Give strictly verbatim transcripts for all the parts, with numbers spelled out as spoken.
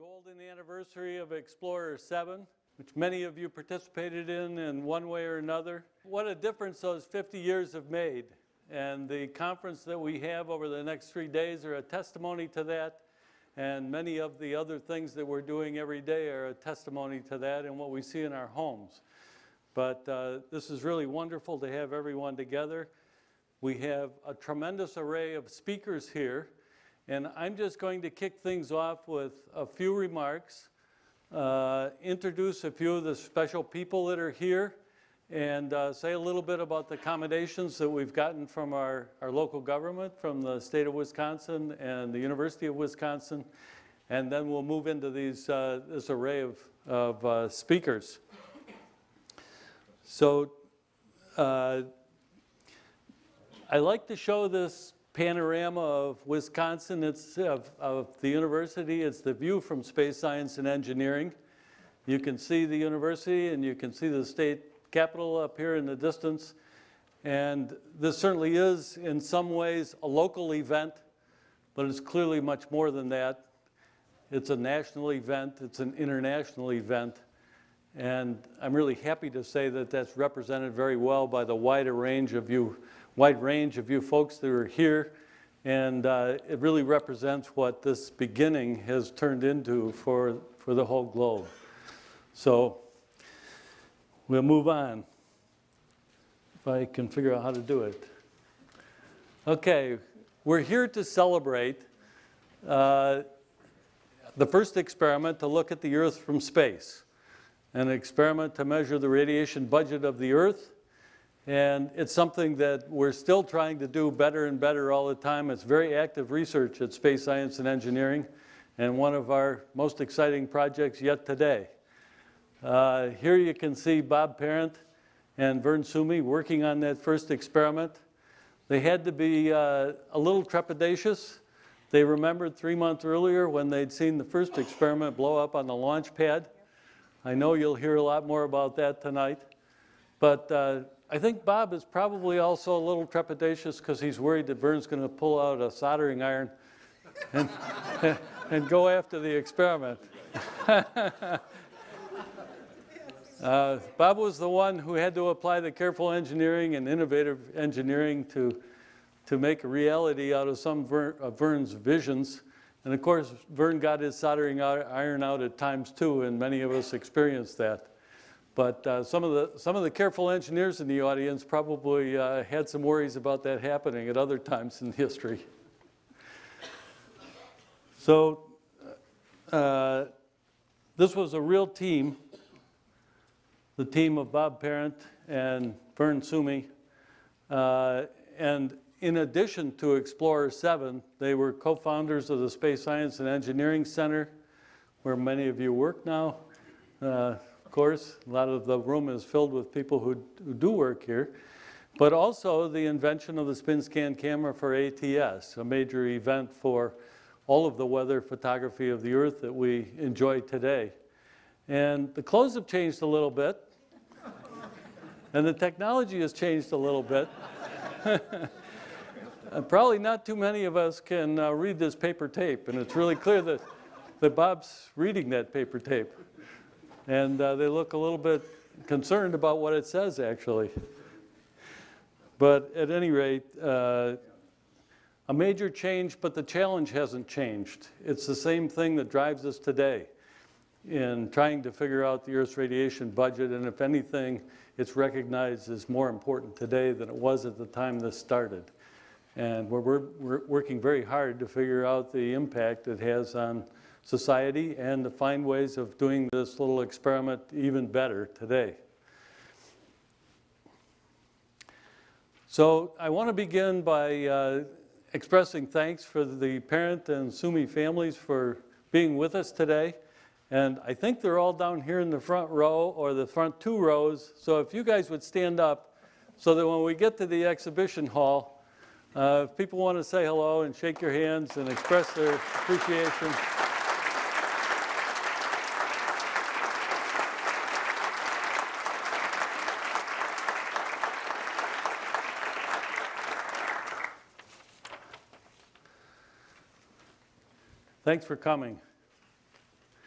golden anniversary of Explorer seven, which many of you participated in in one way or another. What a difference those fifty years have made. And the conference that we have over the next three days are a testimony to that. And many of the other things that we're doing every day are a testimony to that and what we see in our homes. But uh, this is really wonderful to have everyone together. We have a tremendous array of speakers here. And I'm just going to kick things off with a few remarks, uh, introduce a few of the special people that are here, and uh, say a little bit about the accommodations that we've gotten from our, our local government, from the state of Wisconsin and the University of Wisconsin, and then we'll move into these, uh, this array of, of uh, speakers. So uh, I like to show this panorama of Wisconsin. It's of, of the university. It's the view from Space Science and Engineering. You can see the university and you can see the state capitol up here in the distance. And this certainly is in some ways a local event, but it's clearly much more than that. It's a national event. It's an international event. And I'm really happy to say that that's represented very well by the wider range of you wide range of you folks that are here, and uh, it really represents what this beginning has turned into for, for the whole globe. So we'll move on, if I can figure out how to do it. Okay, we're here to celebrate uh, the first experiment to look at the Earth from space, an experiment to measure the radiation budget of the Earth. And it's something that we're still trying to do better and better all the time. It's very active research at Space Science and Engineering, and one of our most exciting projects yet today. Uh, here you can see Bob Parent and Vern Sumi working on that first experiment. They had to be uh, a little trepidatious. They remembered three months earlier when they'd seen the first experiment blow up on the launch pad. I know you'll hear a lot more about that tonight. But uh, I think Bob is probably also a little trepidatious because he's worried that Vern's going to pull out a soldering iron and, and go after the experiment. uh, Bob was the one who had to apply the careful engineering and innovative engineering to, to make a reality out of some Ver, of Vern's visions. And of course, Vern got his soldering iron out at times too, and many of us experienced that. But uh, some of the some of the careful engineers in the audience probably uh, had some worries about that happening at other times in history. So uh, this was a real team, the team of Bob Parent and Vern Sumi. Uh, and in addition to Explorer seven, they were co-founders of the Space Science and Engineering Center, where many of you work now. Uh, Of course, a lot of the room is filled with people who, who do work here, but also the invention of the spin scan camera for A T S, a major event for all of the weather photography of the Earth that we enjoy today. And the clothes have changed a little bit, and the technology has changed a little bit. And probably not too many of us can uh, read this paper tape, and it's really clear that, that Bob's reading that paper tape. And uh, they look a little bit concerned about what it says, actually. But at any rate, uh, a major change, but the challenge hasn't changed. It's the same thing that drives us today in trying to figure out the Earth's radiation budget, and if anything, it's recognized as more important today than it was at the time this started. And we're, we're, we're working very hard to figure out the impact it has on society and to find ways of doing this little experiment even better today. So I want to begin by uh, expressing thanks for the Parent and Sumi families for being with us today. And I think they're all down here in the front row or the front two rows. So if you guys would stand up so that when we get to the exhibition hall, uh, if people want to say hello and shake your hands and express their appreciation. Thanks for coming.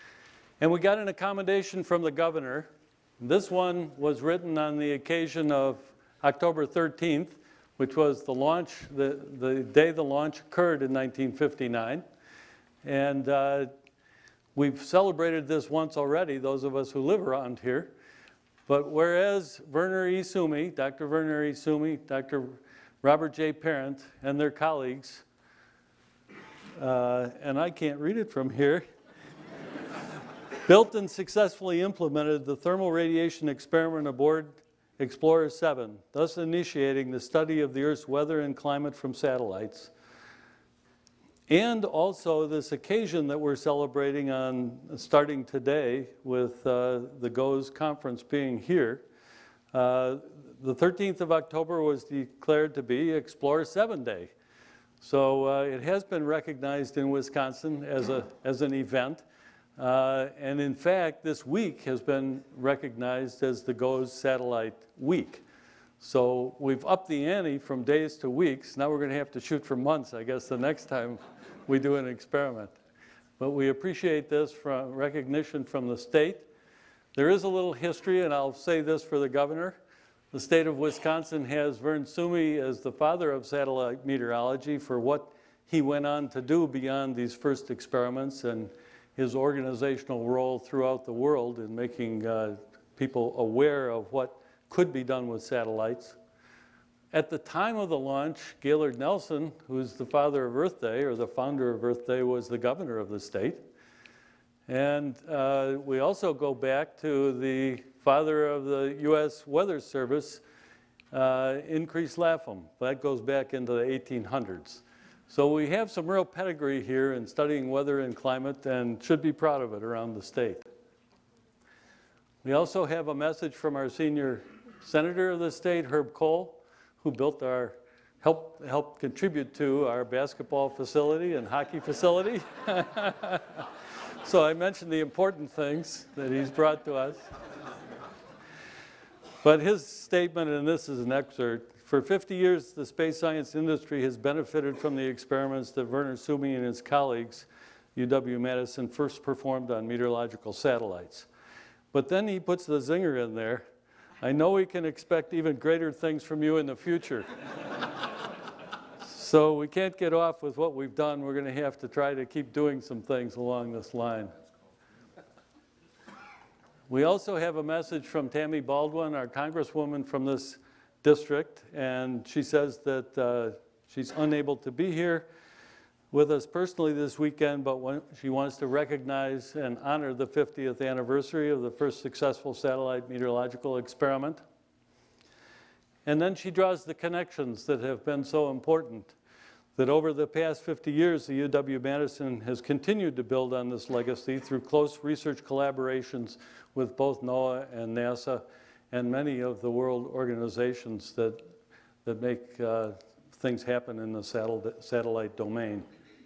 And we got an accommodation from the governor. This one was written on the occasion of October thirteenth, which was the launch, the, the day the launch occurred in nineteen fifty-nine. And uh, we've celebrated this once already, those of us who live around here. But whereas Werner E. Sumi, Doctor Werner E. Sumi, Doctor Robert J. Parent, and their colleagues, uh, and I can't read it from here, built and successfully implemented the thermal radiation experiment aboard Explorer seven, thus initiating the study of the Earth's weather and climate from satellites. And also this occasion that we're celebrating on starting today with uh, the GOES conference being here. Uh, the thirteenth of October was declared to be Explorer seven Day. So uh, it has been recognized in Wisconsin as, a, as an event. Uh, and in fact, this week has been recognized as the GOES Satellite Week. So we've upped the ante from days to weeks. Now we're going to have to shoot for months, I guess, the next time we do an experiment. But we appreciate this from recognition from the state. There is a little history, and I'll say this for the governor. The state of Wisconsin has Vern Sumi as the father of satellite meteorology for what he went on to do beyond these first experiments and his organizational role throughout the world in making uh, people aware of what could be done with satellites. At the time of the launch, Gaylord Nelson, who's the father of Earth Day, or the founder of Earth Day, was the governor of the state. And uh, we also go back to the father of the U S Weather Service, uh, Increase Lafeuille. That goes back into the eighteen hundreds. So we have some real pedigree here in studying weather and climate and should be proud of it around the state. We also have a message from our senior senator of the state, Herb Kohl, who built our, helped, helped contribute to our basketball facility and hockey facility. So I mentioned the important things that he's brought to us. But his statement, and this is an excerpt, for fifty years, the space science industry has benefited from the experiments that Werner Sumi and his colleagues, U W Madison, first performed on meteorological satellites. But then he puts the zinger in there. I know we can expect even greater things from you in the future. So we can't get off with what we've done. We're going to have to try to keep doing some things along this line. We also have a message from Tammy Baldwin, our Congresswoman from this district, and she says that uh, she's unable to be here with us personally this weekend, but when she wants to recognize and honor the fiftieth anniversary of the first successful satellite meteorological experiment. And then she draws the connections that have been so important, that over the past fifty years, the U W Madison has continued to build on this legacy through close research collaborations with both NOAA and NASA and many of the world organizations that, that make uh, things happen in the satel- satellite domain.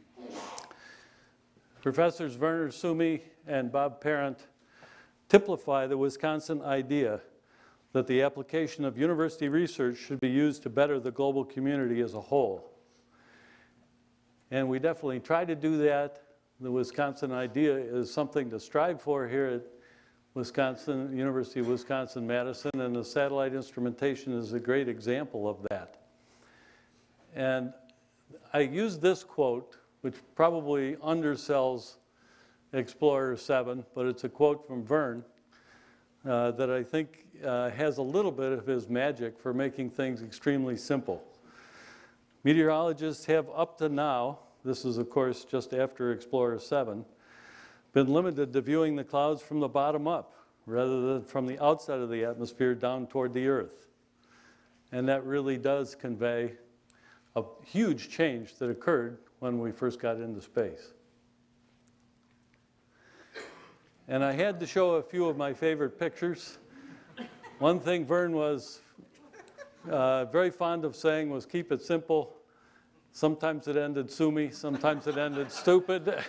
Professors Werner Sumi and Bob Parent typify the Wisconsin idea that the application of university research should be used to better the global community as a whole. And we definitely try to do that. The Wisconsin idea is something to strive for here at Wisconsin, University of Wisconsin-Madison, and the satellite instrumentation is a great example of that. And I use this quote, which probably undersells Explorer seven, but it's a quote from Vern uh, that I think uh, has a little bit of his magic for making things extremely simple. Meteorologists have up to now, this is of course just after Explorer seven, been limited to viewing the clouds from the bottom up rather than from the outside of the atmosphere down toward the Earth. And that really does convey a huge change that occurred when we first got into space. And I had to show a few of my favorite pictures. One thing Vern was uh, very fond of saying was keep it simple. Sometimes it ended Sumi, sometimes it ended stupid.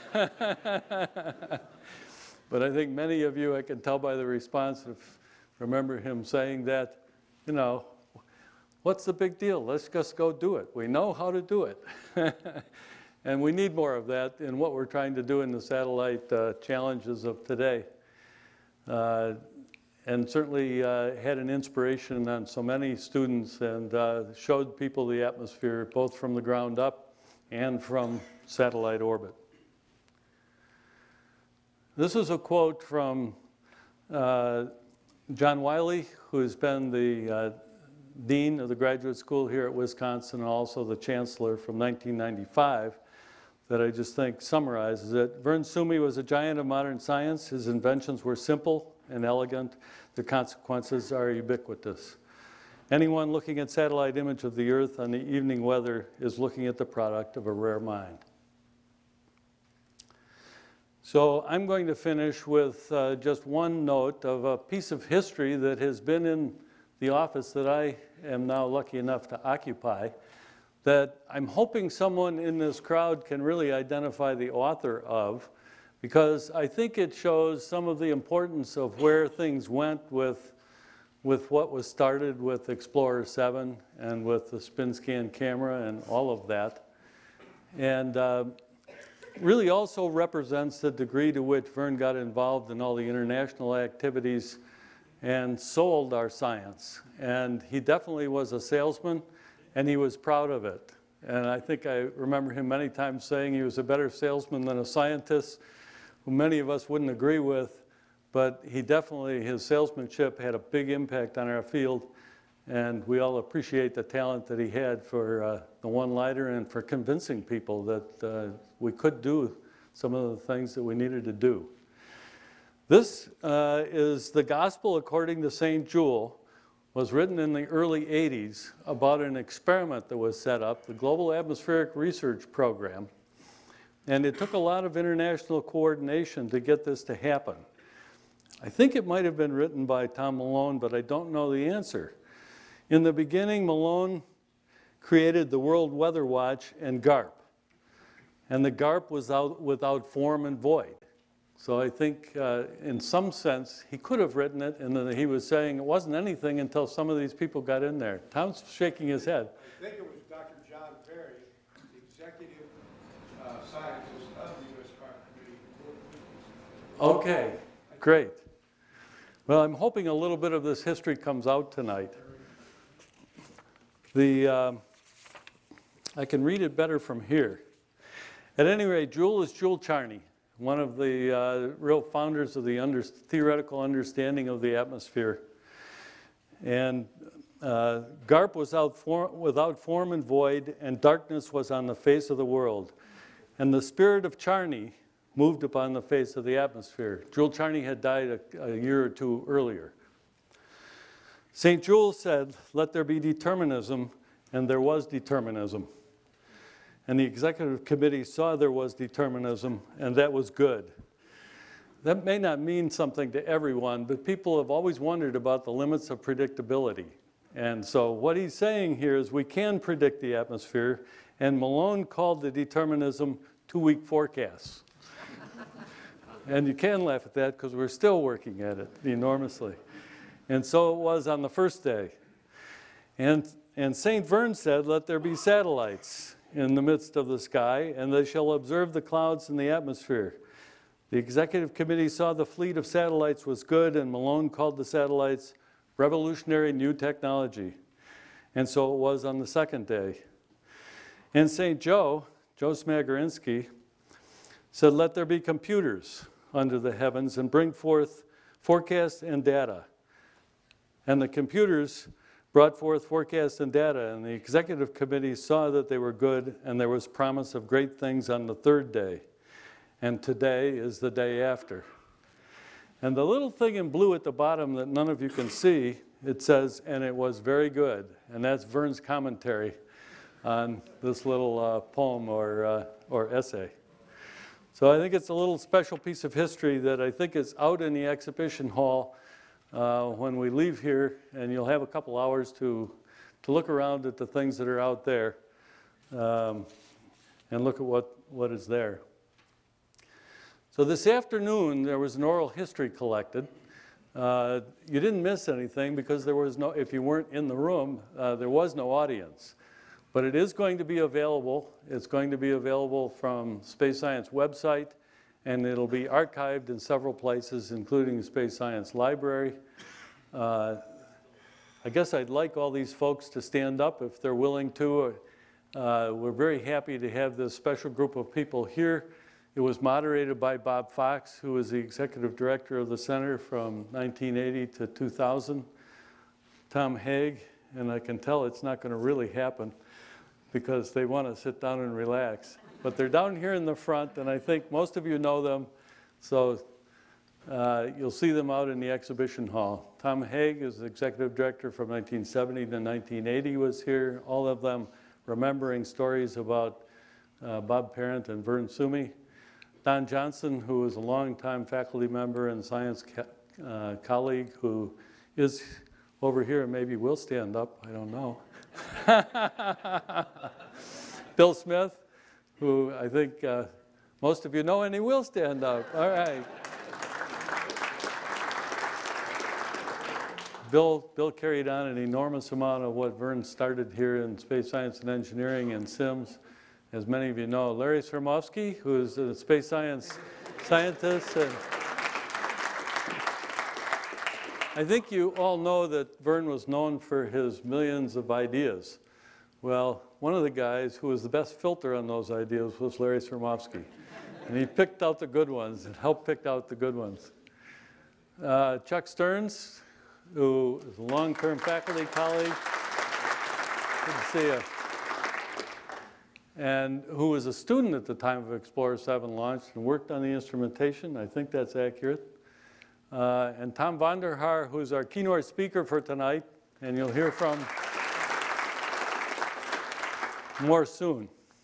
But I think many of you, I can tell by the response, remember him saying that, you know, what's the big deal? Let's just go do it. We know how to do it. And we need more of that in what we're trying to do in the satellite uh, challenges of today. Uh, and certainly uh, had an inspiration on so many students and uh, showed people the atmosphere both from the ground up and from satellite orbit. This is a quote from uh, John Wiley, who has been the uh, dean of the graduate school here at Wisconsin and also the chancellor from nineteen ninety-five, that I just think summarizes it. Vern Summy was a giant of modern science. His inventions were simple and elegant. The consequences are ubiquitous. Anyone looking at satellite image of the Earth on the evening weather is looking at the product of a rare mind. So I'm going to finish with uh, just one note of a piece of history that has been in the office that I am now lucky enough to occupy, that I'm hoping someone in this crowd can really identify the author of, because I think it shows some of the importance of where things went with, with what was started with Explorer seven and with the spin scan camera and all of that. And uh, really also represents the degree to which Vern got involved in all the international activities and sold our science. And he definitely was a salesman, and he was proud of it. And I think I remember him many times saying he was a better salesman than a scientist, who many of us wouldn't agree with, but he definitely, his salesmanship had a big impact on our field, and we all appreciate the talent that he had for uh, the one-liner and for convincing people that uh, we could do some of the things that we needed to do. This uh, is the Gospel according to Saint Jules, was written in the early eighties about an experiment that was set up, the Global Atmospheric Research Program. And it took a lot of international coordination to get this to happen. I think it might have been written by Tom Malone, but I don't know the answer. In the beginning, Malone created the World Weather Watch and GARP. And the GARP was out without form and void. So I think uh, in some sense, he could have written it, and then he was saying it wasn't anything until some of these people got in there. Tom's shaking his head. I think it was Doctor John Perry, the executive uh, scientist of the U S Carp Committee. Okay, great. Well, I'm hoping a little bit of this history comes out tonight. The, uh, I can read it better from here. At any rate, Jules is Jules Charney, one of the uh, real founders of the under, theoretical understanding of the atmosphere. And uh, GARP was out for, without form and void, and darkness was on the face of the world. And the spirit of Charney moved upon the face of the atmosphere. Jules Charney had died a, a year or two earlier. Saint Jules said, "Let there be determinism," and there was determinism. And the executive committee saw there was determinism, and that was good. That may not mean something to everyone, but people have always wondered about the limits of predictability. And so what he's saying here is we can predict the atmosphere, and Malone called the determinism two-week forecasts. And you can laugh at that because we're still working at it enormously. And so it was on the first day. And, and Saint Vern said, "Let there be satellites in the midst of the sky, and they shall observe the clouds in the atmosphere." The executive committee saw the fleet of satellites was good, and Malone called the satellites revolutionary new technology. And so it was on the second day. And Saint Joe, Joe Smagorinsky, said, "Let there be computers under the heavens and bring forth forecasts and data." And the computers brought forth forecasts and data, and the executive committee saw that they were good, and there was promise of great things on the third day. And today is the day after. And the little thing in blue at the bottom that none of you can see, it says, "And it was very good." And that's Vern's commentary on this little uh, poem or, uh, or essay. So I think it's a little special piece of history that I think is out in the exhibition hall uh, when we leave here, and you'll have a couple hours to, to look around at the things that are out there um, and look at what, what is there. So this afternoon, there was an oral history collected. Uh, you didn't miss anything because there was no, if you weren't in the room, uh, there was no audience. But it is going to be available. It's going to be available from Space Science website, and it'll be archived in several places, including the Space Science Library. Uh, I guess I'd like all these folks to stand up if they're willing to. Uh, we're very happy to have this special group of people here. It was moderated by Bob Fox, who was the executive director of the center from nineteen eighty to two thousand. Tom Haig, and I can tell it's not going to really happen because they want to sit down and relax. But they're down here in the front, and I think most of you know them, so uh, you'll see them out in the exhibition hall. Tom Haig is the executive director from nineteen seventy to nineteen eighty was here, all of them remembering stories about uh, Bob Parent and Vern Sumi. Don Johnson, who is a longtime faculty member and science uh, colleague who is over here and maybe will stand up, I don't know. Bill Smith, who I think uh, most of you know, and he will stand up. All right. Bill, Bill carried on an enormous amount of what Vern started here in space science and engineering and SIMS, as many of you know. Larry Sremofsky, who is a space science scientist. And I think you all know that Vern was known for his millions of ideas. Well, one of the guys who was the best filter on those ideas was Larry Sremofsky. And he picked out the good ones and helped pick out the good ones. Uh, Chuck Stearns, who is a long-term faculty colleague. Good to see you. And who was a student at the time of Explorer seven launch and worked on the instrumentation. I think that's accurate. Uh, and Tom VonderHaar, who's our keynote speaker for tonight, and you'll hear from more soon.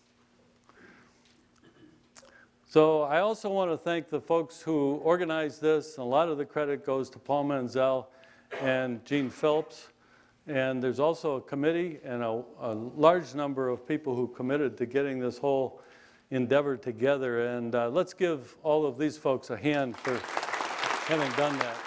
So I also want to thank the folks who organized this. A lot of the credit goes to Paul Menzel and Gene Phillips. And there's also a committee and a, a large number of people who committed to getting this whole endeavor together. And uh, let's give all of these folks a hand for having done that.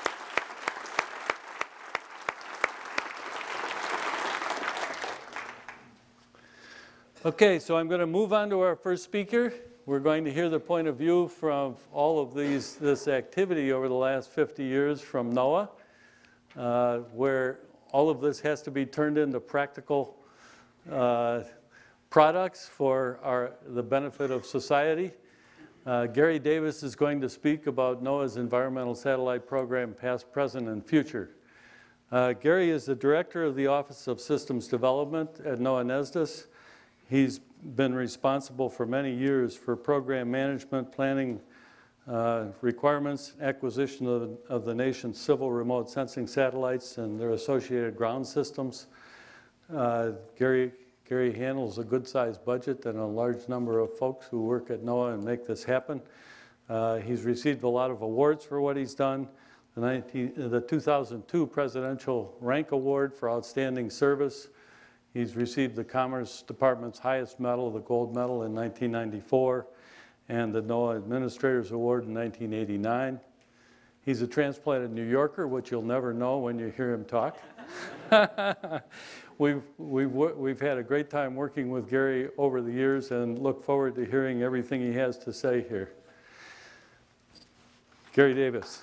Okay, so I'm going to move on to our first speaker. We're going to hear the point of view from all of these, this activity over the last fifty years from NOAA, uh, where all of this has to be turned into practical uh, products for our, the benefit of society. Uh, Gary Davis is going to speak about NOAA's environmental satellite program, past, present, and future. Uh, Gary is the director of the Office of Systems Development at NOAA NESDIS. He's been responsible for many years for program management, planning uh, requirements, acquisition of, of the nation's civil remote sensing satellites and their associated ground systems. Uh, Gary, Gary handles a good-sized budget and a large number of folks who work at NOAA and make this happen. Uh, he's received a lot of awards for what he's done. The, nineteen, the two thousand two Presidential Rank Award for Outstanding Service. He's received the Commerce Department's highest medal, the gold medal, in nineteen ninety-four, and the NOAA Administrator's Award in nineteen eighty-nine. He's a transplanted New Yorker, which you'll never know when you hear him talk. we've, we've, we've had a great time working with Gary over the years and look forward to hearing everything he has to say here. Gary Davis.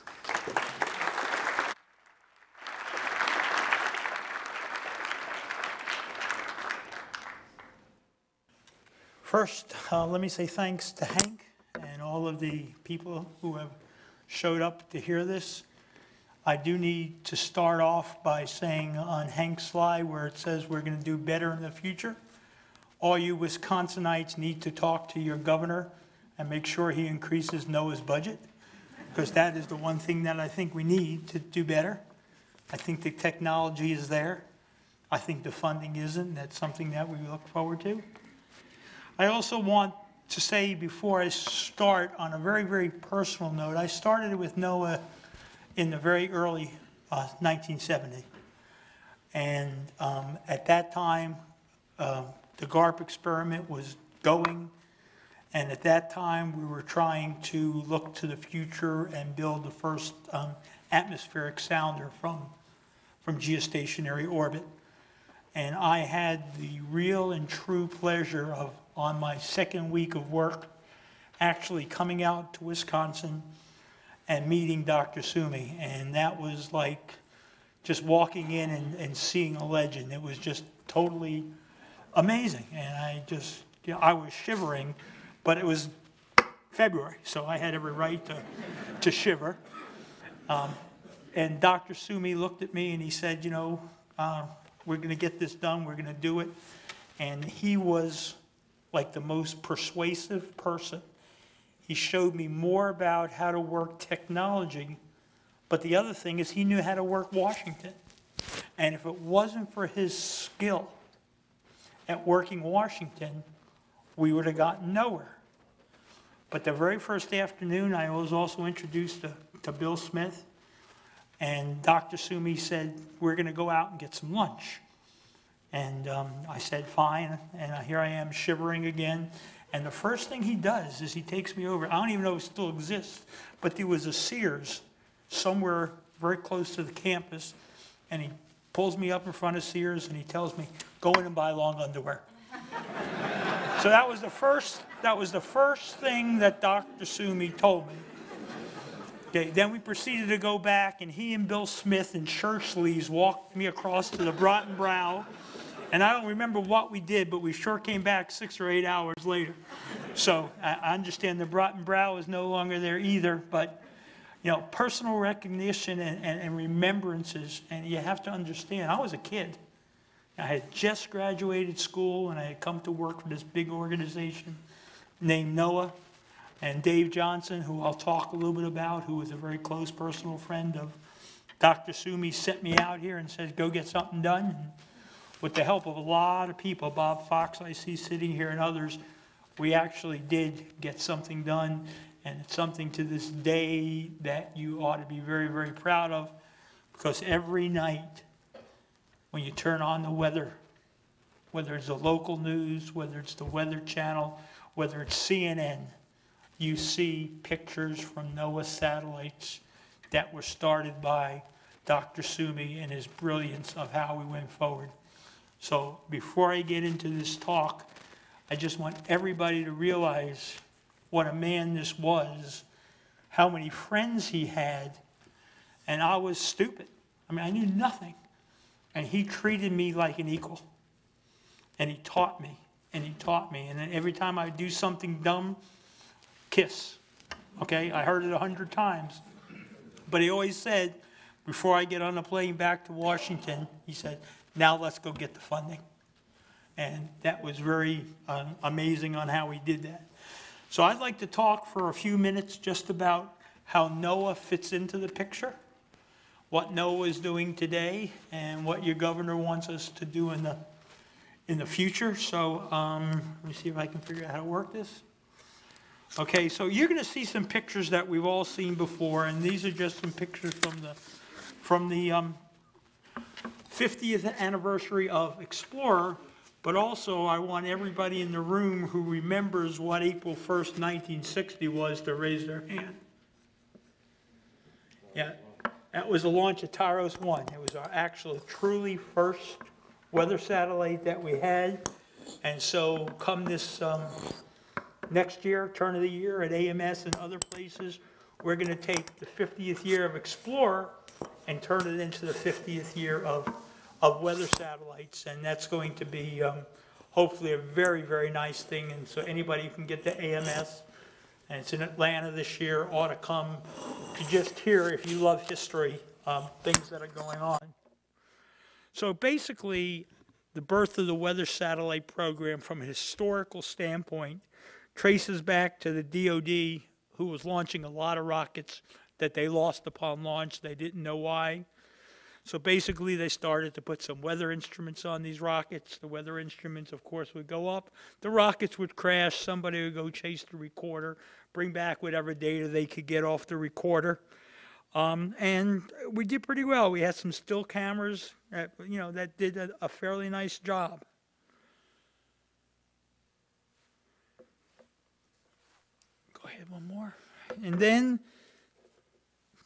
First, uh, let me say thanks to Hank and all of the people who have showed up to hear this. I do need to start off by saying on Hank's slide where it says we're going to do better in the future, all you Wisconsinites need to talk to your governor and make sure he increases NOAA's budget, because that is the one thing that I think we need to do better. I think the technology is there. I think the funding isn't. That's something that we look forward to. I also want to say before I start on a very, very personal note, I started with NOAA in the very early uh, nineteen seventy. And um, at that time, uh, the GARP experiment was going. And at that time, we were trying to look to the future and build the first um, atmospheric sounder from, from geostationary orbit. And I had the real and true pleasure of, on my second week of work, actually coming out to Wisconsin and meeting Doctor Sumi. And that was like just walking in and, and seeing a legend. It was just totally amazing. And I just, you know, I was shivering, but it was February, so I had every right to, to shiver. Um, and Doctor Sumi looked at me and he said, you know, uh, we're going to get this done, we're going to do it. And he was like the most persuasive person. He showed me more about how to work technology, but the other thing is he knew how to work Washington. And if it wasn't for his skill at working Washington, we would have gotten nowhere. But the very first afternoon, I was also introduced to, to Bill Smith, and Doctor Sumi said, we're going to go out and get some lunch. And um, I said, fine, and here I am shivering again. And the first thing he does is he takes me over. I don't even know if it still exists, but there was a Sears somewhere very close to the campus, and he pulls me up in front of Sears and he tells me, go in and buy long underwear. So that was the first, that was the first thing that Doctor Sumi told me. Okay, then we proceeded to go back, and he and Bill Smith in shirt sleeves walked me across to the Broughton Brow. And I don't remember what we did, but we sure came back six or eight hours later. So I understand the Broughton Brow is no longer there either, but you know, personal recognition and, and, and remembrances, and you have to understand, I was a kid. I had just graduated school, and I had come to work for this big organization named NOAA. And Dave Johnson, who I'll talk a little bit about, who was a very close personal friend of Doctor Sumi, sent me out here and said, go get something done. And with the help of a lot of people, Bob Fox I see sitting here and others, we actually did get something done. And it's something to this day that you ought to be very, very proud of, because every night when you turn on the weather, whether it's the local news, whether it's the Weather Channel, whether it's C N N, you see pictures from NOAA satellites that were started by Doctor Sumi and his brilliance of how we went forward. So before I get into this talk, I just want everybody to realize what a man this was, how many friends he had, and I was stupid. I mean, I knew nothing. And he treated me like an equal. And he taught me, and he taught me. And then every time I do something dumb, kiss. Okay, I heard it a hundred times. But he always said, before I get on the plane back to Washington, he said, now let's go get the funding. And that was very uh, amazing on how he did that. So I'd like to talk for a few minutes just about how NOAA fits into the picture, what NOAA is doing today, and what your governor wants us to do in the, in the future. So um, let me see if I can figure out how to work this. Okay, so you're going to see some pictures that we've all seen before, and these are just some pictures from the, from the um, fiftieth anniversary of Explorer. But also, I want everybody in the room who remembers what April first, nineteen sixty was to raise their hand. Yeah, that was the launch of Terrace one. It was our actual, truly first weather satellite that we had. And so come this um, next year, turn of the year at A M S and other places, we're going to take the fiftieth year of Explorer and turn it into the fiftieth year of of weather satellites, and that's going to be um, hopefully a very, very nice thing. And so anybody who can get to A M S, and it's in Atlanta this year, ought to come to just hear, if you love history, um, things that are going on. So basically, the birth of the weather satellite program from a historical standpoint traces back to the D O D, who was launching a lot of rockets that they lost upon launch. They didn't know why. So basically, they started to put some weather instruments on these rockets. The weather instruments, of course, would go up. The rockets would crash. Somebody would go chase the recorder, bring back whatever data they could get off the recorder. Um, and we did pretty well. We had some still cameras that, you know, that did a, a fairly nice job. Go ahead, one more. And then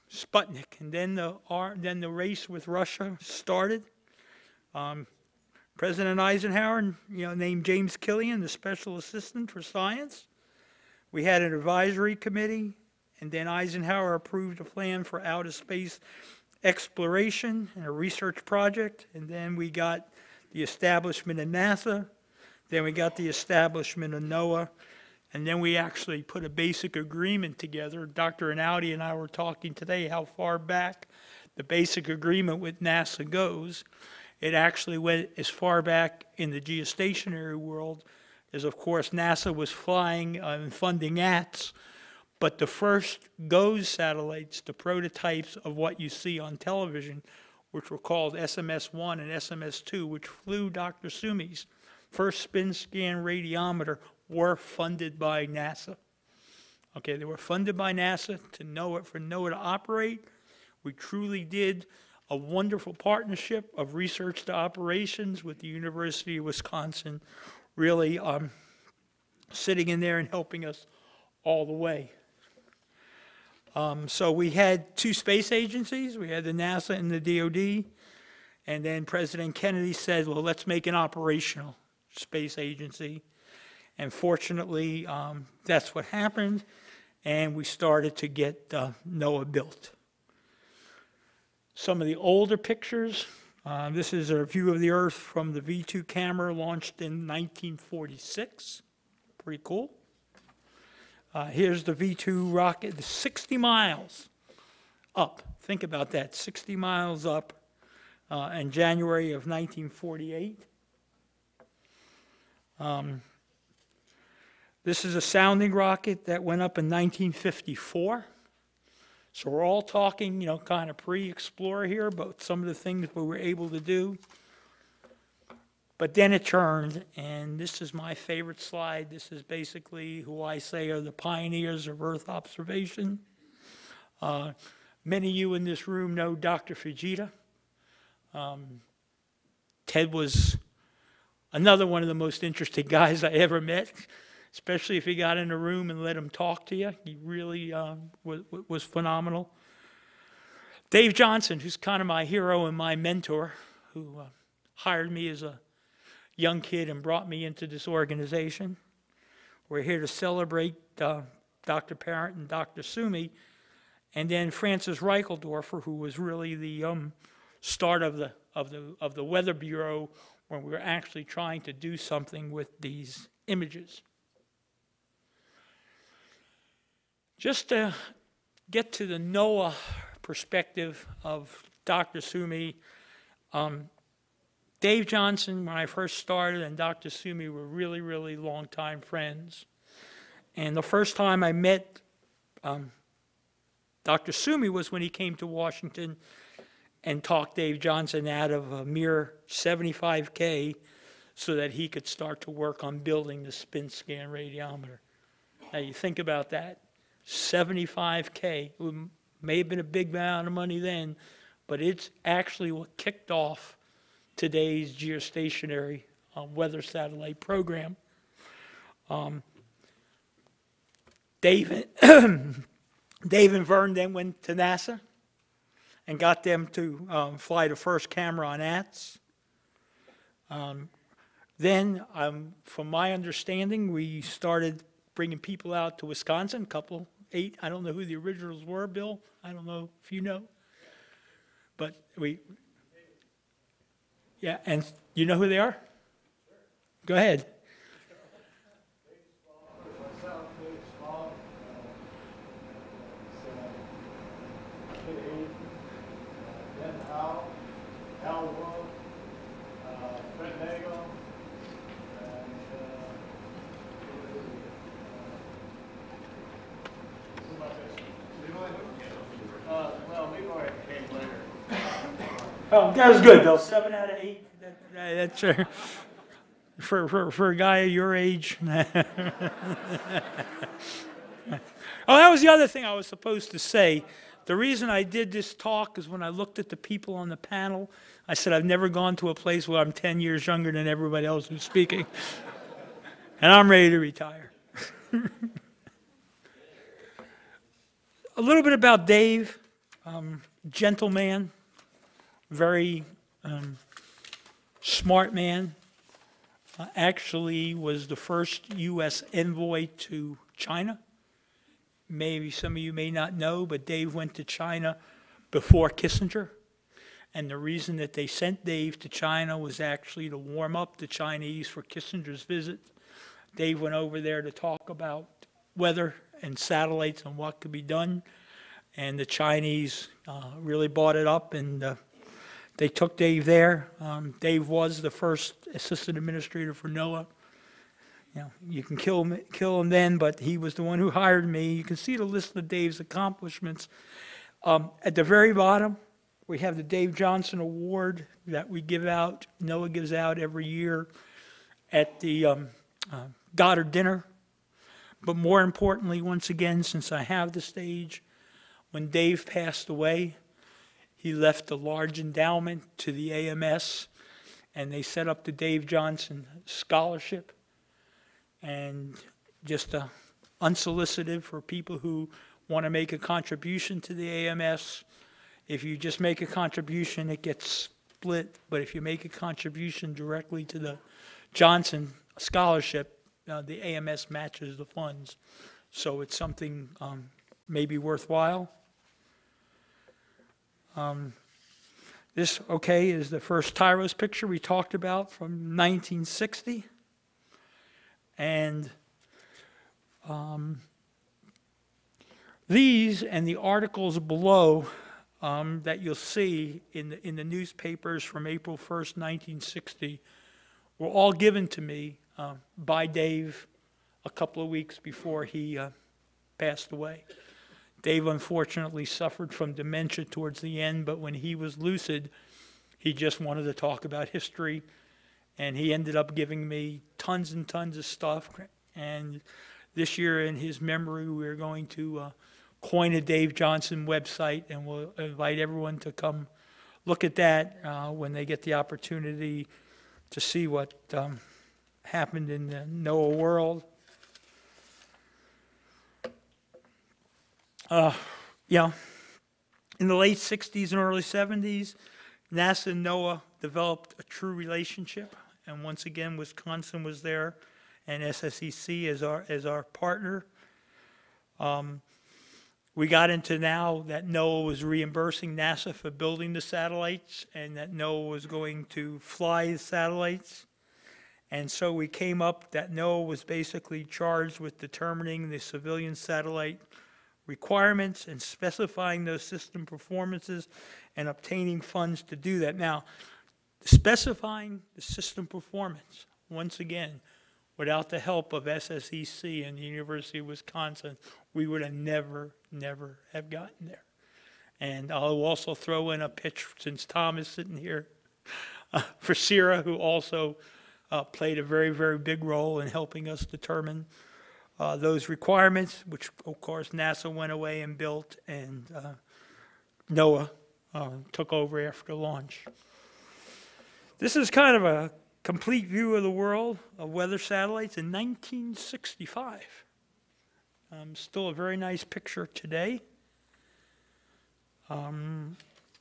Sputnik, and then the then the race with Russia started. Um, President Eisenhower, you know, named James Killian the Special Assistant for Science. We had an advisory committee, and then Eisenhower approved a plan for outer space exploration and a research project, and then we got the establishment of NASA, then we got the establishment of NOAA, and then we actually put a basic agreement together. Doctor Einaudi and I were talking today how far back the basic agreement with NASA goes. It actually went as far back in the geostationary world as, of course, NASA was flying and funding A T S, but the first GOES satellites, the prototypes of what you see on television, which were called S M S one and S M S two, which flew Doctor Sumi's first spin scan radiometer, were funded by NASA. Okay, they were funded by NASA to NOAA, for NOAA to operate. We truly did a wonderful partnership of research to operations with the University of Wisconsin, really um, sitting in there and helping us all the way. Um, so we had two space agencies. We had the NASA and the D O D. And then President Kennedy said, well, let's make an operational space agency. And fortunately, um, that's what happened. And we started to get uh, NOAA built. Some of the older pictures. Uh, this is a view of the Earth from the V two camera launched in nineteen forty-six. Pretty cool. Uh, here's the V two rocket, sixty miles up. Think about that, sixty miles up uh, in January of nineteen forty-eight. Um, this is a sounding rocket that went up in nineteen fifty-four. So we're all talking, you know, kind of pre-Explorer here, but some of the things we were able to do. But then it turned, and this is my favorite slide. This is basically who I say are the pioneers of Earth observation. Uh, many of you in this room know Doctor Fujita. Um, Ted was another one of the most interesting guys I ever met, especially if you got in a room and let him talk to you. He really uh, was, was phenomenal. Dave Johnson, who's kind of my hero and my mentor, who uh, hired me as a young kid and brought me into this organization. We're here to celebrate uh, Doctor Parent and Doctor Sumi, and then Francis Reichelldorfer, who was really the um, start of the of the of the Weather Bureau, when we were actually trying to do something with these images. Just to get to the NOAA perspective of Doctor Sumi, um, Dave Johnson, when I first started, and Doctor Sumi were really, really long-time friends. And the first time I met um, Doctor Sumi was when he came to Washington and talked Dave Johnson out of a mere seventy-five K so that he could start to work on building the spin scan radiometer. Now you think about that, seventy-five K. It may have been a big amount of money then, but it's actually what kicked off today's geostationary uh, weather satellite program. Um, Dave, and Dave and Vern then went to NASA and got them to um, fly the first camera on A T S. Um, then, um, from my understanding, we started bringing people out to Wisconsin, a couple, eight. I don't know who the originals were, Bill. I don't know if you know. But we, yeah, and you know who they are? Go ahead. Oh, that was good, Bill. Seven out of eight. That, that, that's uh, for, for, for a guy of your age. Oh, that was the other thing I was supposed to say. The reason I did this talk is when I looked at the people on the panel, I said, I've never gone to a place where I'm ten years younger than everybody else who's speaking. And I'm ready to retire. A little bit about Dave. Um, gentleman. Very um, smart man, uh, actually was the first U S envoy to China. Maybe some of you may not know, but Dave went to China before Kissinger. And the reason that they sent Dave to China was actually to warm up the Chinese for Kissinger's visit. Dave went over there to talk about weather and satellites and what could be done. And the Chinese uh, really bought it up, and uh, they took Dave there. Um, Dave was the first assistant administrator for NOAA. You know, you can kill him, kill him then, but he was the one who hired me. You can see the list of Dave's accomplishments. Um, at the very bottom, we have the Dave Johnson Award that we give out, NOAA gives out every year at the um, uh, Goddard dinner. But more importantly, once again, since I have the stage, when Dave passed away, he left a large endowment to the A M S, and they set up the Dave Johnson Scholarship. And just uh, unsolicited for people who want to make a contribution to the A M S. If you just make a contribution, it gets split. But if you make a contribution directly to the Johnson Scholarship, uh, the A M S matches the funds. So it's something um, maybe worthwhile. Um, this, okay, is the first Terrace picture we talked about from nineteen sixty. And um, these and the articles below um, that you'll see in the, in the newspapers from April first, nineteen sixty, were all given to me uh, by Dave a couple of weeks before he uh, passed away. Dave unfortunately suffered from dementia towards the end, but when he was lucid, he just wanted to talk about history, and he ended up giving me tons and tons of stuff. And this year, in his memory, we're going to uh, coin a Dave Johnson website, and we'll invite everyone to come look at that uh, when they get the opportunity to see what um, happened in the NOAA world. Uh, yeah, in the late sixties and early seventies, NASA and NOAA developed a true relationship, and once again, Wisconsin was there, and S S E C as our as our partner. Um, we got into now that NOAA was reimbursing NASA for building the satellites, and that NOAA was going to fly the satellites. And so we came up that NOAA was basically charged with determining the civilian satellite requirements and specifying those system performances and obtaining funds to do that. Now, specifying the system performance, once again, without the help of S S E C and the University of Wisconsin, we would have never, never have gotten there. And I'll also throw in a pitch, since Tom is sitting here, uh, for Sierra, who also uh, played a very, very big role in helping us determine Uh, those requirements, which of course NASA went away and built, and uh, NOAA uh, took over after launch. This is kind of a complete view of the world of weather satellites in nineteen sixty-five. Um, still a very nice picture today. Um,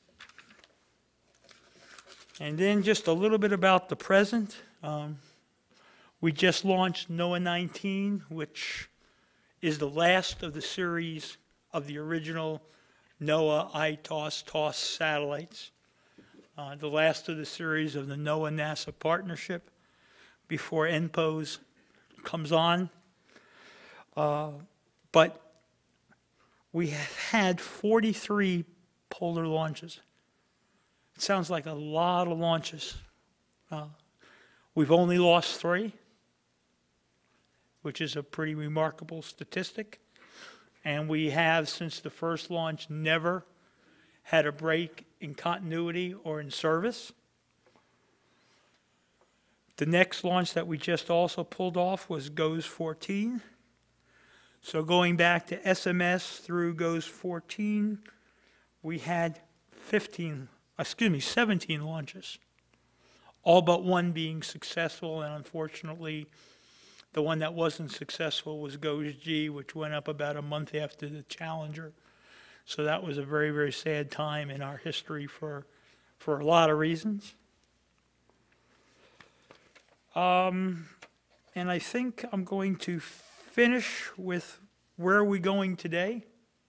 and then just a little bit about the present. Um, We just launched NOAA nineteen, which is the last of the series of the original NOAA I T O S, T O S satellites. Uh, the last of the series of the NOAA-NASA partnership before N P O S comes on. Uh, but we have had forty-three polar launches. It sounds like a lot of launches. Uh, we've only lost three, which is a pretty remarkable statistic. And we have, since the first launch, never had a break in continuity or in service. The next launch that we just also pulled off was GOES fourteen. So going back to S M S through GOES fourteen, we had fifteen, excuse me, seventeen launches, all but one being successful, and unfortunately, the one that wasn't successful was GOES G, which went up about a month after the Challenger. So that was a very, very sad time in our history for, for a lot of reasons. Um, and I think I'm going to finish with where are we going today.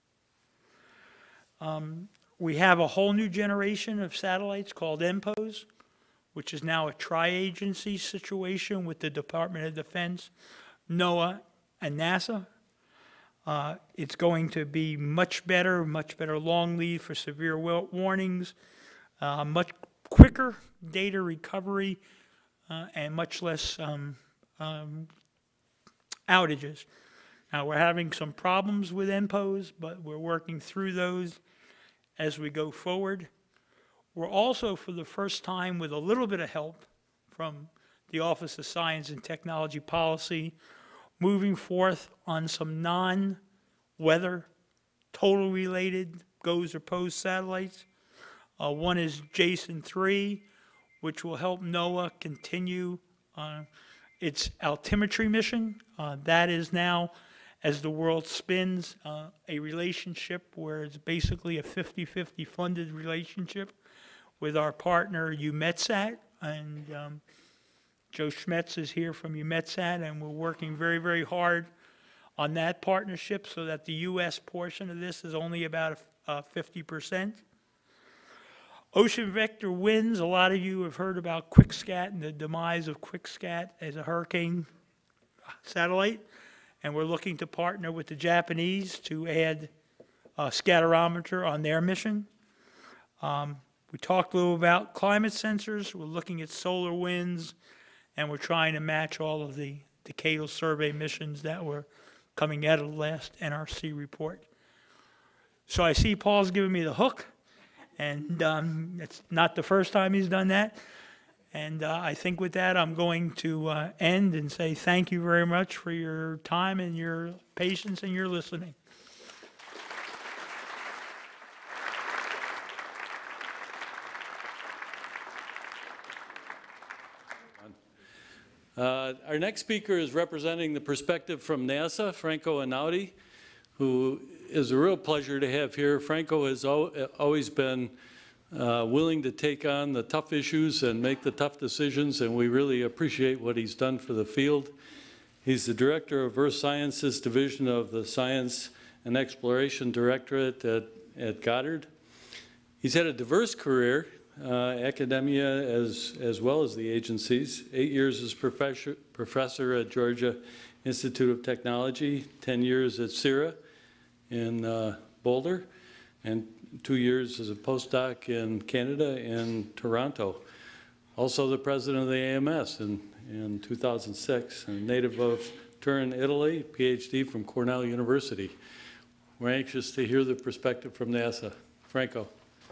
Um, we have a whole new generation of satellites called N P O S, which is now a tri-agency situation with the Department of Defense, NOAA, and NASA. Uh, it's going to be much better, much better long lead for severe warnings, uh, much quicker data recovery, uh, and much less um, um, outages. Now, we're having some problems with N P O S, but we're working through those as we go forward. We're also, for the first time, with a little bit of help from the Office of Science and Technology Policy, moving forth on some non-weather, total related GOES or POES satellites. Uh, one is Jason three, which will help NOAA continue uh, its altimetry mission. Uh, that is now, as the world spins, uh, a relationship where it's basically a fifty fifty funded relationship with our partner EUMETSAT, and um, Joe Schmetz is here from EUMETSAT, and we're working very, very hard on that partnership so that the U S portion of this is only about uh, fifty percent. Ocean vector winds, a lot of you have heard about QuickSat and the demise of QuickSat as a hurricane satellite, and we're looking to partner with the Japanese to add a scatterometer on their mission. Um, we talked a little about climate sensors. We're looking at solar winds, and we're trying to match all of the decadal survey missions that were coming out of the last N R C report. So I see Paul's giving me the hook, and um, it's not the first time he's done that. And uh, I think with that, I'm going to uh, end and say thank you very much for your time and your patience and your listening. Uh, our next speaker is representing the perspective from NASA, Franco Einaudi, who is a real pleasure to have here. Franco has al always been uh, willing to take on the tough issues and make the tough decisions, and we really appreciate what he's done for the field. He's the director of Earth Sciences Division of the Science and Exploration Directorate at, at Goddard. He's had a diverse career, uh, academia as, as well as the agencies. Eight years as professor, professor at Georgia Institute of Technology, ten years at CIRA in uh, Boulder, and two years as a postdoc in Canada in Toronto. Also the president of the A M S in, in two thousand six, and a native of Turin, Italy, PhD from Cornell University. We're anxious to hear the perspective from NASA. Franco.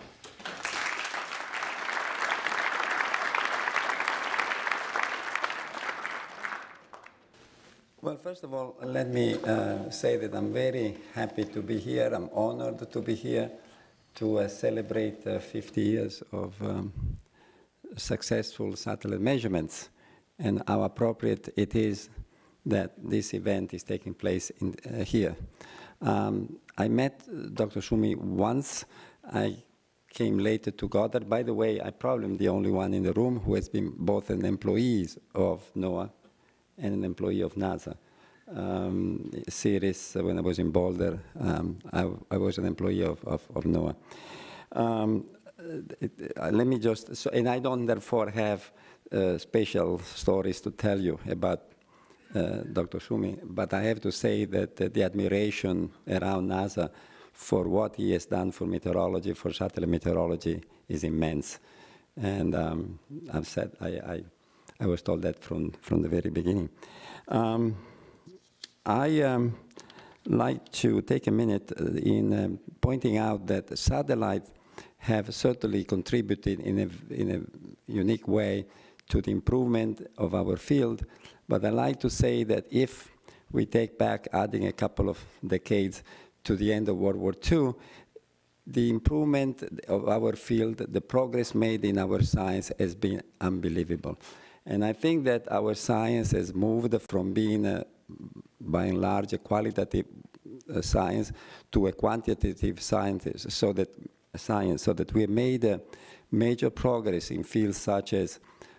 Well, first of all, let me uh, say that I'm very happy to be here. I'm honored to be here to uh, celebrate uh, fifty years of um, successful satellite measurements, and how appropriate it is that this event is taking place in, uh, here. Um, I met Doctor Szumi once. I came later to Goddard. By the way, I probably am the only one in the room who has been both an employee of NOAA and an employee of NASA. Um, Series, uh, when I was in Boulder, um, I, I was an employee of, of, of NOAA. Um, it, uh, let me just, so, and I don't therefore have uh, special stories to tell you about uh, Doctor Szumi, but I have to say that uh, the admiration around NASA for what he has done for meteorology, for satellite meteorology, is immense. And um, I've said, I, I I was told that from, from the very beginning. Um, I um, like to take a minute in um, pointing out that satellites have certainly contributed in a, in a unique way to the improvement of our field, but I like to say that if we take back adding a couple of decades to the end of World War Two, the improvement of our field, the progress made in our science has been unbelievable. And I think that our science has moved from being, a, by and large, a qualitative uh, science to a quantitative science, so that science, so that we made a major progress in fields such as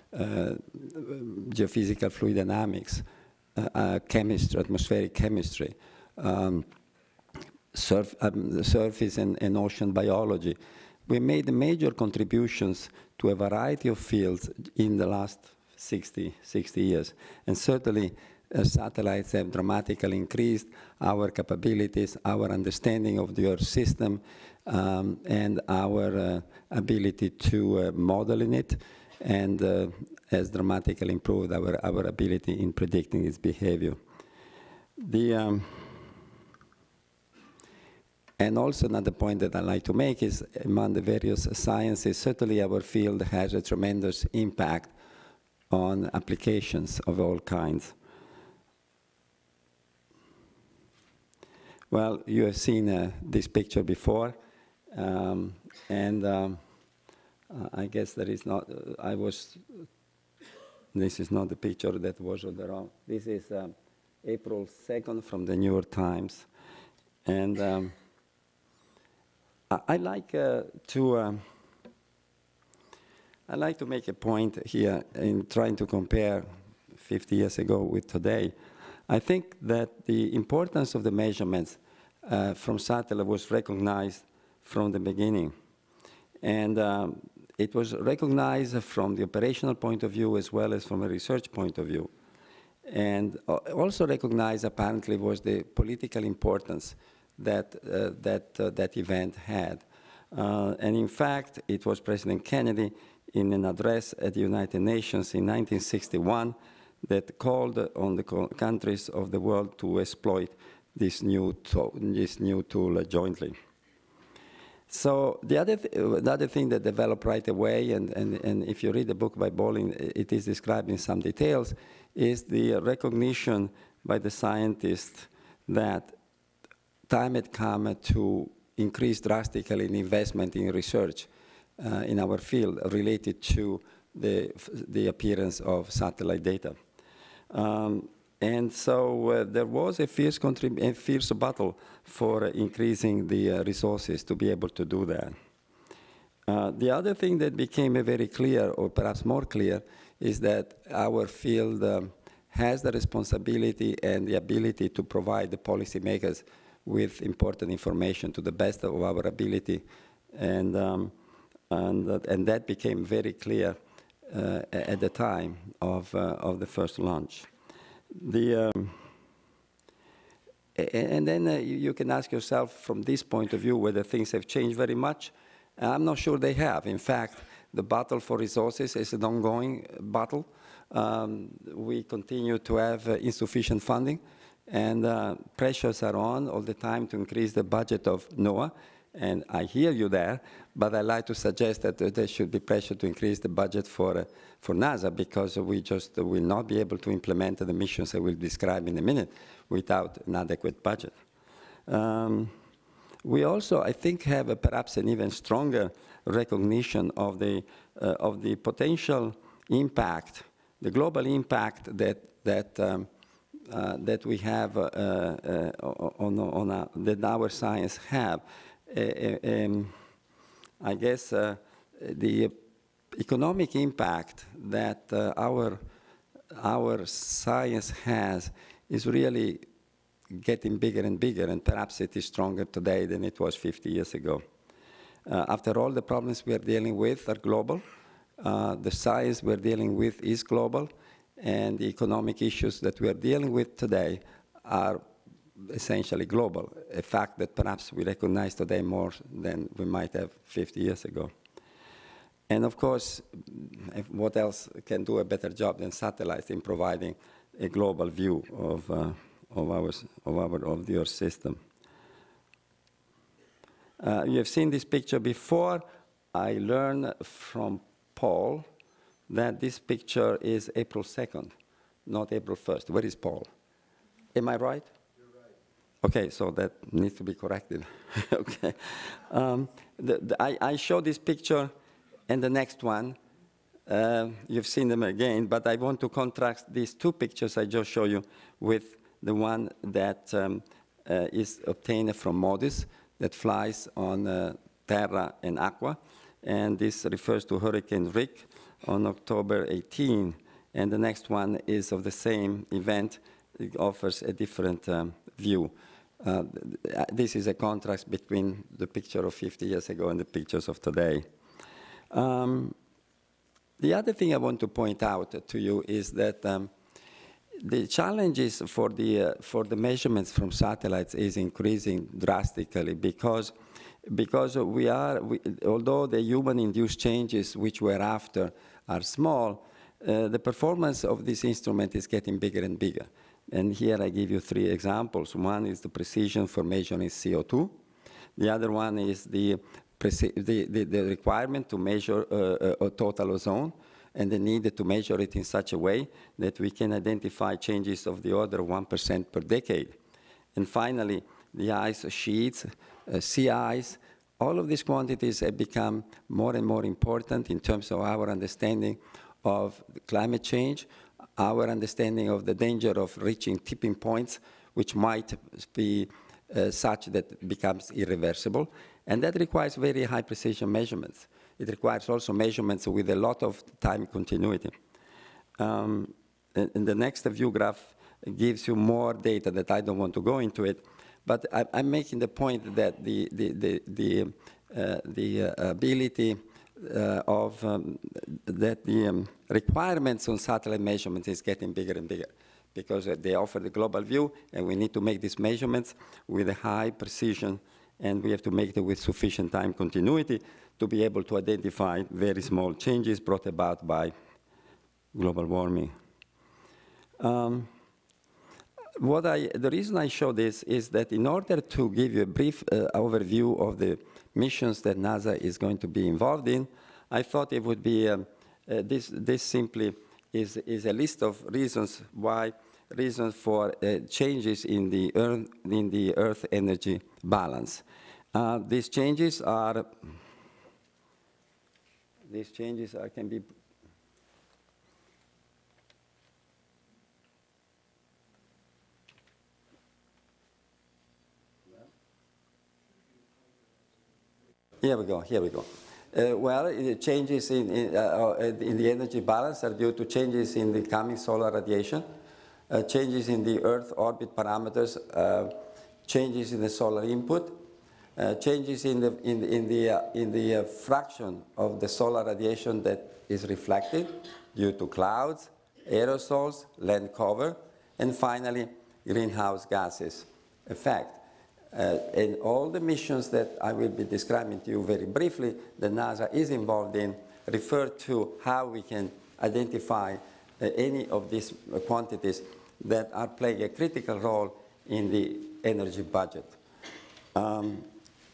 uh, geophysical fluid dynamics, uh, uh, chemistry, atmospheric chemistry, um, surf, um, surface and, and ocean biology. We made major contributions to a variety of fields in the last sixty, sixty years. And certainly, uh, satellites have dramatically increased our capabilities, our understanding of the Earth system, um, and our uh, ability to uh, model in it, and uh, has dramatically improved our, our ability in predicting its behavior. The, um, And also another point that I like to make is among the various sciences, certainly our field has a tremendous impact on applications of all kinds. Well, you have seen uh, this picture before, um, and um, uh, I guess there is not, uh, I was, this is not the picture that was on the wrong. This is um, April second from the New York Times. And um, I like uh, to um, I like to make a point here in trying to compare fifty years ago with today. I think that the importance of the measurements uh, from satellite was recognized from the beginning, and um, it was recognized from the operational point of view as well as from a research point of view, and also recognized apparently was the political importance that uh, that uh, that event had. Uh, and in fact, it was President Kennedy in an address at the United Nations in nineteen sixty-one that called on the co countries of the world to exploit this new, this new tool uh, jointly. So the other, th the other thing that developed right away, and, and, and if you read the book by Baldwin, it is described in some details, is the recognition by the scientists that time had come to increase drastically in investment in research uh, in our field related to the, the appearance of satellite data. Um, and so uh, there was a fierce, a fierce battle for uh, increasing the uh, resources to be able to do that. Uh, the other thing that became uh, very clear, or perhaps more clear, is that our field um, has the responsibility and the ability to provide the policymakers with important information to the best of our ability, and um, and, uh, and that became very clear uh, at the time of uh, of the first launch. The um, and then uh, you, you can ask yourself from this point of view whether things have changed very much. I'm not sure they have. In fact, the battle for resources is an ongoing battle. Um, we continue to have uh, insufficient funding. And uh, pressures are on all the time to increase the budget of NOAA. And I hear you there, but I like to suggest that uh, there should be pressure to increase the budget for, uh, for NASA, because we just uh, will not be able to implement the missions I will describe in a minute without an adequate budget. Um, we also, I think, have a, perhaps an even stronger recognition of the, uh, of the potential impact, the global impact that, that um, Uh, that we have uh, uh, on, on a, that our science have. Uh, um, I guess uh, the economic impact that uh, our our science has is really getting bigger and bigger, and perhaps it is stronger today than it was fifty years ago. Uh, after all, the problems we are dealing with are global. Uh, the science we're dealing with is global. And the economic issues that we are dealing with today are essentially global, a fact that perhaps we recognize today more than we might have fifty years ago. And of course, what else can do a better job than satellites in providing a global view of, uh, of, our, of, our, of the Earth system? Uh, you have seen this picture before. I learned from Paul that this picture is April second, not April first. Where is Paul? Am I right? You're right. Okay, so that needs to be corrected. Okay. Um, the, the, I, I show this picture and the next one. Uh, you've seen them again, but I want to contrast these two pictures I just showed you with the one that um, uh, is obtained from MODIS that flies on uh, Terra and Aqua. And this refers to Hurricane Rick. on October eighteenth, and the next one is of the same event. It offers a different um, view. Uh, this is a contrast between the picture of fifty years ago and the pictures of today. Um, the other thing I want to point out to you is that um, the challenges for the, uh, for the measurements from satellites is increasing drastically because, because we are, we, although the human-induced changes which we're after are small, uh, the performance of this instrument is getting bigger and bigger. And here I give you three examples. One is the precision for measuring C O two. The other one is the, the, the, the requirement to measure uh, a total ozone, and the need to measure it in such a way that we can identify changes of the order of one percent per decade. And finally, the ice sheets, uh, sea ice, all of these quantities have become more and more important in terms of our understanding of climate change, our understanding of the danger of reaching tipping points, which might be uh, such that it becomes irreversible. And that requires very high precision measurements. It requires also measurements with a lot of time continuity. Um, and, and the next view graph gives you more data that I don't want to go into it, but I, I'm making the point that the, the, the, the, uh, the uh, ability uh, of, um, that the um, requirements on satellite measurements is getting bigger and bigger because uh, they offer the global view, and we need to make these measurements with a high precision, and we have to make it with sufficient time continuity to be able to identify very small changes brought about by global warming. Um, what I, the reason I show this is that in order to give you a brief uh, overview of the missions that NASA is going to be involved in, I thought it would be, um, uh, this, this simply is, is a list of reasons why, reasons for uh, changes in the, earth, in the Earth energy balance. Uh, these changes are These changes are, can be Here we go, here we go. Uh, well, the changes in, in, uh, in the energy balance are due to changes in the coming solar radiation, uh, changes in the Earth orbit parameters, uh, changes in the solar input, Uh, changes in the, in, in the, uh, in the uh, fraction of the solar radiation that is reflected due to clouds, aerosols, land cover, and finally, greenhouse gases effect. Uh, and all the missions that I will be describing to you very briefly that NASA is involved in refer to how we can identify uh, any of these quantities that are playing a critical role in the energy budget. Um,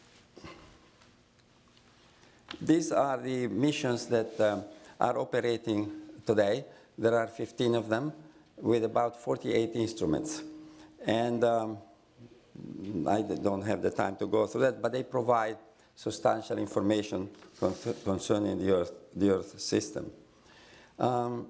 These are the missions that um, are operating today. There are fifteen of them with about forty-eight instruments. And um, I don't have the time to go through that, but they provide substantial information con concerning the Earth, the Earth system. Um,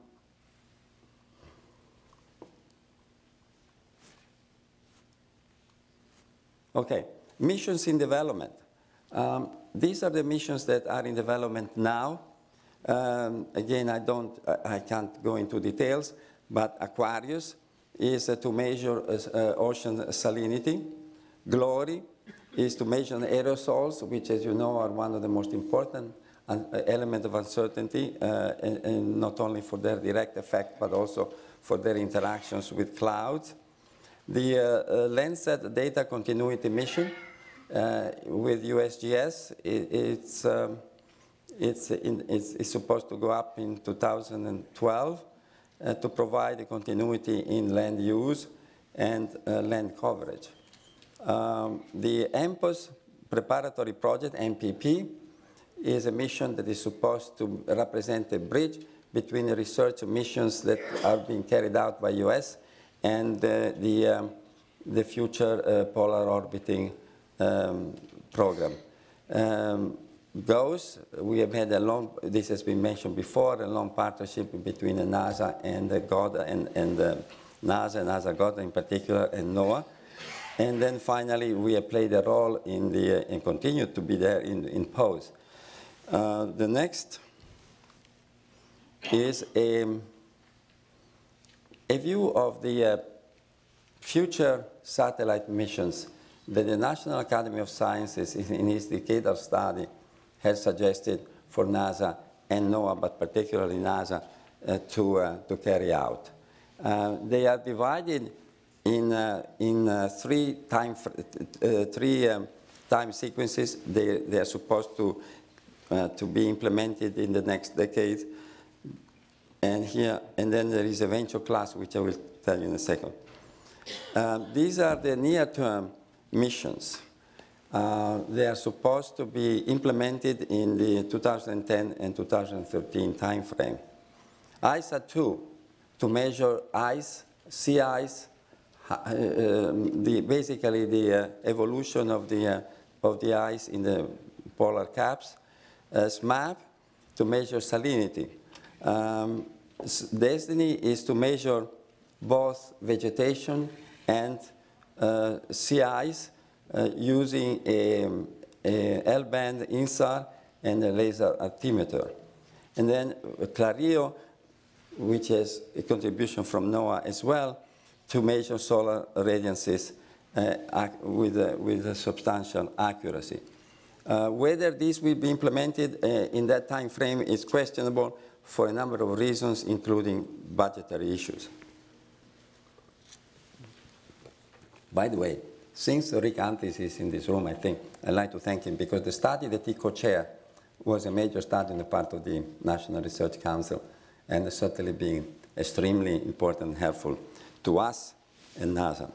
okay, missions in development. Um, These are the missions that are in development now. Um, again, I don't, I can't go into details, but Aquarius is uh, to measure uh, uh, ocean salinity. Glory is to measure aerosols, which, as you know, are one of the most important uh, element of uncertainty, uh, and, and not only for their direct effect, but also for their interactions with clouds. The uh, uh, Landsat data continuity mission Uh, with U S G S, it, it's, um, it's, in, it's, it's supposed to go up in two thousand twelve uh, to provide a continuity in land use and uh, land coverage. Um, the M P O S preparatory project, M P P, is a mission that is supposed to represent a bridge between the research missions that are being carried out by U S and uh, the, um, the future uh, polar orbiting Um, program. Um, GOES, we have had a long, this has been mentioned before, a long partnership between the NASA and the GODA, and, and the NASA, NASA GODA in particular, and NOAA. And then finally, we have played a role in the, uh, and continue to be there in, in P O S. Uh, the next is a, a view of the uh, future satellite missions that the National Academy of Sciences in its decadal study has suggested for NASA and NOAA, but particularly NASA, uh, to, uh, to carry out. Uh, they are divided in, uh, in uh, three, time, uh, three um, time sequences. They, they are supposed to, uh, to be implemented in the next decade. And here, and then there is a venture class, which I will tell you in a second. Uh, these are the near-term missions. Uh, they are supposed to be implemented in the two thousand ten and two thousand thirteen timeframe. I S A two, to measure ice, sea ice, uh, uh, the, basically the uh, evolution of the, uh, of the ice in the polar caps. Uh, S M A P, to measure salinity. Um, Destiny is to measure both vegetation and uh, sea ice uh, using a, a L-band I N S A R and a laser altimeter. And then Clario, which has a contribution from NOAA as well, to measure solar radiances uh, with, a, with a substantial accuracy. Uh, whether this will be implemented uh, in that time frame is questionable for a number of reasons, including budgetary issues. By the way, since Rick Antis is in this room, I think I'd like to thank him, because the study that he co-chaired was a major study on the part of the National Research Council, and certainly being extremely important and helpful to us and NASA.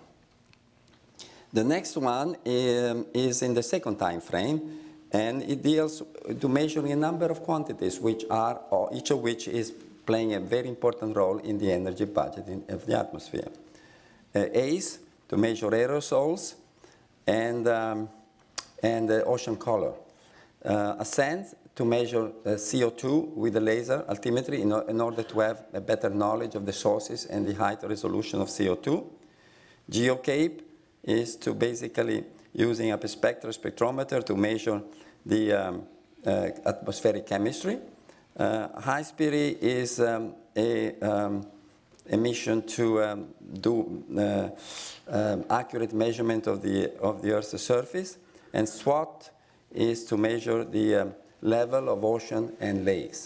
The next one um, is in the second time frame, and it deals to measuring a number of quantities, which are, or each of which is playing a very important role in the energy budget in, of the atmosphere. Uh, A C E, to measure aerosols, and, um, and uh, ocean color. Uh, Ascent, to measure uh, C O two with a laser altimetry in, in order to have a better knowledge of the sources and the height resolution of C O two. GeoCape is to basically using a spectral spectrometer to measure the um, uh, atmospheric chemistry. Uh, HySpiri is um, a, um, a mission to um, do uh, um, accurate measurement of the, of the Earth's surface. And SWOT is to measure the um, level of ocean and lakes.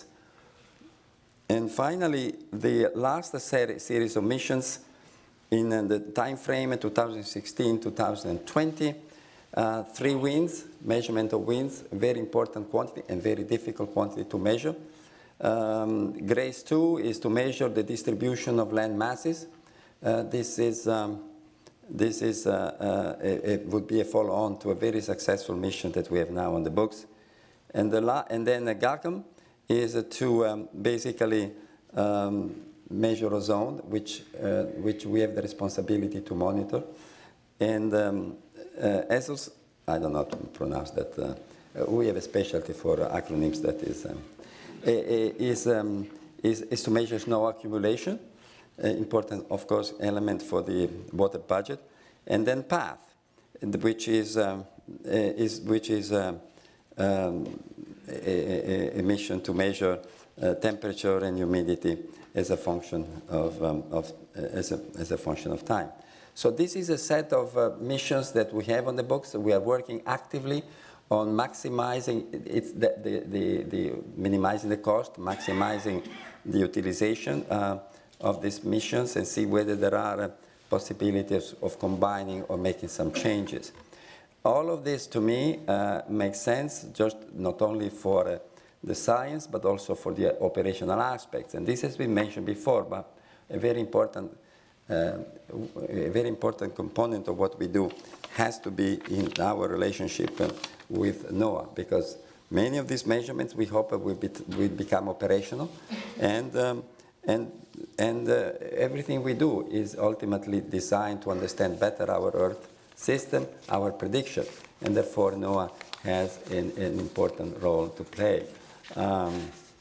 And finally, the last ser series of missions in uh, the time frame two thousand sixteen to two thousand twenty, uh, three winds, measurement of winds, very important quantity and very difficult quantity to measure. Um, GRACE two is to measure the distribution of land masses. Uh, this is, um, this is uh, uh, it would be a follow-on to a very successful mission that we have now on the books. And, the la and then the GACM is uh, to um, basically um, measure ozone, which, uh, which we have the responsibility to monitor. And um, uh, E S O S, I don't know how to pronounce that. Uh, we have a specialty for uh, acronyms that is, um, is, um, is, is to measure snow accumulation, uh, important, of course, element for the water budget. And then PATH, which is, um, is, which is um, um, a, a, a mission to measure uh, temperature and humidity as a function of, um, of uh, as, a, as a function of time. So this is a set of uh, missions that we have on the books. We are working actively on maximizing it's the, the, the, the minimizing the cost, maximizing the utilization uh, of these missions, and see whether there are uh, possibilities of combining or making some changes. All of this, to me, uh, makes sense, just not only for uh, the science, but also for the operational aspects. And this has been mentioned before, but a very important, uh, a very important component of what we do has to be in our relationship uh, with NOAA, because many of these measurements we hope will, be will become operational, and um, and and uh, everything we do is ultimately designed to understand better our Earth system, our prediction, and therefore NOAA has an, an important role to play. Um,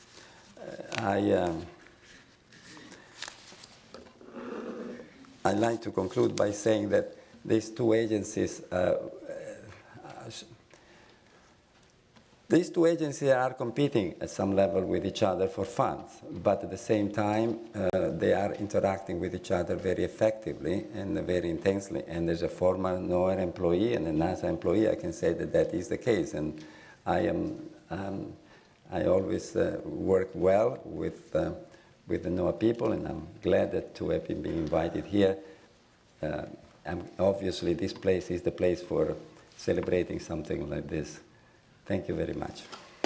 I, um, I'd like to conclude by saying that these two agencies uh, These two agencies are competing at some level with each other for funds, but at the same time, uh, they are interacting with each other very effectively and very intensely. And as a former NOAA employee and a NASA employee, I can say that that is the case. And I am, um, I always uh, work well with, uh, with the NOAA people, and I'm glad that to have been invited here. Uh, and obviously, this place is the place for celebrating something like this. Thank you very much.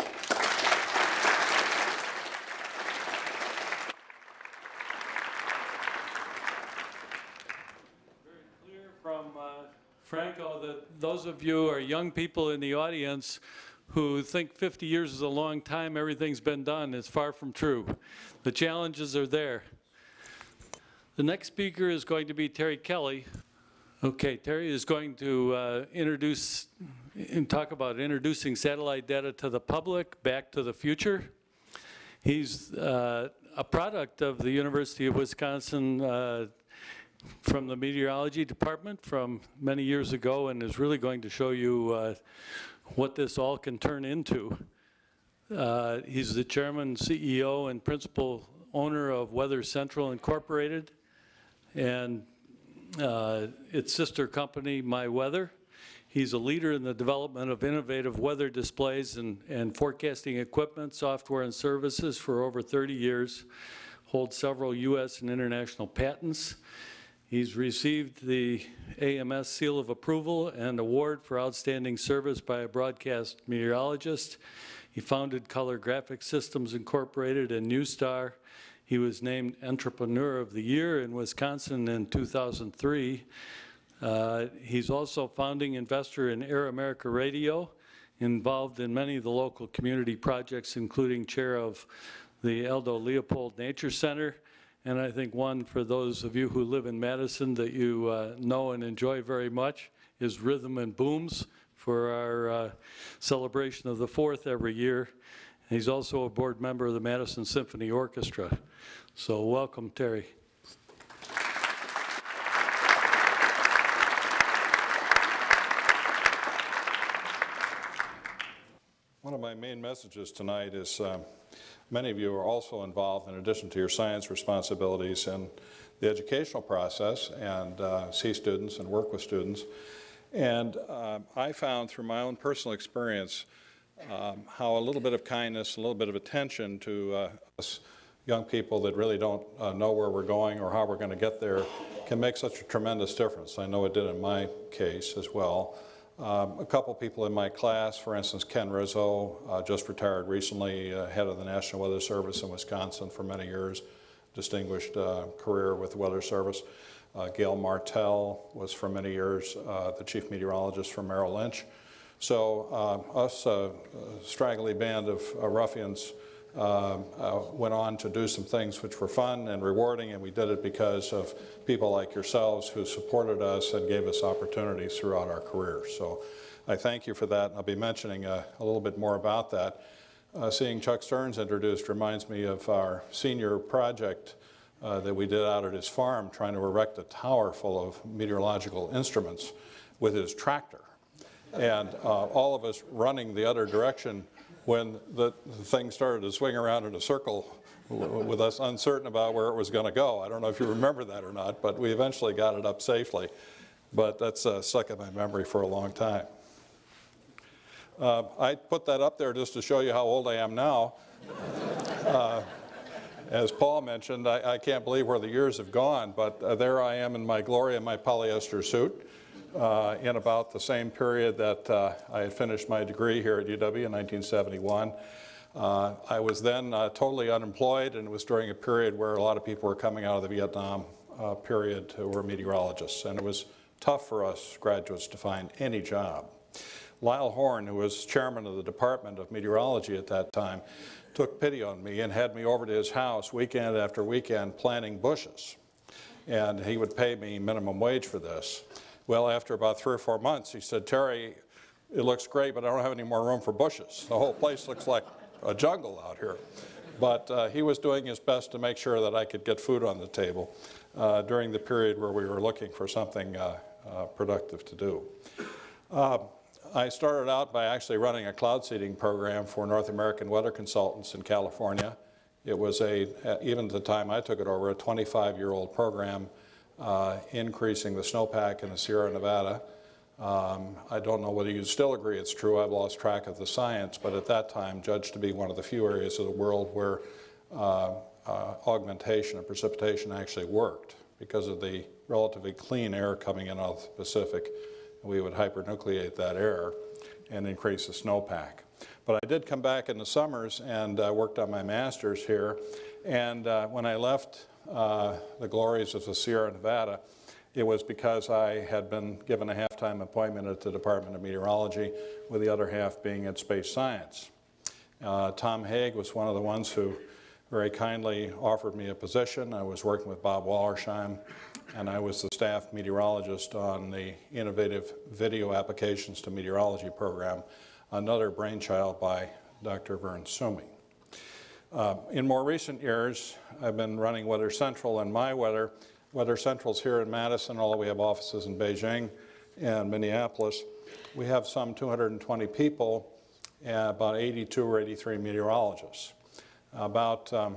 Very clear from uh, Franco that those of you who are young people in the audience who think fifty years is a long time, everything's been done, is far from true. The challenges are there. The next speaker is going to be Terry Kelly. Okay, Terry is going to uh, introduce and talk about introducing satellite data to the public, back to the future. He's uh, a product of the University of Wisconsin uh, from the meteorology department from many years ago, and is really going to show you uh, what this all can turn into. Uh, he's the chairman, C E O, and principal owner of Weather Central Incorporated, and uh, its sister company, My Weather. He's a leader in the development of innovative weather displays and, and forecasting equipment, software, and services for over thirty years, holds several U S and international patents. He's received the A M S Seal of Approval and Award for Outstanding Service by a broadcast meteorologist. He founded Color Graphic Systems Incorporated and NewStar. He was named Entrepreneur of the Year in Wisconsin in two thousand three. Uh, he's also founding investor in Air America Radio, involved in many of the local community projects, including chair of the Aldo Leopold Nature Center, and I think one for those of you who live in Madison that you uh, know and enjoy very much is Rhythm and Booms for our uh, celebration of the fourth every year. And he's also a board member of the Madison Symphony Orchestra. So welcome, Terry. One of my main messages tonight is um, many of you are also involved, in addition to your science responsibilities, in the educational process and uh, see students and work with students. And uh, I found through my own personal experience um, how a little bit of kindness, a little bit of attention to uh, us young people that really don't uh, know where we're going or how we're going to get there can make such a tremendous difference. I know it did in my case as well. Um, a couple people in my class, for instance, Ken Rizzo, uh, just retired recently, uh, head of the National Weather Service in Wisconsin for many years, distinguished uh, career with the Weather Service. Uh, Gail Martell was for many years uh, the chief meteorologist for Merrill Lynch. So uh, us, uh, a straggly band of uh, ruffians, uh, uh, went on to do some things which were fun and rewarding, and we did it because of people like yourselves who supported us and gave us opportunities throughout our careers. So I thank you for that, and I'll be mentioning uh, a little bit more about that. Uh, seeing Chuck Stearns introduced reminds me of our senior project uh, that we did out at his farm, trying to erect a tower full of meteorological instruments with his tractor. And uh, all of us running the other direction when the, the thing started to swing around in a circle with us uncertain about where it was going to go. I don't know if you remember that or not, but we eventually got it up safely. But that's uh, stuck in my memory for a long time. Uh, I put that up there just to show you how old I am now. Uh, as Paul mentioned, I, I can't believe where the years have gone, but uh, there I am in my glory in my polyester suit. Uh, in about the same period that uh, I had finished my degree here at U W in nineteen seventy-one. Uh, I was then uh, totally unemployed, and it was during a period where a lot of people were coming out of the Vietnam uh, period who were meteorologists, and it was tough for us graduates to find any job. Lyle Horn, who was chairman of the Department of Meteorology at that time, took pity on me and had me over to his house weekend after weekend planting bushes, and he would pay me minimum wage for this. Well, after about three or four months, he said, "Terry, it looks great, but I don't have any more room for bushes. The whole place looks like a jungle out here." But uh, he was doing his best to make sure that I could get food on the table uh, during the period where we were looking for something uh, uh, productive to do. Uh, I started out by actually running a cloud seeding program for North American weather consultants in California. It was a, even at the time I took it over, a twenty-five-year-old program uh, increasing the snowpack in the Sierra Nevada. Um, I don't know whether you still agree it's true. I've lost track of the science, but at that time judged to be one of the few areas of the world where uh, uh, augmentation of precipitation actually worked because of the relatively clean air coming in out of the Pacific. We would hypernucleate that air and increase the snowpack. But I did come back in the summers and uh, worked on my master's here. And uh, when I left uh, the glories of the Sierra Nevada, it was because I had been given a half-time appointment at the Department of Meteorology, with the other half being at Space Science. Uh, Tom Haig was one of the ones who very kindly offered me a position. I was working with Bob Wallersheim, and I was the staff meteorologist on the Innovative Video Applications to Meteorology program, another brainchild by Doctor Vern Sumi. Uh, in more recent years, I've been running Weather Central, and my weather, Weather Central's here in Madison, although we have offices in Beijing and Minneapolis. We have some two hundred twenty people, and about eighty-two or eighty-three meteorologists. About um,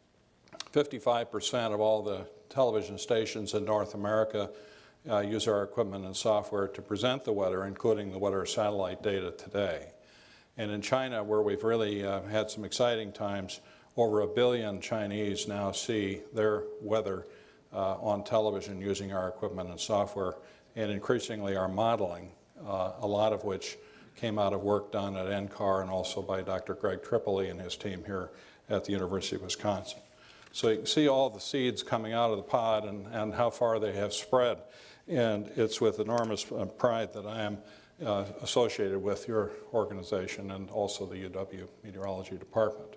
fifty-five percent of all the television stations in North America uh, use our equipment and software to present the weather, including the weather satellite data today. And in China, where we've really uh, had some exciting times, over a billion Chinese now see their weather uh, on television using our equipment and software, and increasingly our modeling, uh, a lot of which came out of work done at N C A R and also by Doctor Greg Tripoli and his team here at the University of Wisconsin. So you can see all the seeds coming out of the pod and, and how far they have spread. And it's with enormous pride that I am uh, associated with your organization and also the U W Meteorology Department.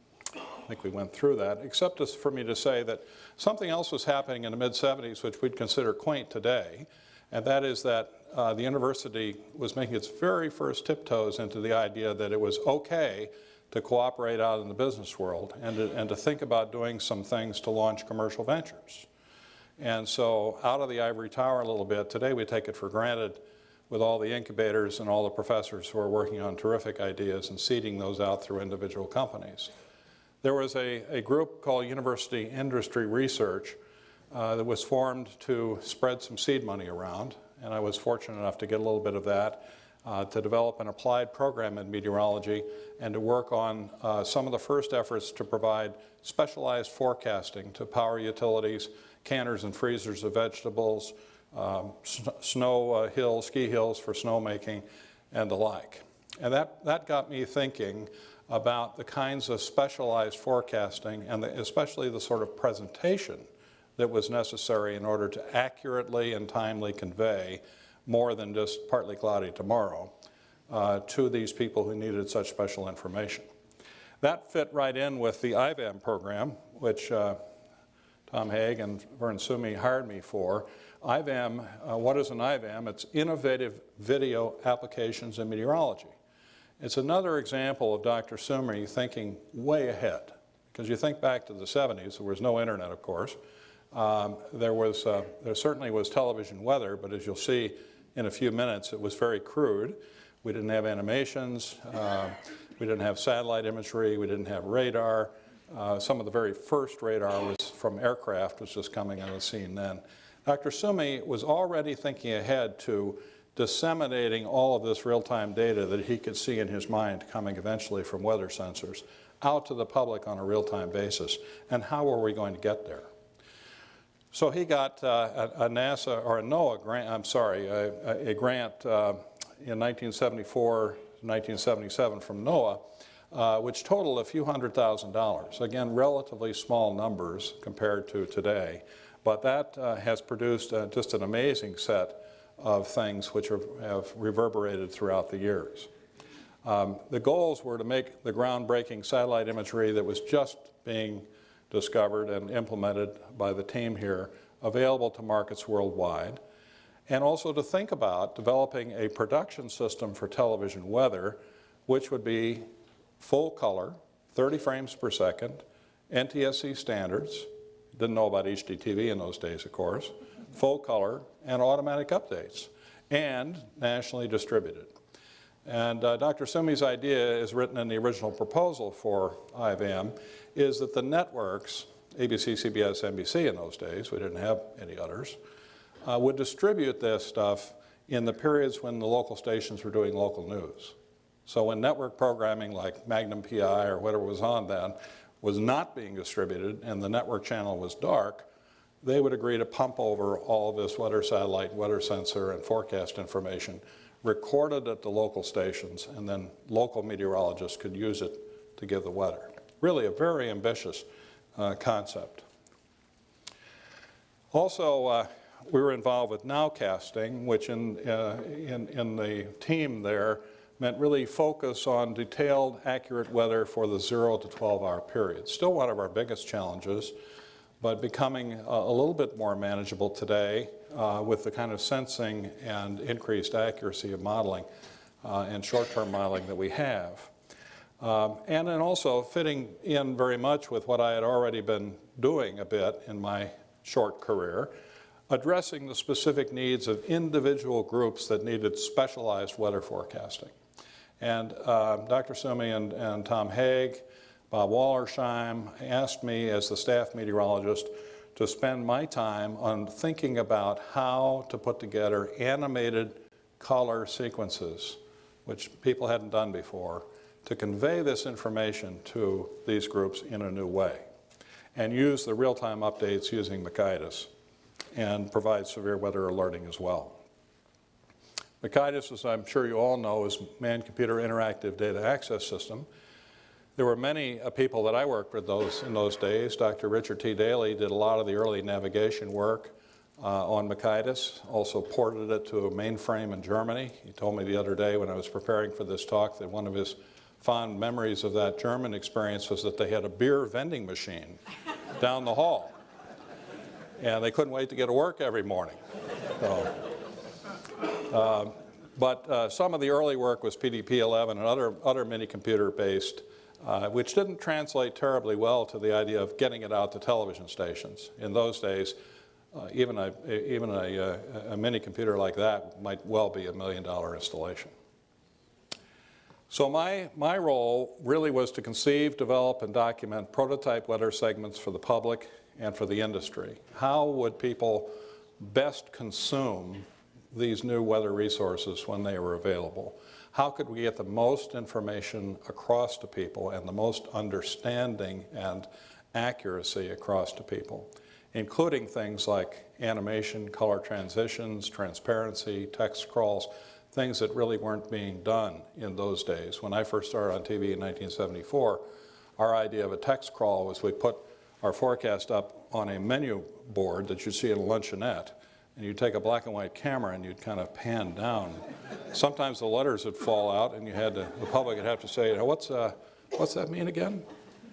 I think we went through that, except as for me to say that something else was happening in the mid seventies which we'd consider quaint today, and that is that uh, the university was making its very first tiptoes into the idea that it was okay to cooperate out in the business world and to, and to think about doing some things to launch commercial ventures. And so out of the ivory tower a little bit, today we take it for granted with all the incubators and all the professors who are working on terrific ideas and seeding those out through individual companies. There was a, a group called University Industry Research uh, that was formed to spread some seed money around, and I was fortunate enough to get a little bit of that. Uh, to develop an applied program in meteorology and to work on uh, some of the first efforts to provide specialized forecasting to power utilities, canners and freezers of vegetables, um, sn snow uh, hills, ski hills for snowmaking, and the like. And that, that got me thinking about the kinds of specialized forecasting and the, especially the sort of presentation that was necessary in order to accurately and timely convey more than just partly cloudy tomorrow, uh, to these people who needed such special information. That fit right in with the I V A M program, which uh, Tom Haig and Vern Sumi hired me for. I V A M, uh, what is an I V A M? It's Innovative Video Applications in Meteorology. It's another example of Doctor Sumi thinking way ahead, because you think back to the seventies, there was no internet, of course. Um, there was, uh, there certainly was television weather, but as you'll see in a few minutes, it was very crude. We didn't have animations, uh, we didn't have satellite imagery, we didn't have radar. Uh, some of the very first radar was from aircraft, was just coming on the scene then. Doctor Sumi was already thinking ahead to disseminating all of this real-time data that he could see in his mind coming eventually from weather sensors out to the public on a real-time basis. And how were we going to get there? So he got uh, a, a NASA, or a NOAA grant, I'm sorry, a, a grant uh, in nineteen seventy-four, nineteen seventy-seven from NOAA, uh, which totaled a few hundred thousand dollars. Again, relatively small numbers compared to today, but that uh, has produced uh, just an amazing set of things which are, have reverberated throughout the years. Um, the goals were to make the groundbreaking satellite imagery that was just being discovered and implemented by the team here available to markets worldwide, and also to think about developing a production system for television weather which would be full color, thirty frames per second, N T S C standards, didn't know about H D T V in those days, of course, full color and automatic updates, and nationally distributed. And uh, Doctor Sumi's idea, is written in the original proposal for I V A M, is that the networks, A B C, C B S, N B C in those days, we didn't have any others, uh, would distribute this stuff in the periods when the local stations were doing local news. So when network programming like Magnum P I or whatever was on then was not being distributed and the network channel was dark, they would agree to pump over all of this weather satellite, weather sensor, and forecast information, recorded at the local stations, and then local meteorologists could use it to give the weather. Really a very ambitious uh, concept. Also, uh, we were involved with nowcasting, which in, uh, in, in the team there meant really focus on detailed, accurate weather for the zero to twelve hour period. Still one of our biggest challenges, but becoming a, a little bit more manageable today uh, with the kind of sensing and increased accuracy of modeling uh, and short-term modeling that we have. Um, and then also fitting in very much with what I had already been doing a bit in my short career, addressing the specific needs of individual groups that needed specialized weather forecasting. And uh, Doctor Sumi and, and Tom Haig, Bob Wallersheim asked me as the staff meteorologist to spend my time on thinking about how to put together animated color sequences, which people hadn't done before, to convey this information to these groups in a new way, and use the real-time updates using MECIDIS, and provide severe weather alerting as well. MECIDIS, as I'm sure you all know, is Man-Computer Interactive Data Access System. There were many uh, people that I worked with those, in those days. Doctor Richard T. Daly did a lot of the early navigation work uh, on MECIDIS, also ported it to a mainframe in Germany. He told me the other day when I was preparing for this talk that one of his fond memories of that German experience was that they had a beer vending machine down the hall. And they couldn't wait to get to work every morning. So, uh, but uh, some of the early work was P D P eleven and other, other mini-computer based, uh, which didn't translate terribly well to the idea of getting it out to television stations. In those days, uh, even, a, even a, a, a mini-computer like that might well be a million dollar installation. So my, my role really was to conceive, develop, and document prototype weather segments for the public and for the industry. How would people best consume these new weather resources when they were available? How could we get the most information across to people and the most understanding and accuracy across to people, including things like animation, color transitions, transparency, text scrolls, things that really weren't being done in those days. When I first started on T V in nineteen seventy-four, our idea of a text crawl was we put our forecast up on a menu board that you'd see at a luncheonette, and you'd take a black and white camera and you'd kind of pan down. Sometimes the letters would fall out and you had to, the public would have to say, what's, uh, what's that mean again?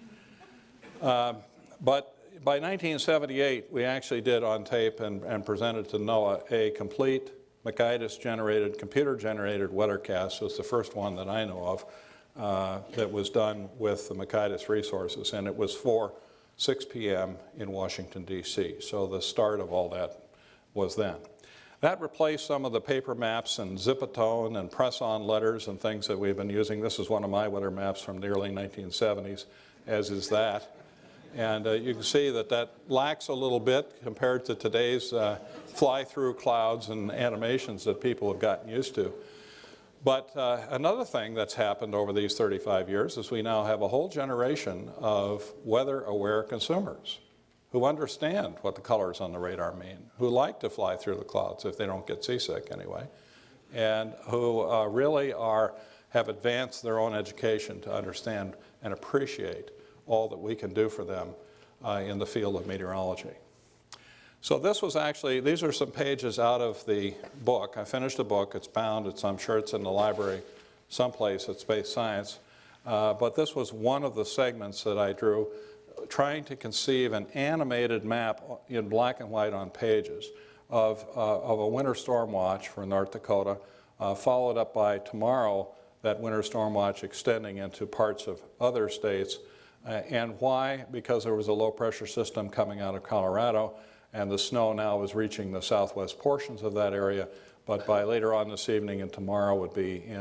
Uh, but by nineteen seventy-eight, we actually did on tape and, and presented to NOAA a complete MECIDIS-generated, computer-generated weathercast. It was the first one that I know of uh, that was done with the MECIDIS resources, and it was for six p m in Washington, D C So the start of all that was then. That replaced some of the paper maps and Zipatone and press-on letters and things that we've been using. This is one of my weather maps from the early nineteen seventies, as is that. And uh, you can see that that lacks a little bit compared to today's uh, fly-through clouds and animations that people have gotten used to. But uh, another thing that's happened over these thirty-five years is we now have a whole generation of weather-aware consumers who understand what the colors on the radar mean, who like to fly through the clouds if they don't get seasick anyway, and who uh, really are, have advanced their own education to understand and appreciate all that we can do for them uh, in the field of meteorology. So this was actually, these are some pages out of the book. I finished the book, it's bound, it's, I'm sure it's in the library someplace at Space Science, uh, but this was one of the segments that I drew, trying to conceive an animated map in black and white on pages of, uh, of a winter storm watch for North Dakota, uh, followed up by tomorrow that winter storm watch extending into parts of other states. Uh, and why? Because there was a low pressure system coming out of Colorado, and the snow now is reaching the southwest portions of that area, but by later on this evening and tomorrow would be in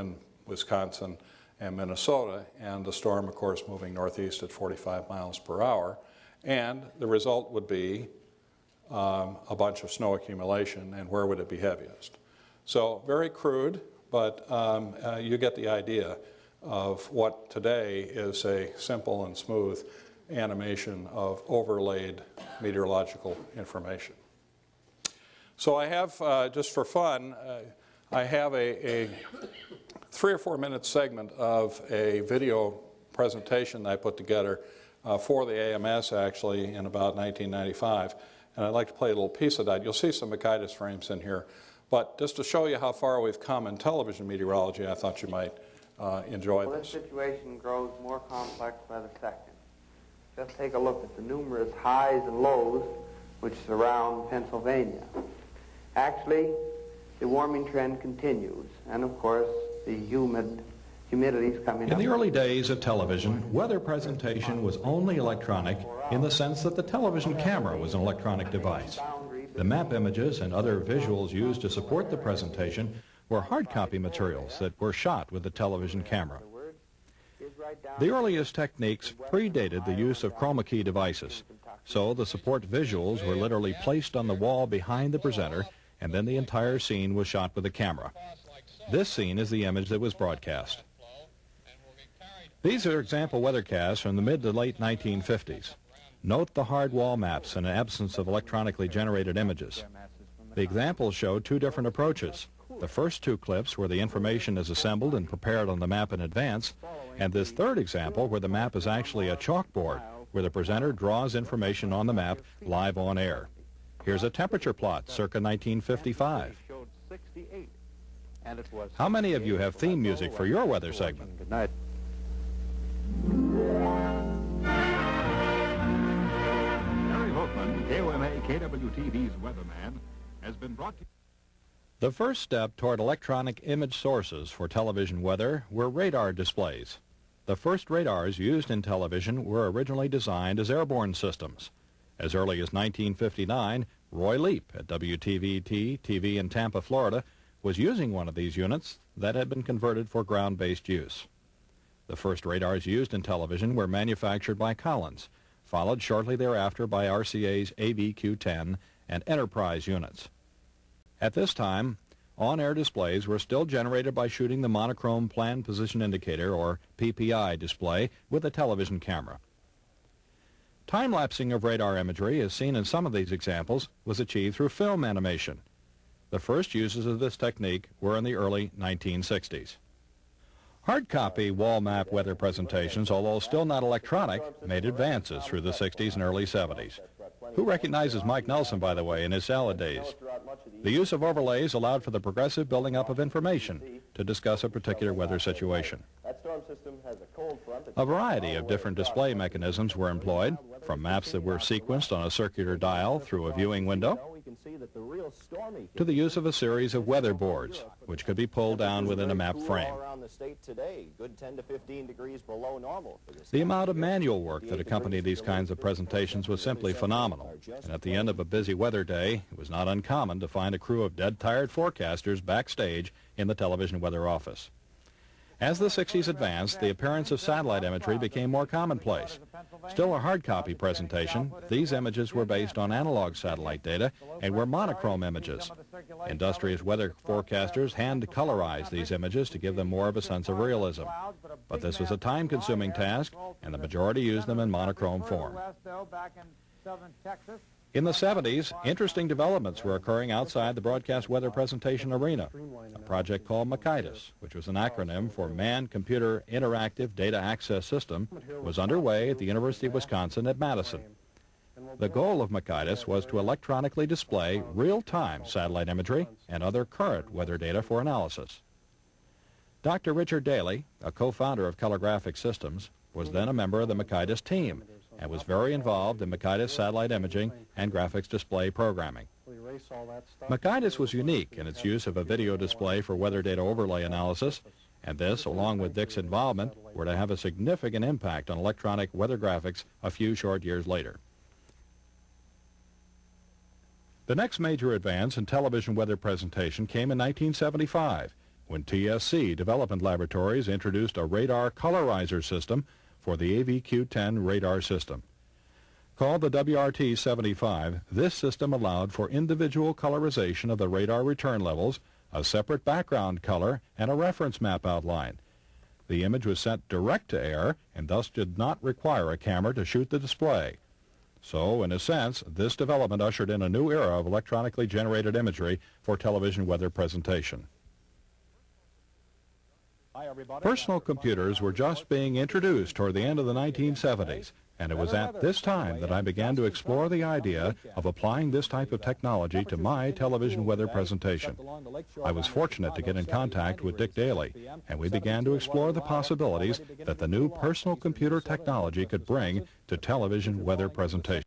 Wisconsin and Minnesota, and the storm, of course, moving northeast at forty-five miles per hour. And the result would be um, a bunch of snow accumulation, and where would it be heaviest? So very crude, but um, uh, you get the idea of what today is a simple and smooth animation of overlaid meteorological information. So I have, uh, just for fun, uh, I have a, a three or four minute segment of a video presentation that I put together uh, for the A M S actually in about nineteen ninety-five, and I'd like to play a little piece of that. You'll see some Makaitis frames in here, but just to show you how far we've come in television meteorology, I thought you might uh, enjoy well, this. This situation grows more complex by the second. Just take a look at the numerous highs and lows which surround Pennsylvania. Actually, the warming trend continues, and of course, the humid humidity is coming up. In the early days of television, weather presentation was only electronic in the sense that the television camera was an electronic device. The map images and other visuals used to support the presentation were hard copy materials that were shot with the television camera. The earliest techniques predated the use of chroma key devices, so the support visuals were literally placed on the wall behind the presenter, and then the entire scene was shot with a camera. This scene is the image that was broadcast. These are example weathercasts from the mid to late nineteen fifties. Note the hard wall maps and an absence of electronically generated images. The examples show two different approaches. The first two clips where the information is assembled and prepared on the map in advance, and this third example where the map is actually a chalkboard, where the presenter draws information on the map live on air. Here's a temperature plot circa nineteen fifty-five. How many of you have theme music for your weather segment? Good night. K O M A K W T V's weatherman has been brought to you. The first step toward electronic image sources for television weather were radar displays. The first radars used in television were originally designed as airborne systems. As early as nineteen fifty-nine, Roy Leap at W T V T T V in Tampa, Florida, was using one of these units that had been converted for ground-based use. The first radars used in television were manufactured by Collins, followed shortly thereafter by R C A's A V Q ten and Enterprise units. At this time, on-air displays were still generated by shooting the monochrome plan position indicator, or P P I, display with a television camera. Time-lapsing of radar imagery, as seen in some of these examples, was achieved through film animation. The first uses of this technique were in the early nineteen sixties. Hard copy wall map weather presentations, although still not electronic, made advances through the sixties and early seventies. Who recognizes Mike Nelson, by the way, in his salad days? The use of overlays allowed for the progressive building up of information to discuss a particular weather situation. A variety of different display mechanisms were employed, from maps that were sequenced on a circular dial through a viewing window, to the use of a series of weather boards, which could be pulled down within a map frame. The amount of manual work that accompanied these kinds of presentations was simply phenomenal, and at the end of a busy weather day, it was not uncommon to find a crew of dead-tired forecasters backstage in the television weather office. As the sixties advanced, the appearance of satellite imagery became more commonplace. Still a hard copy presentation, these images were based on analog satellite data and were monochrome images. Industrious weather forecasters hand-colorized these images to give them more of a sense of realism. But this was a time-consuming task, and the majority used them in monochrome form. In the seventies, interesting developments were occurring outside the broadcast weather presentation arena. A project called Makaitis, which was an acronym for Man-Computer Interactive Data Access System, was underway at the University of Wisconsin at Madison. The goal of Makaitis was to electronically display real-time satellite imagery and other current weather data for analysis. Doctor Richard Daly, a co-founder of Colorgraphic Systems, was then a member of the Makaitis team and was very involved in Makaitis satellite imaging and graphics display programming. Makaitis was unique in its use of a video display for weather data overlay analysis, and this, along with Dick's involvement, were to have a significant impact on electronic weather graphics a few short years later. The next major advance in television weather presentation came in nineteen seventy-five, when T S C Development Laboratories introduced a radar colorizer system for the A V Q ten radar system. Called the W R T seventy-five, this system allowed for individual colorization of the radar return levels, a separate background color, and a reference map outline. The image was sent direct to air and thus did not require a camera to shoot the display. So, in a sense, this development ushered in a new era of electronically generated imagery for television weather presentation. Personal computers were just being introduced toward the end of the nineteen seventies, and it was at this time that I began to explore the idea of applying this type of technology to my television weather presentation. I was fortunate to get in contact with Dick Daly, and we began to explore the possibilities that the new personal computer technology could bring to television weather presentation.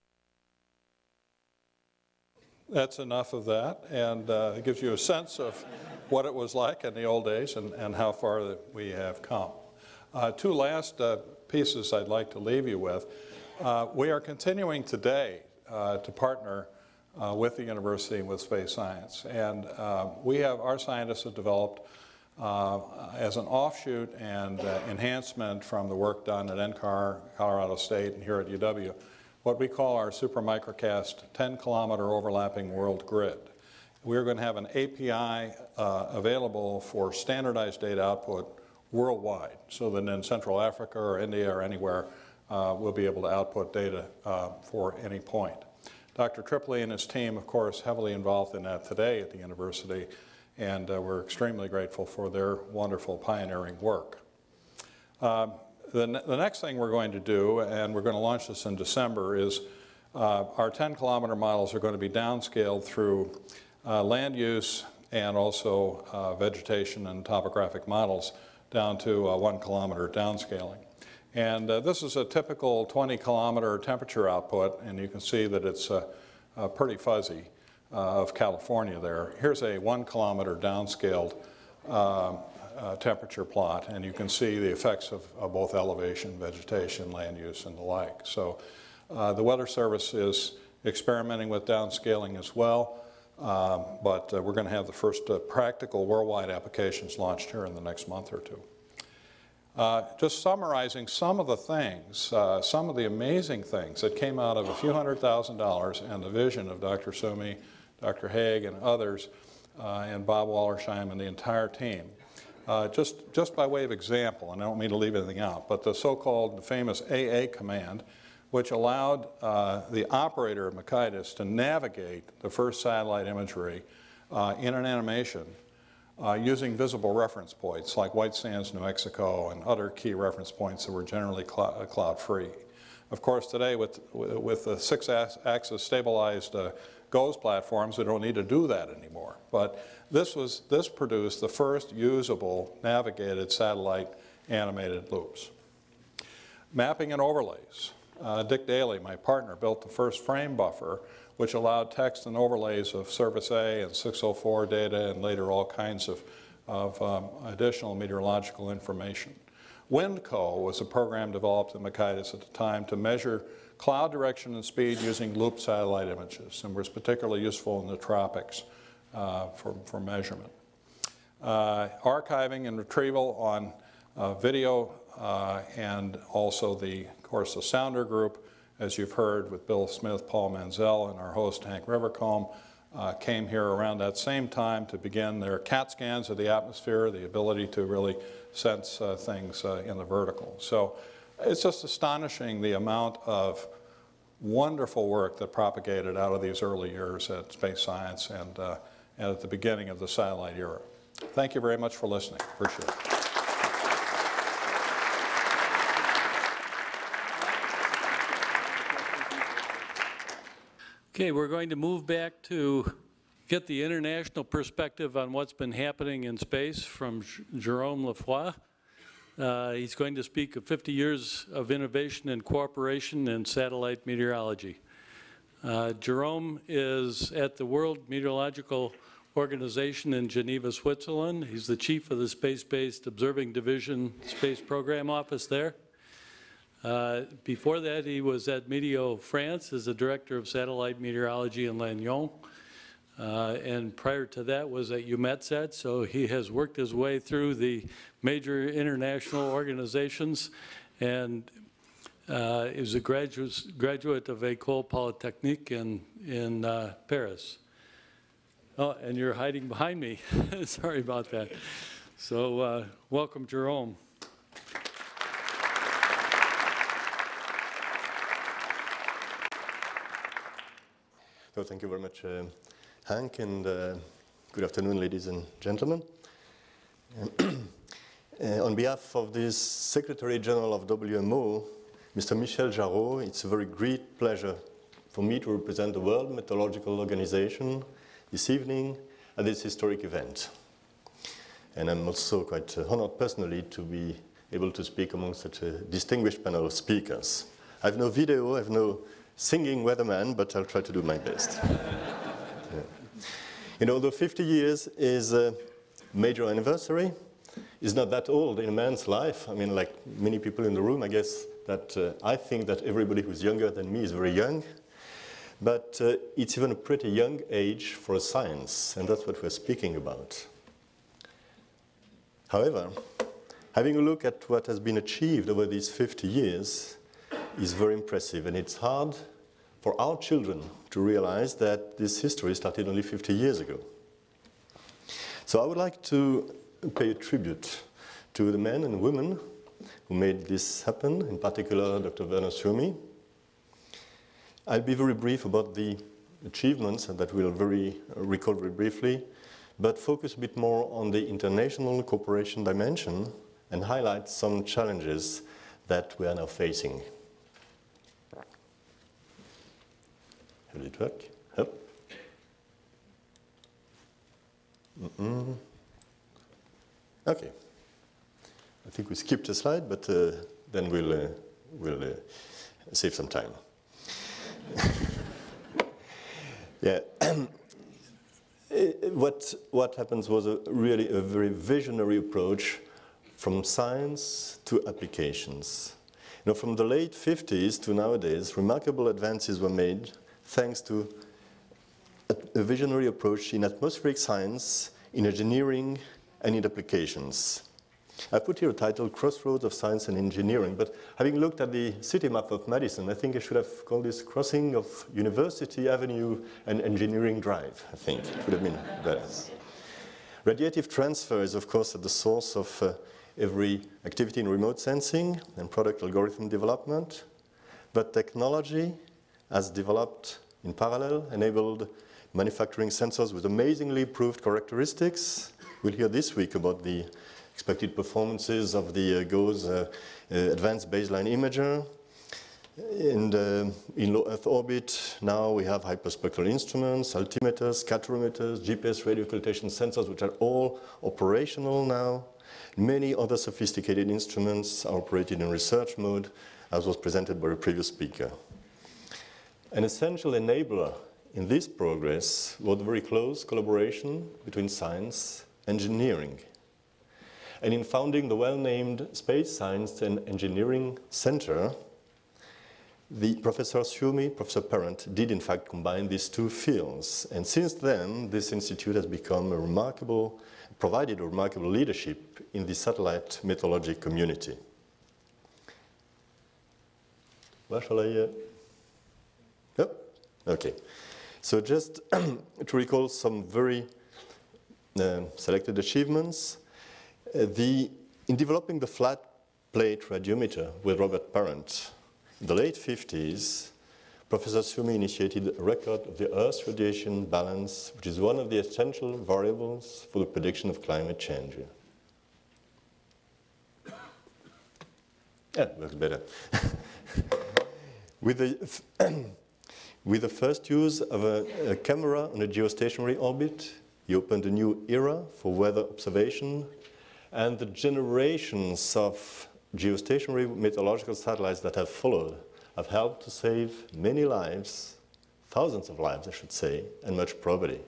That's enough of that, and uh, it gives you a sense of what it was like in the old days and, and how far that we have come. Uh, two last uh, pieces I'd like to leave you with. Uh, we are continuing today uh, to partner uh, with the university and with space science, and uh, we have, our scientists have developed uh, as an offshoot and uh, enhancement from the work done at N C A R, Colorado State, and here at U W, what we call our super microcast ten kilometer overlapping world grid. We're going to have an A P I uh, available for standardized data output worldwide, so that in Central Africa or India or anywhere, uh, we'll be able to output data uh, for any point. Doctor Tripoli and his team, of course, heavily involved in that today at the university, and uh, we're extremely grateful for their wonderful pioneering work. Uh, the, ne the next thing we're going to do, and we're going to launch this in December, is uh, our ten kilometer models are going to be downscaled through uh, land use and also uh, vegetation and topographic models down to uh, one kilometer downscaling. And uh, this is a typical twenty kilometer temperature output, and you can see that it's uh, uh, pretty fuzzy uh, of California there. Here's a one kilometer downscaled uh, uh, temperature plot, and you can see the effects of, of both elevation, vegetation, land use, and the like. So uh, the Weather Service is experimenting with downscaling as well. Um, but uh, we're going to have the first uh, practical worldwide applications launched here in the next month or two. Uh, just summarizing some of the things, uh, some of the amazing things that came out of a few hundred thousand dollars and the vision of Doctor Sumi, Doctor Haig, and others, uh, and Bob Wallersheim and the entire team. Uh, just, just by way of example, and I don't mean to leave anything out, but the so-called famous A A command, which allowed uh, the operator of Meteorological to navigate the first satellite imagery uh, in an animation uh, using visible reference points like White Sands, New Mexico, and other key reference points that were generally cl cloud-free. Of course, today with, with the six-axis stabilized uh, GOES platforms, we don't need to do that anymore. But this, was, this produced the first usable navigated satellite animated loops. Mapping and overlays. Uh, Dick Daly, my partner, built the first frame buffer, which allowed text and overlays of Service A and six oh four data and later all kinds of, of um, additional meteorological information. WindCo was a program developed in Meteorological at the time to measure cloud direction and speed using looped satellite images, and was particularly useful in the tropics uh, for, for measurement. Uh, archiving and retrieval on uh, video uh, and also the Of course, the Sounder Group, as you've heard with Bill Smith, Paul Manzel, and our host Hank Revercomb, uh, came here around that same time to begin their CAT scans of the atmosphere, the ability to really sense uh, things uh, in the vertical. So it's just astonishing the amount of wonderful work that propagated out of these early years at space science and, uh, and at the beginning of the satellite era. Thank you very much for listening. Appreciate it. Okay, we're going to move back to get the international perspective on what's been happening in space from Jerome Lafeuille. Uh, he's going to speak of fifty years of innovation and cooperation in satellite meteorology. Uh, Jerome is at the World Meteorological Organization in Geneva, Switzerland. He's the chief of the Space-Based Observing Division Space Program Office there. Uh, before that, he was at Meteo France as the Director of Satellite Meteorology in Lannion. Uh, and prior to that was at U M E T S A T, so he has worked his way through the major international organizations, and uh, is a graduate, graduate of École Polytechnique in, in uh, Paris. Oh, and you're hiding behind me. Sorry about that. So uh, welcome, Jerome. So thank you very much, uh, Hank, and uh, good afternoon, ladies and gentlemen. uh, on behalf of the Secretary General of W M O, Mister Michel Jarraud, it's a very great pleasure for me to represent the World Meteorological Organization this evening at this historic event. And I'm also quite uh, honored personally to be able to speak among such a distinguished panel of speakers. I have no video, I have no singing weatherman, but I'll try to do my best. Yeah. You know, the fifty years is a major anniversary. It's not that old in a man's life. I mean, like many people in the room, I guess that uh, I think that everybody who's younger than me is very young. But uh, it's even a pretty young age for science, and that's what we're speaking about. However, having a look at what has been achieved over these fifty years is very impressive, and it's hard for our children to realize that this history started only fifty years ago. So I would like to pay a tribute to the men and women who made this happen, in particular Doctor Werner Suomi. I'll be very brief about the achievements that we'll very uh, recall very briefly, but focus a bit more on the international cooperation dimension and highlight some challenges that we are now facing. Will it work? Yep. Mm-mm. Okay. I think we skipped a slide, but uh, then we'll, uh, we'll uh, save some time. Yeah. what, what happens was a, really a very visionary approach from science to applications. You know, from the late fifties to nowadays, remarkable advances were made thanks to a, a visionary approach in atmospheric science, in engineering, and in applications. I put here a title, Crossroads of Science and Engineering, but having looked at the city map of Madison, I think I should have called this Crossing of University Avenue and Engineering Drive, I think. It would have been better. Radiative transfer is, of course, at the source of uh, every activity in remote sensing and product algorithm development, but technology has developed in parallel, enabled manufacturing sensors with amazingly improved characteristics. We'll hear this week about the expected performances of the uh, GOES uh, uh, Advanced Baseline Imager. And uh, in low Earth orbit, now we have hyperspectral instruments, altimeters, scatterometers, G P S radio occultation sensors, which are all operational now. Many other sophisticated instruments are operated in research mode, as was presented by a previous speaker. An essential enabler in this progress was the very close collaboration between science and engineering. And in founding the well-named Space Science and Engineering Center, the Professor Suomi, Professor Parent, did in fact combine these two fields. And since then, this institute has become a remarkable, provided a remarkable leadership in the satellite meteorology community. Where shall I? Uh... Yep. Okay. So just to recall some very uh, selected achievements. Uh, the, in developing the flat plate radiometer with Robert Parent in the late fifties, Professor Suomi initiated a record of the Earth's radiation balance, which is one of the essential variables for the prediction of climate change. Yeah, works better. with, the, with the first use of a, a camera on a geostationary orbit, he opened a new era for weather observation. And the generations of geostationary meteorological satellites that have followed have helped to save many lives, thousands of lives, I should say, and much property.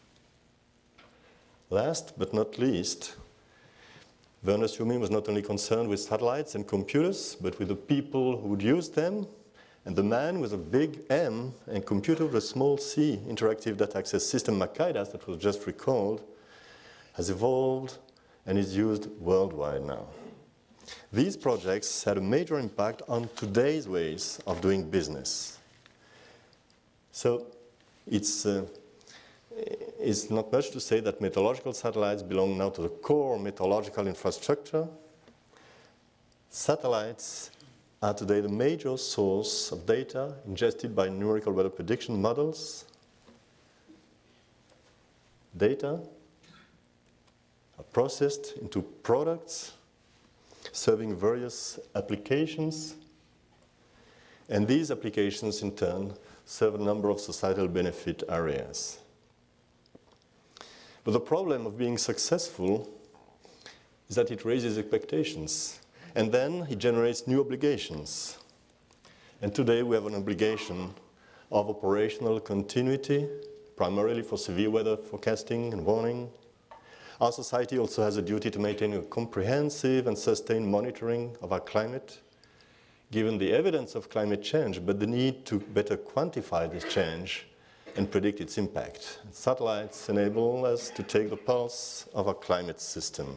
Last but not least, Werner Suomi was not only concerned with satellites and computers, but with the people who would use them And the man with a big M and computer with a small c, Interactive Data Access System, MacIDAS, that was just recalled, has evolved and is used worldwide now. These projects had a major impact on today's ways of doing business. So it's, uh, it's not much to say that meteorological satellites belong now to the core meteorological infrastructure. Satellites are today the major source of data ingested by numerical weather prediction models. Data are processed into products serving various applications, and these applications in turn serve a number of societal benefit areas. But the problem of being successful is that it raises expectations, and then it generates new obligations. And today we have an obligation of operational continuity, primarily for severe weather forecasting and warning. Our society also has a duty to maintain a comprehensive and sustained monitoring of our climate, given the evidence of climate change, but the need to better quantify this change and predict its impact. Satellites enable us to take the pulse of our climate system.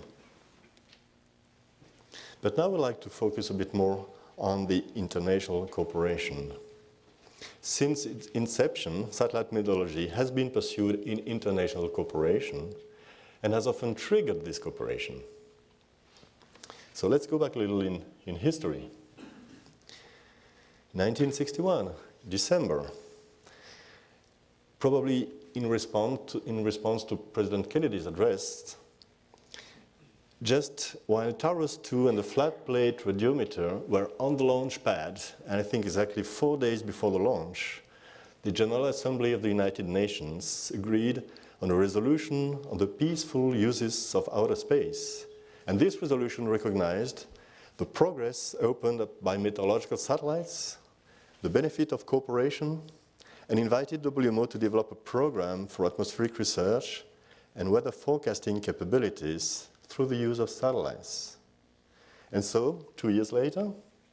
But now I would like to focus a bit more on the international cooperation. Since its inception, satellite meteorology has been pursued in international cooperation and has often triggered this cooperation. So let's go back a little in, in history. nineteen sixty-one, December, probably in response to, in response to President Kennedy's address, just while Terrace two and the flat plate radiometer were on the launch pad, and I think exactly four days before the launch, the General Assembly of the United Nations agreed on a resolution on the peaceful uses of outer space. And this resolution recognized the progress opened up by meteorological satellites, the benefit of cooperation, and invited W M O to develop a program for atmospheric research and weather forecasting capabilities through the use of satellites. And so, two years later,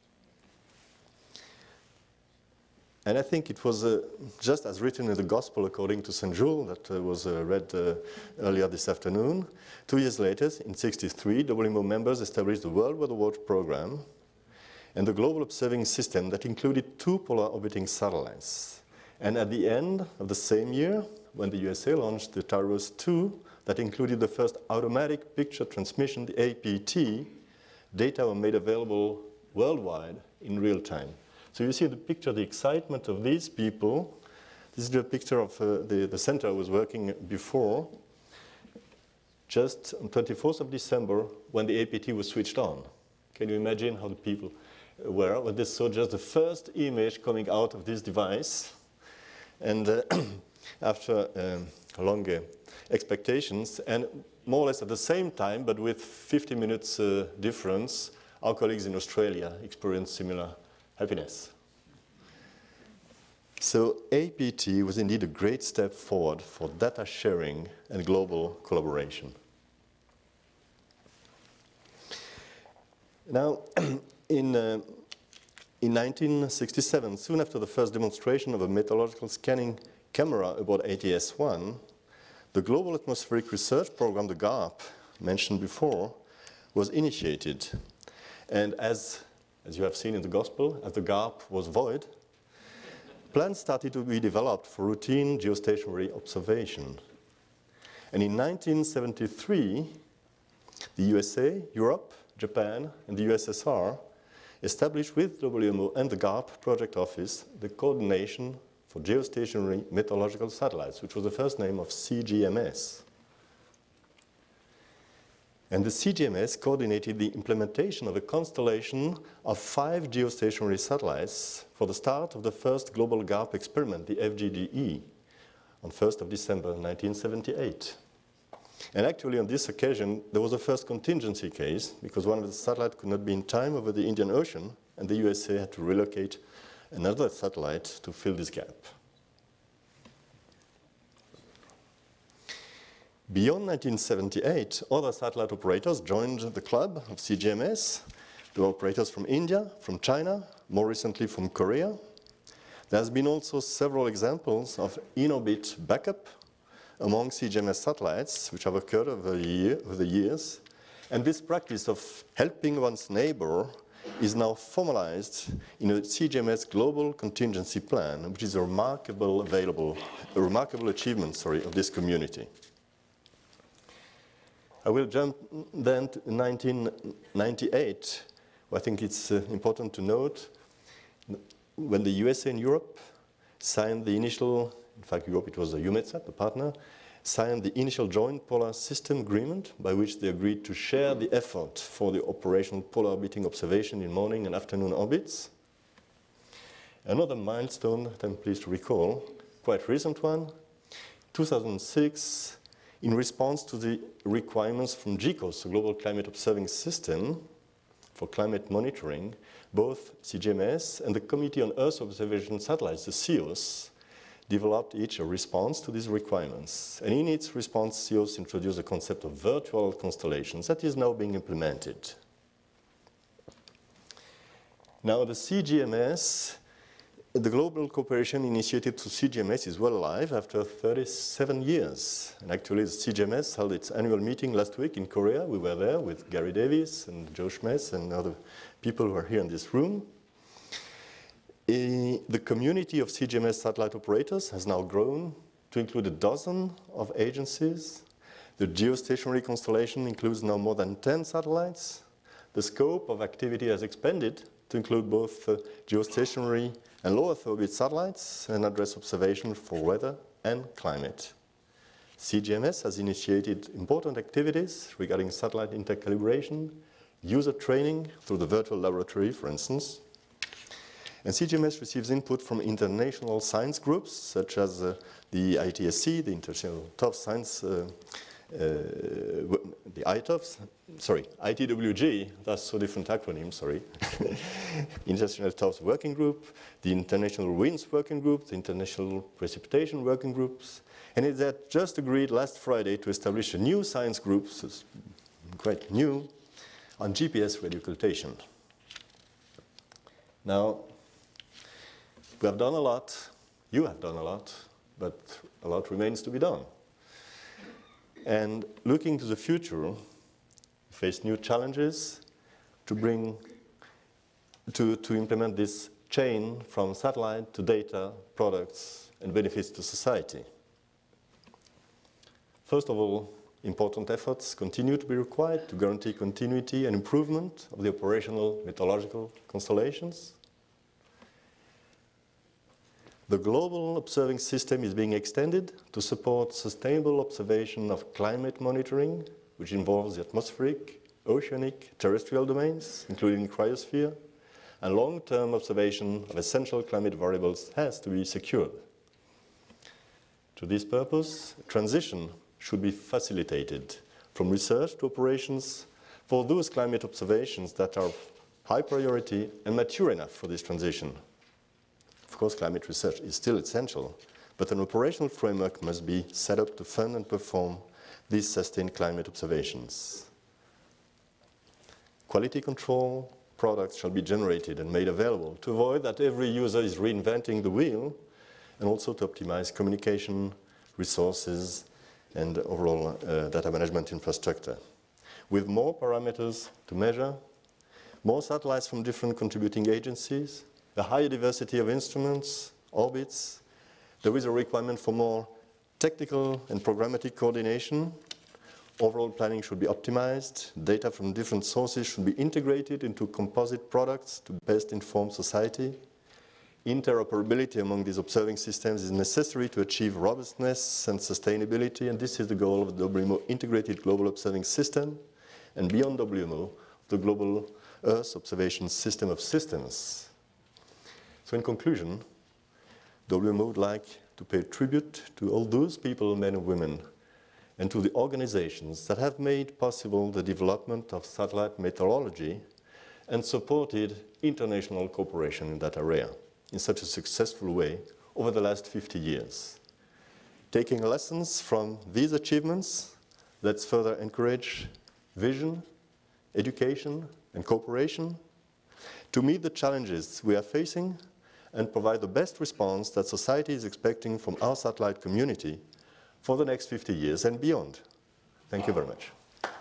and I think it was uh, just as written in the Gospel according to Saint Jules that uh, was uh, read uh, earlier this afternoon, two years later, in sixty-three, W M O members established the World Weather Watch program and the Global Observing System that included two polar orbiting satellites. And at the end of the same year, when the U S A launched the Terrace two, that included the first automatic picture transmission, the A P T, data were made available worldwide in real time. So you see the picture, the excitement of these people. This is the picture of uh, the, the center I was working before, just on twenty-fourth of December, when the A P T was switched on. Can you imagine how the people were when they saw just the first image coming out of this device? And uh, after um, long uh, expectations, and more or less at the same time, but with fifty minutes uh, difference, our colleagues in Australia experienced similar happiness. So A P T was indeed a great step forward for data sharing and global collaboration. Now, in, uh, in nineteen sixty-seven, soon after the first demonstration of a meteorological scanning camera aboard A T S one, the Global Atmospheric Research Program, the GARP, mentioned before, was initiated. And as, as you have seen in the Gospel, as the GARP was void, plans started to be developed for routine geostationary observation. And in nineteen seventy-three, the U S A, Europe, Japan, and the U S S R established with W M O and the GARP project office the Coordination for Geostationary Meteorological Satellites, which was the first name of C G M S. And the C G M S coordinated the implementation of a constellation of five geostationary satellites for the start of the first global GARP experiment, the F G D E, on first of December nineteen seventy-eight. And actually on this occasion, there was a first contingency case because one of the satellites could not be in time over the Indian Ocean, and the U S A had to relocate another satellite to fill this gap. Beyond nineteen seventy-eight, other satellite operators joined the club of C G M S. There were operators from India, from China, more recently from Korea. There's been also several examples of in-orbit backup among C G M S satellites, which have occurred over the, year, over the years. And this practice of helping one's neighbor is now formalized in a C G M S global contingency plan, which is a remarkable, available, a remarkable achievement sorry, of this community. I will jump then to nineteen ninety-eight. I think it's uh, important to note when the U S A and Europe signed the initial, in fact Europe it was the EUMETSAT, the partner, signed the initial joint polar system agreement by which they agreed to share the effort for the operational polar orbiting observation in morning and afternoon orbits. Another milestone that I'm pleased to recall, quite recent one, two thousand six, in response to the requirements from G COS, the Global Climate Observing System, for climate monitoring, both C G M S and the Committee on Earth Observation Satellites, the C O S, developed each a response to these requirements. And in its response, C O S introduced the concept of virtual constellations that is now being implemented. Now the C G M S, the global cooperation initiated to C G M S is well alive after thirty-seven years. And actually the C G M S held its annual meeting last week in Korea. We were there with Gary Davis and Joe Schmetz and other people who are here in this room. Uh, the community of C G M S satellite operators has now grown to include a dozen of agencies. The geostationary constellation includes now more than ten satellites. The scope of activity has expanded to include both uh, geostationary and low Earth orbit satellites and address observation for weather and climate. C G M S has initiated important activities regarding satellite intercalibration, user training through the virtual laboratory, for instance. And C G M S receives input from international science groups, such as uh, the I T S C, the International Tough Science, uh, uh, the I T O F, sorry, I T W G, that's so different acronym, sorry. International Tough Working Group, the International Winds Working Group, the International Precipitation Working Groups, and it had just agreed last Friday to establish a new science group, so it's quite new, on G P S radio occultation. Now, we have done a lot, you have done a lot, but a lot remains to be done. And looking to the future, we face new challenges to bring, to, to implement this chain from satellite to data, products, and benefits to society. First of all, important efforts continue to be required to guarantee continuity and improvement of the operational meteorological constellations. The global observing system is being extended to support sustainable observation of climate monitoring, which involves the atmospheric, oceanic, terrestrial domains, including cryosphere, and long-term observation of essential climate variables has to be secured. To this purpose, transition should be facilitated from research to operations for those climate observations that are high priority and mature enough for this transition. Of course, climate research is still essential, but an operational framework must be set up to fund and perform these sustained climate observations. Quality control products shall be generated and made available to avoid that every user is reinventing the wheel, and also to optimize communication, resources, and overall uh, data management infrastructure. With more parameters to measure, more satellites from different contributing agencies, a higher diversity of instruments, orbits, there is a requirement for more technical and programmatic coordination. Overall planning should be optimized. Data from different sources should be integrated into composite products to best inform society. Interoperability among these observing systems is necessary to achieve robustness and sustainability, and this is the goal of the W M O Integrated Global Observing System, and beyond W M O, the Global Earth Observation System of Systems. So in conclusion, W M O would like to pay tribute to all those people, men and women, and to the organizations that have made possible the development of satellite meteorology and supported international cooperation in that area in such a successful way over the last fifty years. Taking lessons from these achievements, let's further encourage vision, education, and cooperation to meet the challenges we are facing and provide the best response that society is expecting from our satellite community for the next fifty years and beyond. Thank you very much.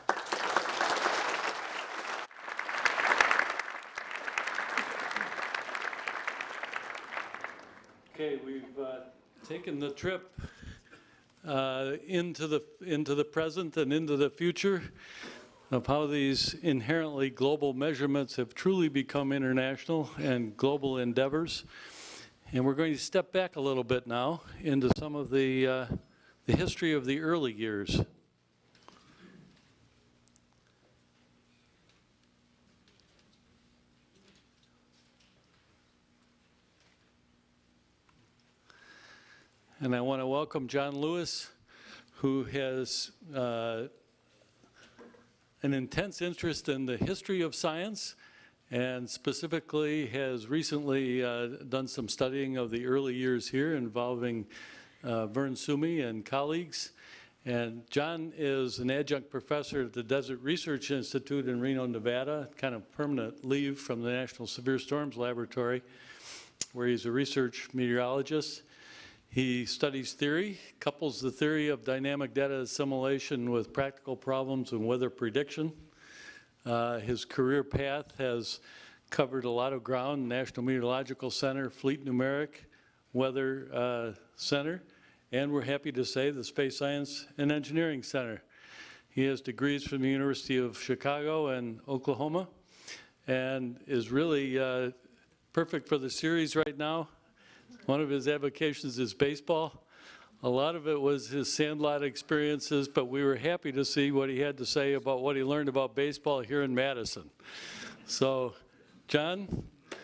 Okay, we've uh, taken the trip uh, into the into the present and into the future of how these inherently global measurements have truly become international and global endeavors. And we're going to step back a little bit now into some of the uh, the history of the early years. And I want to welcome John Lewis, who has uh, an intense interest in the history of science, and specifically has recently uh, done some studying of the early years here involving uh, Vern Sumie and colleagues. And John is an adjunct professor at the Desert Research Institute in Reno, Nevada, kind of permanent leave from the National Severe Storms Laboratory, where he's a research meteorologist. He studies theory, couples the theory of dynamic data assimilation with practical problems in weather prediction. Uh, his career path has covered a lot of ground: National Meteorological Center, Fleet Numeric, Weather uh, Center, and we're happy to say the Space Science and Engineering Center. He has degrees from the University of Chicago and Oklahoma, and is really uh, perfect for the series right now. One of his avocations is baseball. A lot of it was his sandlot experiences, but we were happy to see what he had to say about what he learned about baseball here in Madison. So, John?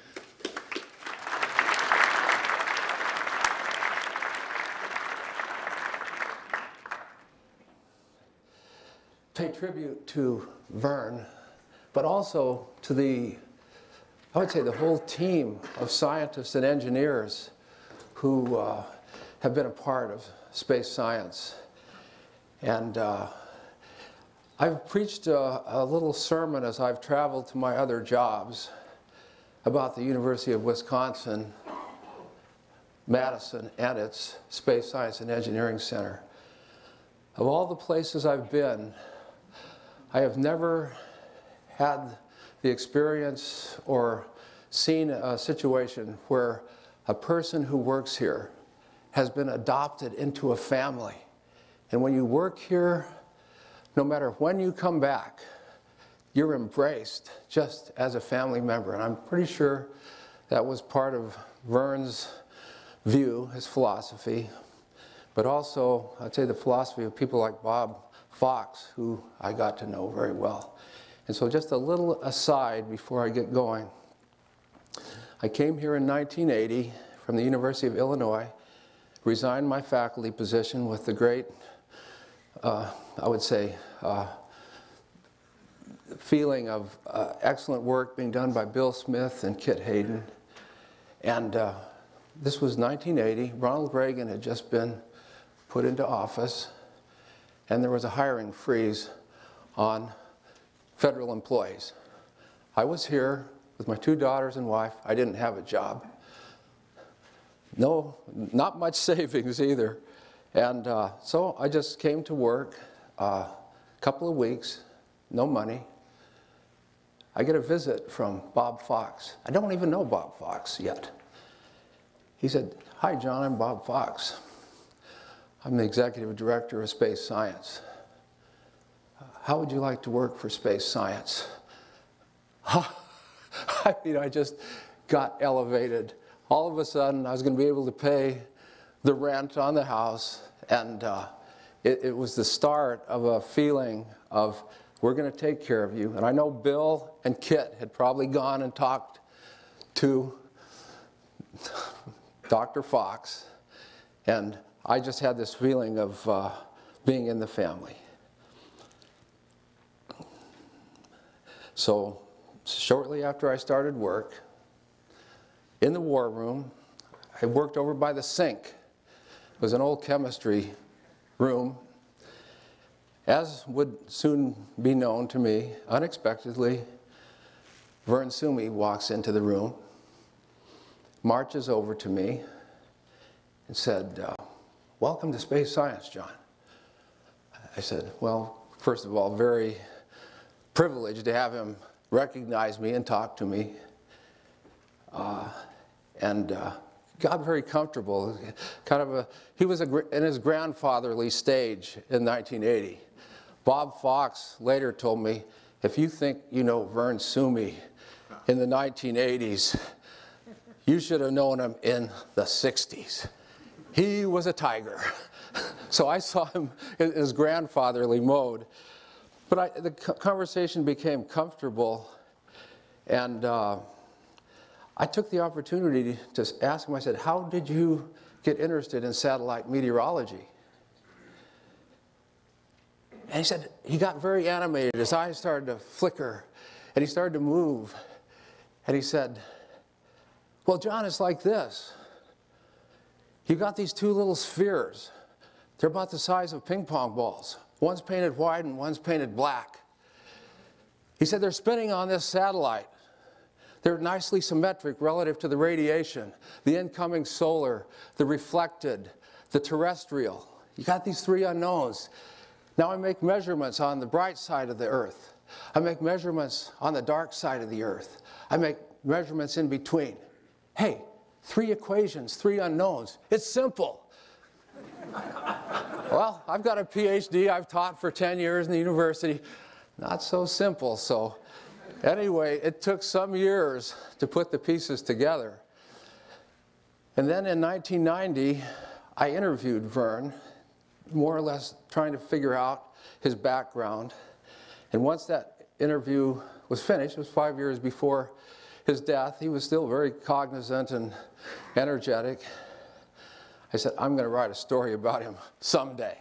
Pay tribute to Vern, but also to the, I would say, the whole team of scientists and engineers who uh, have been a part of space science. And uh, I've preached a, a little sermon as I've traveled to my other jobs about the University of Wisconsin, Madison, and its Space Science and Engineering Center. Of all the places I've been, I have never had the experience or seen a situation where a person who works here has been adopted into a family. And when you work here, no matter when you come back, you're embraced just as a family member. And I'm pretty sure that was part of Vern's view, his philosophy, but also, I'd say, the philosophy of people like Bob Fox, who I got to know very well. And so just a little aside before I get going. I came here in nineteen eighty from the University of Illinois, resigned my faculty position with the great, uh, I would say, uh, feeling of uh, excellent work being done by Bill Smith and Kit Hayden. And uh, this was nineteen eighty. Ronald Reagan had just been put into office, and there was a hiring freeze on federal employees. I was here with my two daughters and wife. I didn't have a job. No, not much savings either. And uh, so I just came to work a uh, couple of weeks, no money. I get a visit from Bob Fox. I don't even know Bob Fox yet. He said, "Hi, John, I'm Bob Fox. I'm the executive director of space science. How would you like to work for space science?" I mean, I just got elevated. All of a sudden, I was going to be able to pay the rent on the house, and uh, it, it was the start of a feeling of, we're going to take care of you. And I know Bill and Kit had probably gone and talked to Doctor Fox, and I just had this feeling of uh, being in the family. So shortly after I started work, in the war room, I worked over by the sink. It was an old chemistry room. As would soon be known to me, unexpectedly, Vern Sumie walks into the room. marches over to me and said, uh, welcome to space science, John. I said, well, first of all, very privileged to have him recognize me and talk to me. Uh, and uh, got very comfortable. Kind of a, he was a, in his grandfatherly stage in nineteen eighty. Bob Fox later told me, if you think you know Vern Sumey in the nineteen eighties, you should have known him in the sixties. He was a tiger. So I saw him in his grandfatherly mode. But I, the conversation became comfortable, and uh, I took the opportunity to ask him, I said, how did you get interested in satellite meteorology? And he said, he got very animated. His eyes started to flicker, and he started to move. And he said, well, John, it's like this. You got these two little spheres. They're about the size of ping pong balls. One's painted white and one's painted black. He said, they're spinning on this satellite. They're nicely symmetric relative to the radiation, the incoming solar, the reflected, the terrestrial. You got these three unknowns. Now I make measurements on the bright side of the Earth. I make measurements on the dark side of the Earth. I make measurements in between. Hey, three equations, three unknowns. It's simple. Well, I've got a P H D. I've taught for ten years in the university. Not so simple. So anyway, it took some years to put the pieces together. And then in nineteen ninety, I interviewed Vern, more or less trying to figure out his background. And once that interview was finished, it was five years before his death, he was still very cognizant and energetic. I said, I'm going to write a story about him someday.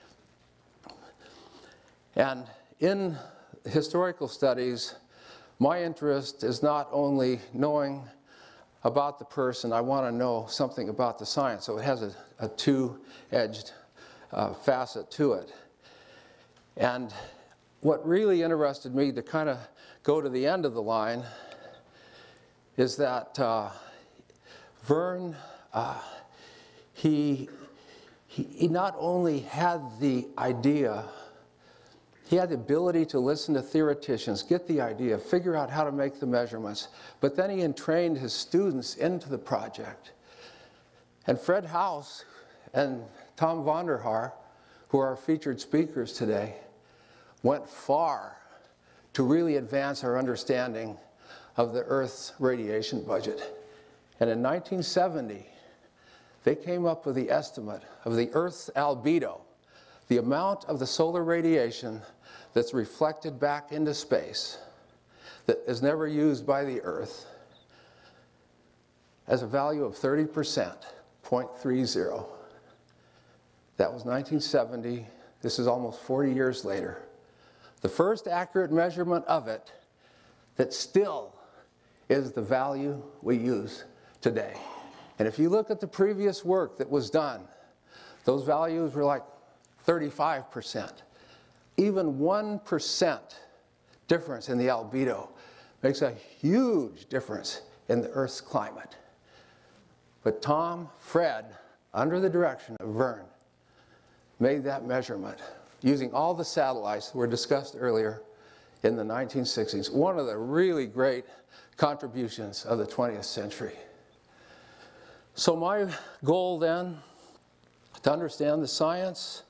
And in historical studies, my interest is not only knowing about the person, I want to know something about the science. So it has a, a two-edged uh, facet to it. And what really interested me, to kind of go to the end of the line, is that uh, Vern, uh, he, he, he not only had the idea, he had the ability to listen to theoreticians, get the idea, figure out how to make the measurements, but then he entrained his students into the project. And Fred House and Tom VonderHaar, who are our featured speakers today, went far to really advance our understanding of the Earth's radiation budget. And in nineteen seventy, they came up with the estimate of the Earth's albedo, the amount of the solar radiation that's reflected back into space, that is never used by the Earth, as a value of thirty percent, zero point three zero. That was nineteen seventy. This is almost forty years later. The first accurate measurement of it that still is the value we use today. And if you look at the previous work that was done, those values were like thirty-five percent. Even one percent difference in the albedo makes a huge difference in the Earth's climate. But Tom, Fred, under the direction of Vern, made that measurement using all the satellites that were discussed earlier in the nineteen sixties. One of the really great contributions of the twentieth century. So my goal then, to understand the science,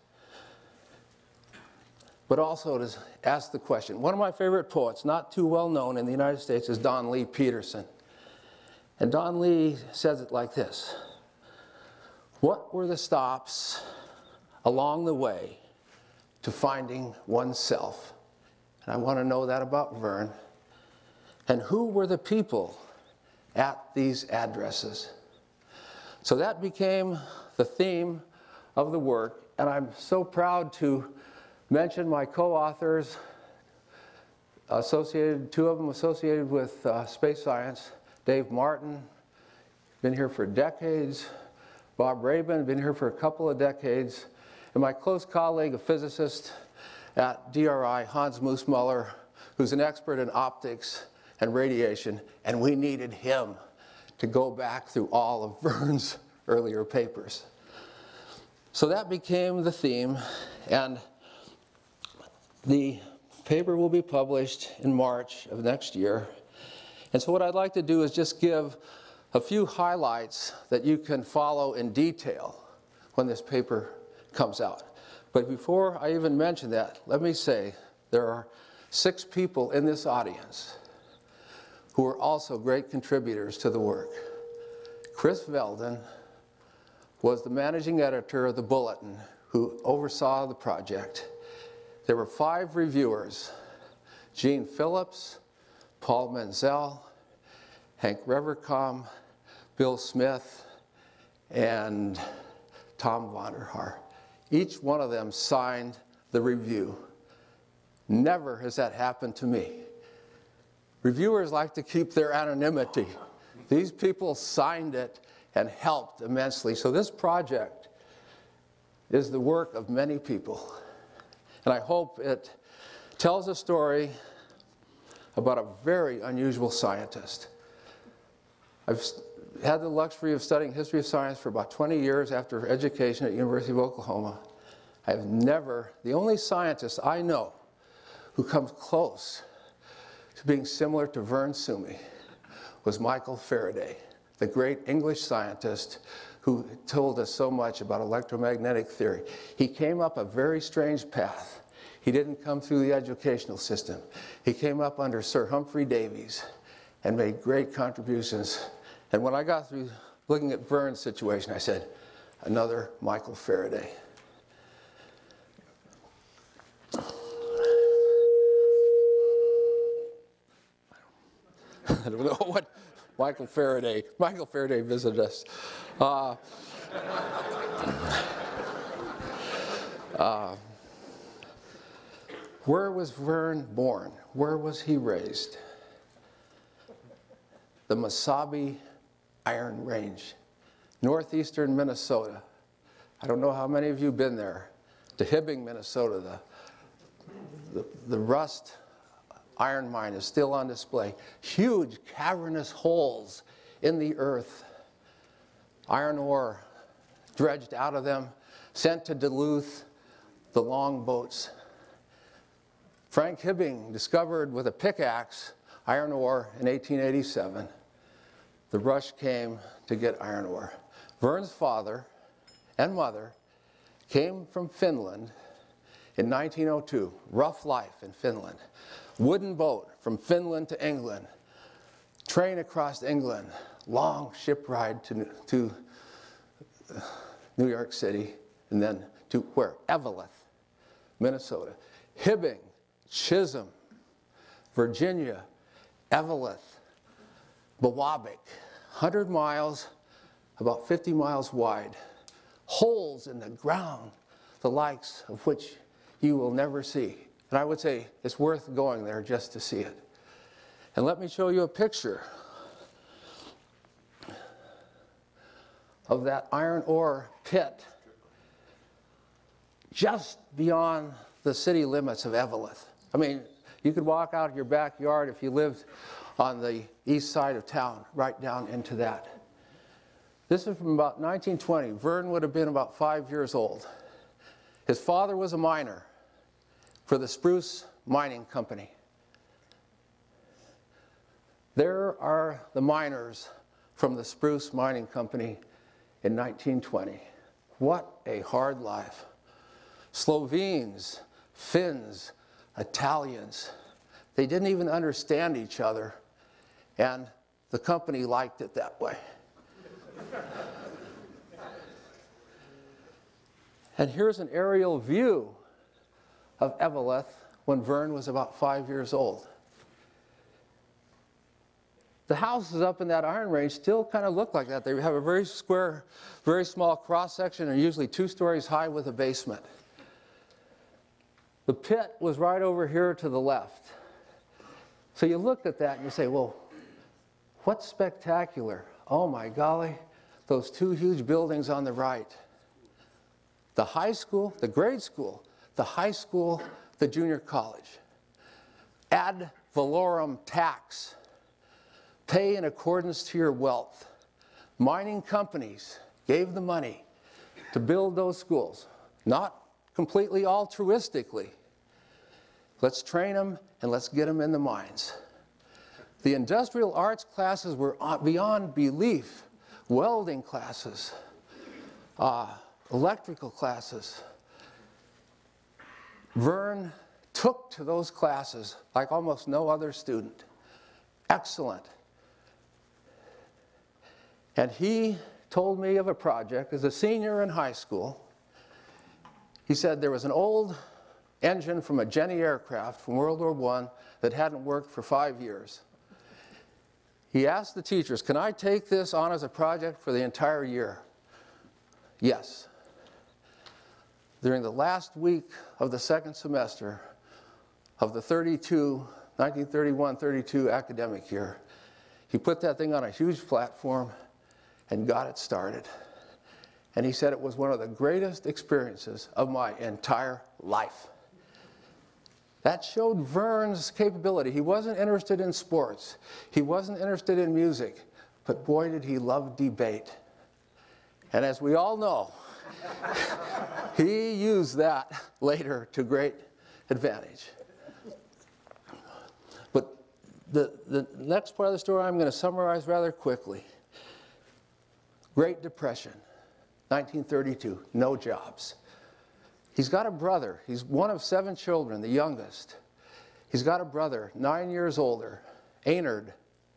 but also to ask the question. One of my favorite poets, not too well known in the United States, is Don Lee Peterson. And Don Lee says it like this: what were the stops along the way to finding oneself? And I want to know that about Vern. And who were the people at these addresses? So that became the theme of the work, and I'm so proud to mention my co-authors, associated, two of them associated with uh, space science. Dave Martin, been here for decades. Bob Rabin, been here for a couple of decades. And my close colleague, a physicist at D R I, Hans Mussmuller, who's an expert in optics and radiation, and we needed him to go back through all of Vern's earlier papers. So that became the theme, and the paper will be published in March of next year. And so what I'd like to do is just give a few highlights that you can follow in detail when this paper comes out. But before I even mention that, let me say there are six people in this audience who are also great contributors to the work. Chris Veldon was the managing editor of the Bulletin who oversaw the project. There were five reviewers: Gene Phillips, Paul Menzel, Hank Revercomb, Bill Smith, and Tom VonderHaar. Each one of them signed the review. Never has that happened to me. Reviewers like to keep their anonymity. These people signed it and helped immensely. So this project is the work of many people. And I hope it tells a story about a very unusual scientist. I've had the luxury of studying history of science for about twenty years after education at the University of Oklahoma. I have never, the only scientist I know who comes close to being similar to Vern Summy was Michael Faraday, the great English scientist who told us so much about electromagnetic theory. He came up a very strange path. He didn't come through the educational system. He came up under Sir Humphrey Davies and made great contributions. And when I got through looking at Vern's situation, I said, another Michael Faraday. I don't know what Michael Faraday, Michael Faraday visited us. Uh, uh, where was Vern born? Where was he raised? The Mesabi Iron Range, northeastern Minnesota. I don't know how many of you have been there. To Hibbing, Minnesota, the, the, the rust iron mine is still on display. Huge cavernous holes in the earth. Iron ore dredged out of them, sent to Duluth, the long boats. Frank Hibbing discovered with a pickaxe iron ore in eighteen eighty-seven. The rush came to get iron ore. Vern's father and mother came from Finland in nineteen oh two. Rough life in Finland. Wooden boat from Finland to England. Train across England. Long ship ride to, to New York City, and then to where? Eveleth, Minnesota. Hibbing, Chisholm, Virginia, Eveleth, Bawabik, one hundred miles, about fifty miles wide. Holes in the ground, the likes of which you will never see. And I would say it's worth going there just to see it. And let me show you a picture of that iron ore pit just beyond the city limits of Eveleth. I mean, you could walk out your backyard if you lived on the east side of town, right down into that. This is from about nineteen twenty. Vern would have been about five years old. His father was a miner for the Spruce Mining Company. There are the miners from the Spruce Mining Company in nineteen twenty. What a hard life. Slovenes, Finns, Italians, they didn't even understand each other, and the company liked it that way. And here's an aerial view of Eveleth when Vern was about five years old. The houses up in that iron range still kind of look like that. They have a very square, very small cross-section, and usually two stories high with a basement. The pit was right over here to the left. So you look at that and you say, well, what's spectacular? Oh my golly, those two huge buildings on the right. The high school, the grade school, the high school, the junior college. Ad valorem tax. Pay in accordance to your wealth. mining companies gave the money to build those schools, not completely altruistically. Let's train them and let's get them in the mines. The industrial arts classes were beyond belief. Welding classes, uh, electrical classes. Vern took to those classes like almost no other student. Excellent. And he told me of a project as a senior in high school. He said there was an old engine from a Jenny aircraft from World War One that hadn't worked for five years. He asked the teachers, can I take this on as a project for the entire year? Yes. During the last week of the second semester of the thirty-two, nineteen thirty-one thirty-two academic year, he put that thing on a huge platform and got it started. And he said it was one of the greatest experiences of my entire life. That showed Vern's capability. He wasn't interested in sports. He wasn't interested in music. But boy, did he love debate. And as we all know, he used that later to great advantage. But the, the next part of the story I'm going to summarize rather quickly. Great Depression, nineteen thirty-two, no jobs. He's got a brother. He's one of seven children, the youngest. He's got a brother, nine years older, Einaudi.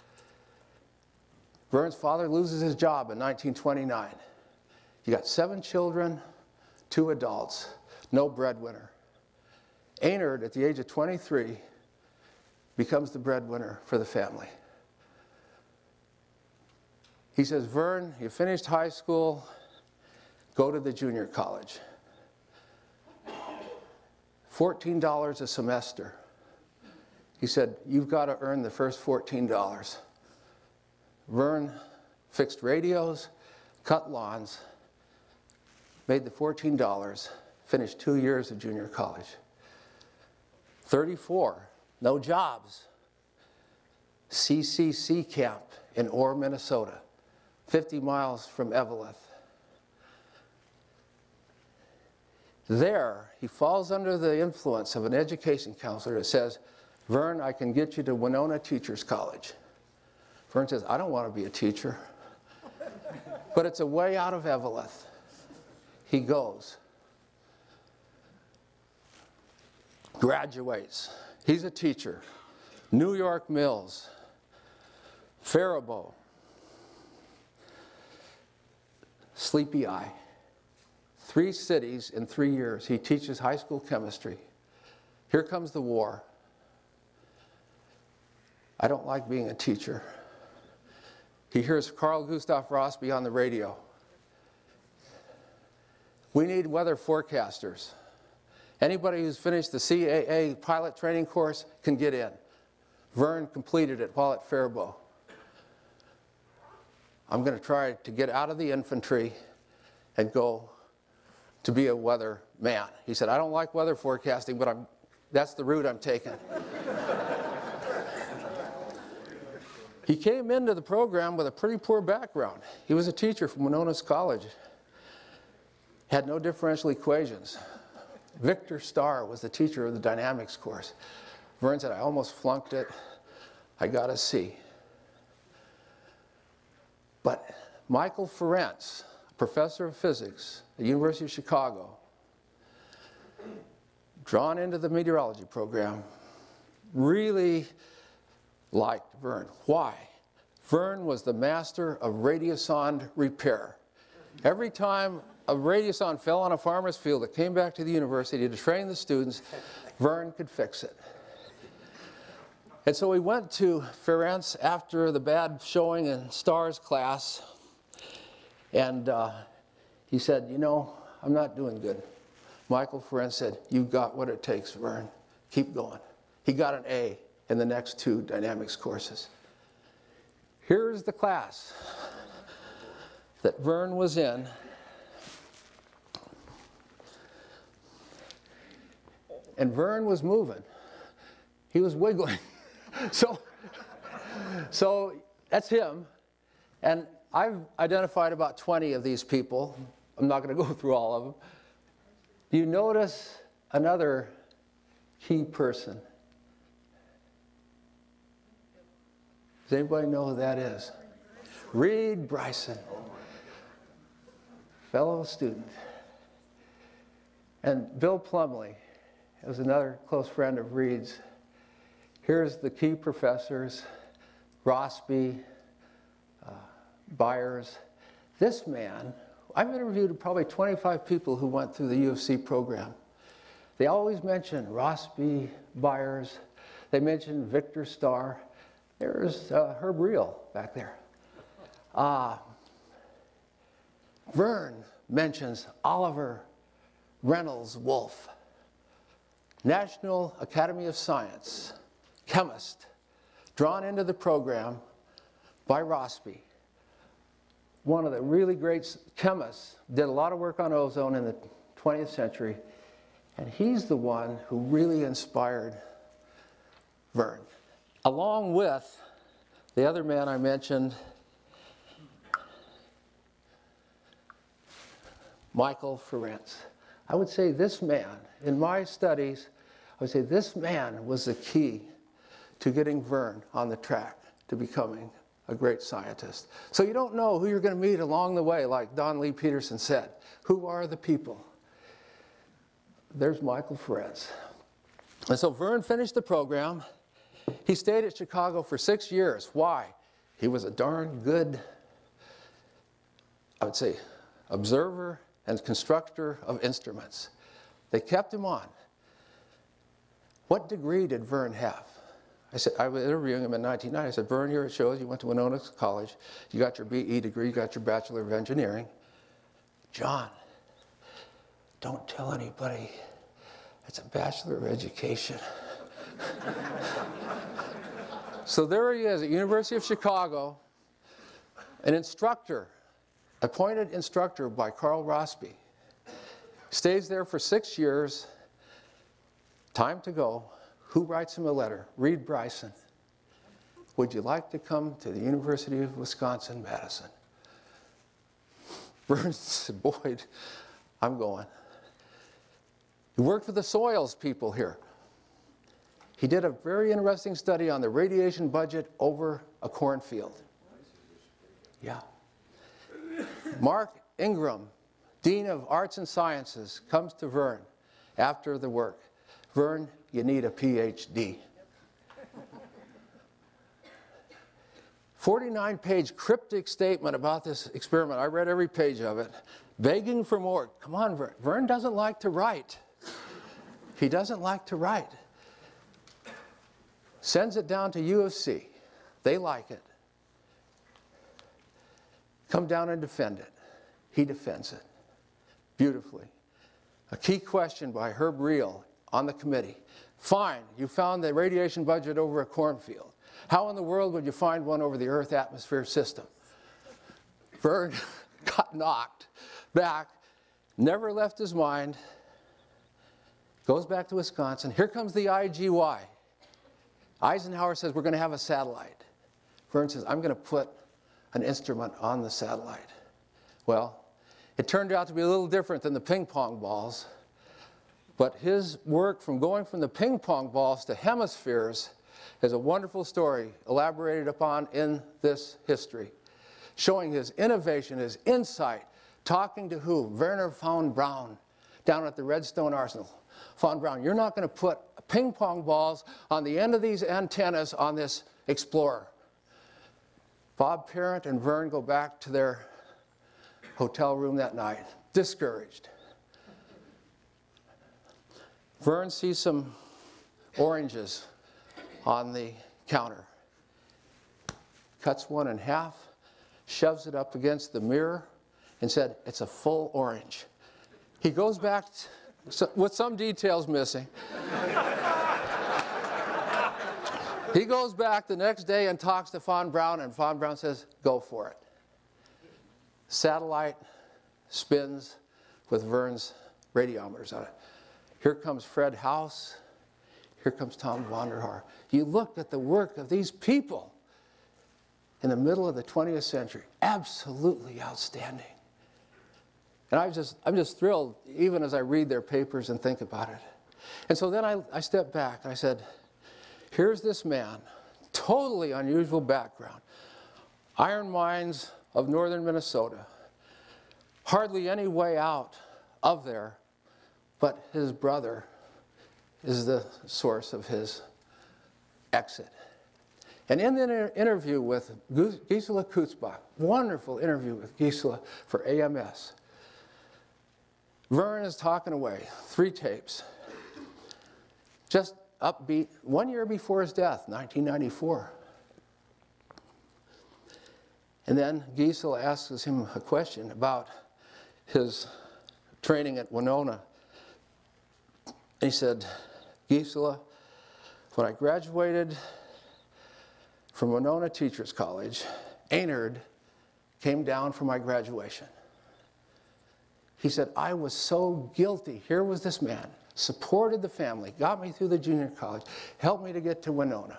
Vern's father loses his job in nineteen twenty-nine. You got seven children, two adults, no breadwinner. Einaudi, at the age of twenty-three, becomes the breadwinner for the family. He says, Vern, you finished high school, go to the junior college. fourteen dollars a semester. He said, you've got to earn the first fourteen dollars. Vern fixed radios, cut lawns, made the fourteen dollars, finished two years of junior college. thirty-four, no jobs. C C C camp in Orr, Minnesota, fifty miles from Eveleth. There, he falls under the influence of an education counselor that says, Vern, I can get you to Monona Teachers College. Vern says, I don't want to be a teacher. But it's a way out of Eveleth. He goes. Graduates. He's a teacher. New York Mills. Faribault. Sleepy Eye. Three cities in three years. He teaches high school chemistry. Here comes the war. I don't like being a teacher. He hears Carl Gustav Rossby on the radio. We need weather forecasters. Anybody who's finished the C A A pilot training course can get in. Vern completed it while at Faribault. I'm going to try to get out of the infantry and go to be a weather man. He said, I don't like weather forecasting, but I'm, that's the route I'm taking. He came into the program with a pretty poor background. He was a teacher from Monona's College. Had no differential equations. Victor Starr was the teacher of the dynamics course. Vern said, I almost flunked it. I got a C. But Michael Ferencz, professor of physics at the University of Chicago, drawn into the meteorology program, really liked Vern. Why? Vern was the master of radiosonde repair. Every time a radiosonde fell on a farmer's field that came back to the university to train the students, Vern could fix it. And so we went to Ferencz after the bad showing in Starr's class, and uh, he said, you know, I'm not doing good. Michael Ferencz said, you've got what it takes, Vern. Keep going. He got an A in the next two dynamics courses. Here's the class that Vern was in. And Vern was moving. He was wiggling. so, so that's him. And I've identified about twenty of these people. I'm not going to go through all of them. Do you notice another key person? Does anybody know who that is? Reed Bryson, fellow student. And Bill Plumley was another close friend of Reed's. Here's the key professors, Rossby, uh, Byers. This man, I've interviewed probably twenty-five people who went through the U of C program. They always mention Rossby, Byers. They mention Victor Starr. There's uh, Herb Reel back there. Uh, Vern mentions Oliver Reynolds Wolfe, National Academy of Science, chemist, drawn into the program by Rossby. One of the really great chemists, did a lot of work on ozone in the twentieth century, and he's the one who really inspired Vern. Along with the other man I mentioned, Michael Ferencz. I would say this man, in my studies, I would say this man was the key to getting Vern on the track to becoming a great scientist. So you don't know who you're going to meet along the way, like Don Lee Peterson said. Who are the people? There's Michael Ferencz. And so Vern finished the program. He stayed at Chicago for six years. Why? He was a darn good, I would say, observer and constructor of instruments. They kept him on. What degree did Vern have? I said, I was interviewing him in nineteen ninety. I said, Vern, here it shows you went to Monona College. You got your B E degree, you got your Bachelor of Engineering. John, don't tell anybody. It's a Bachelor of Education. So there he is at University of Chicago, an instructor, appointed instructor by Carl Rossby. Stays there for six years. Time to go. Who writes him a letter? Reed Bryson. Would you like to come to the University of Wisconsin, Madison? Vern said, Boyd, I'm going. He worked with the soils people here. He did a very interesting study on the radiation budget over a cornfield. Yeah. Mark Ingram, Dean of Arts and Sciences, comes to Vern after the work. Vern, you need a P H D. forty-nine page cryptic statement about this experiment. I read every page of it, begging for more. Come on, Vern. Vern doesn't like to write. He doesn't like to write. Sends it down to U of C. They like it. Come down and defend it. He defends it beautifully. A key question by Herb Reel on the committee. Fine, you found the radiation budget over a cornfield. How in the world would you find one over the Earth atmosphere system? Vern got knocked back, never left his mind, goes back to Wisconsin. Here comes the I G Y. Eisenhower says, we're going to have a satellite. Vern says, I'm going to put an instrument on the satellite. Well, it turned out to be a little different than the ping pong balls, but his work from going from the ping pong balls to hemispheres is a wonderful story elaborated upon in this history, showing his innovation, his insight, talking to who? Werner von Braun down at the Redstone Arsenal. Von Braun, you're not going to put ping pong balls on the end of these antennas on this Explorer. Bob Parent and Vern go back to their hotel room that night, discouraged. Vern sees some oranges on the counter, cuts one in half, shoves it up against the mirror, and said, it's a full orange. He goes back so, with some details missing. He goes back the next day and talks to Von Braun, and Von Braun says, go for it. Satellite spins with Vern's radiometers on it. Here comes Fred House. Here comes Tom VonderHaar. You look at the work of these people. in the middle of the twentieth century. Absolutely outstanding. And I just, I'm just thrilled, even as I read their papers and think about it. And so then I, I stepped back and I said, here's this man, totally unusual background, iron mines of northern Minnesota, hardly any way out of there, but his brother is the source of his exit. And in the inter interview with Gisela Kutzbach, wonderful interview with Gisela for A M S, Vern is talking away, three tapes, just upbeat, one year before his death, nineteen ninety-four. And then Gisela asks him a question about his training at Monona. He said, Gisela, when I graduated from Monona Teachers College, Einaudi came down for my graduation. He said, I was so guilty. Here was this man, supported the family, got me through the junior college, helped me to get to Monona.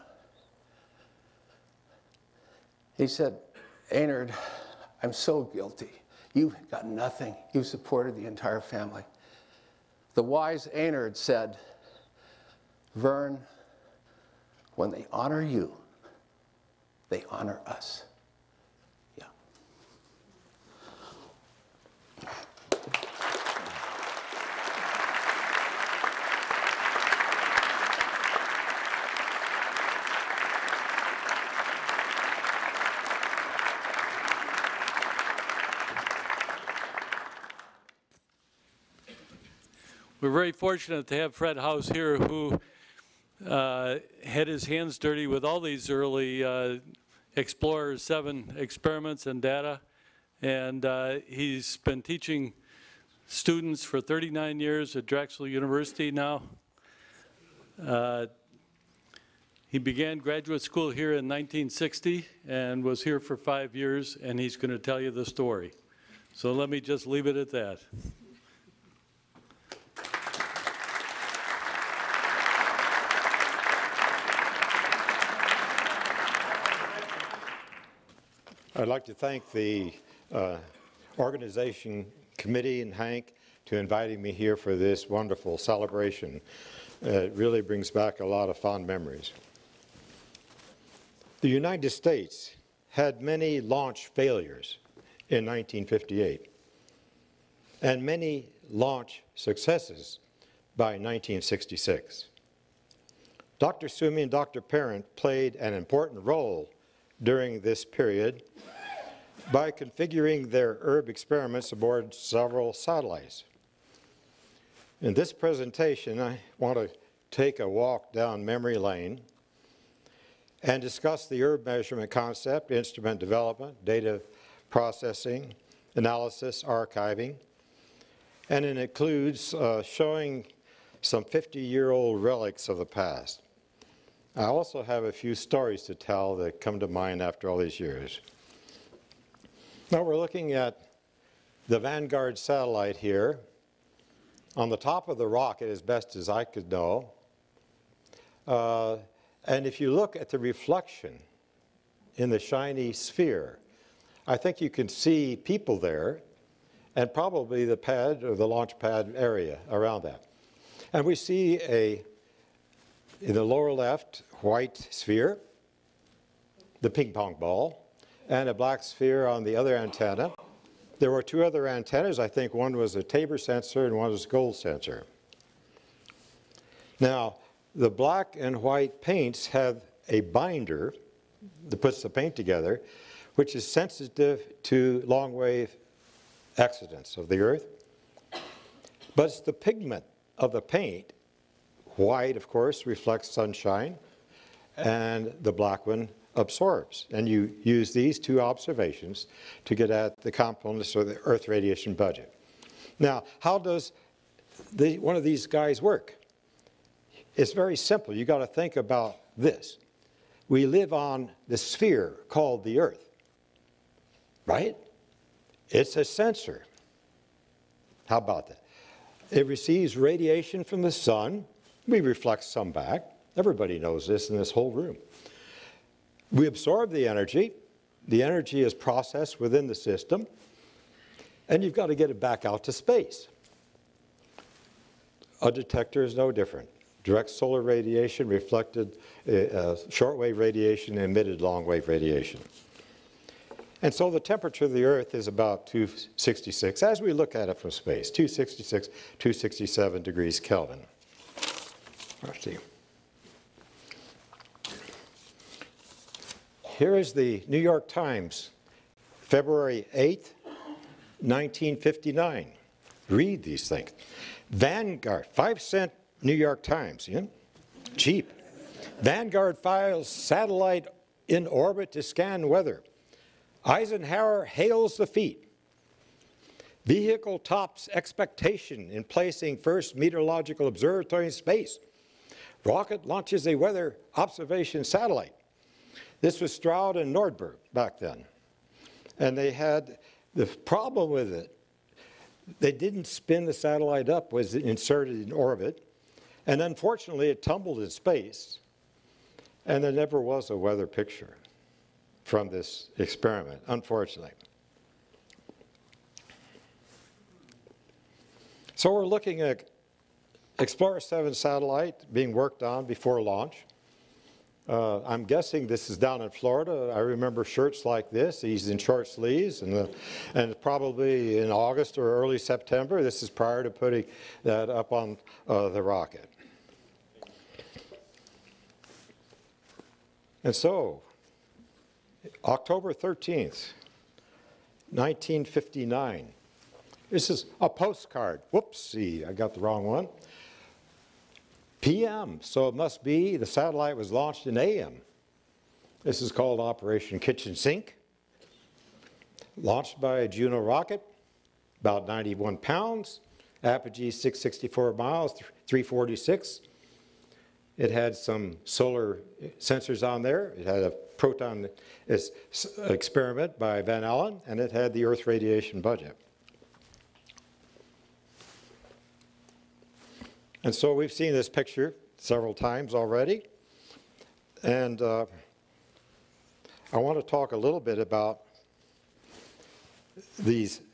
He said, Einaudi, I'm so guilty. You got nothing. You supported the entire family. The wise Einaudi said, Vern, when they honor you, they honor us. Yeah. We're very fortunate to have Fred House here, who uh, had his hands dirty with all these early uh, Explorer seven experiments and data. And uh, he's been teaching students for thirty-nine years at Drexel University now. Uh, he began graduate school here in nineteen sixty and was here for five years, and he's going to tell you the story. So let me just leave it at that. I'd like to thank the uh, organization committee and Hank to inviting me here for this wonderful celebration. Uh, it really brings back a lot of fond memories. The United States had many launch failures in nineteen fifty-eight and many launch successes by nineteen sixty-six. Doctor Suomi and Doctor Parent played an important role during this period by configuring their herb experiments aboard several satellites. In this presentation, I want to take a walk down memory lane and discuss the herb measurement concept, instrument development, data processing, analysis, archiving, and it includes uh, showing some fifty-year-old relics of the past. I also have a few stories to tell that come to mind after all these years. Now we're looking at the Vanguard satellite here. On the top of the rocket, as best as I could know. Uh, and if you look at the reflection in the shiny sphere, I think you can see people there and probably the pad or the launch pad area around that. And we see a in the lower left, white sphere, the ping pong ball, and a black sphere on the other antenna. There were two other antennas. I think one was a Tabor sensor and one was a gold sensor. Now, the black and white paints have a binder that puts the paint together, which is sensitive to long wave accidents of the Earth. But it's the pigment of the paint. White, of course, reflects sunshine, and the black one absorbs. And you use these two observations to get at the components of the Earth radiation budget. Now, how does the, one of these guys work? It's very simple. You got to think about this. We live on the sphere called the Earth, right? It's a sensor. How about that? It receives radiation from the sun. We reflect some back. Everybody knows this in this whole room. We absorb the energy, the energy is processed within the system, and you've got to get it back out to space. A detector is no different. Direct solar radiation reflected uh, uh, shortwave radiation, emitted long-wave radiation. And so the temperature of the Earth is about two sixty-six, as we look at it from space, two sixty-six, two sixty-seven degrees Kelvin. Let's see. Here is the New York Times, February eighth, nineteen fifty-nine. Read these things. Vanguard, five cent New York Times, yeah? Cheap. Vanguard files satellite in orbit to scan weather. Eisenhower hails the feat. Vehicle tops expectation in placing first meteorological observatory in space. Rocket launches a weather observation satellite. This was Stroud and Nordberg back then. And they had the problem with it. They didn't spin the satellite up, was inserted in orbit. And unfortunately, it tumbled in space. And there never was a weather picture from this experiment, unfortunately. So we're looking at Explorer seven satellite being worked on before launch. Uh, I'm guessing this is down in Florida. I remember shirts like this. He's in short sleeves, and, the, and probably in August or early September. This is prior to putting that up on uh, the rocket. And so, October thirteenth, nineteen fifty-nine. This is a postcard. Whoopsie, I got the wrong one. P M, so it must be the satellite was launched in A M. This is called Operation Kitchen Sink. Launched by a Juno rocket, about ninety-one pounds, apogee six hundred sixty-four miles, three forty-six. It had some solar sensors on there. It had a proton experiment by Van Allen, and it had the Earth radiation budget. And so we've seen this picture several times already. And uh, I want to talk a little bit about these.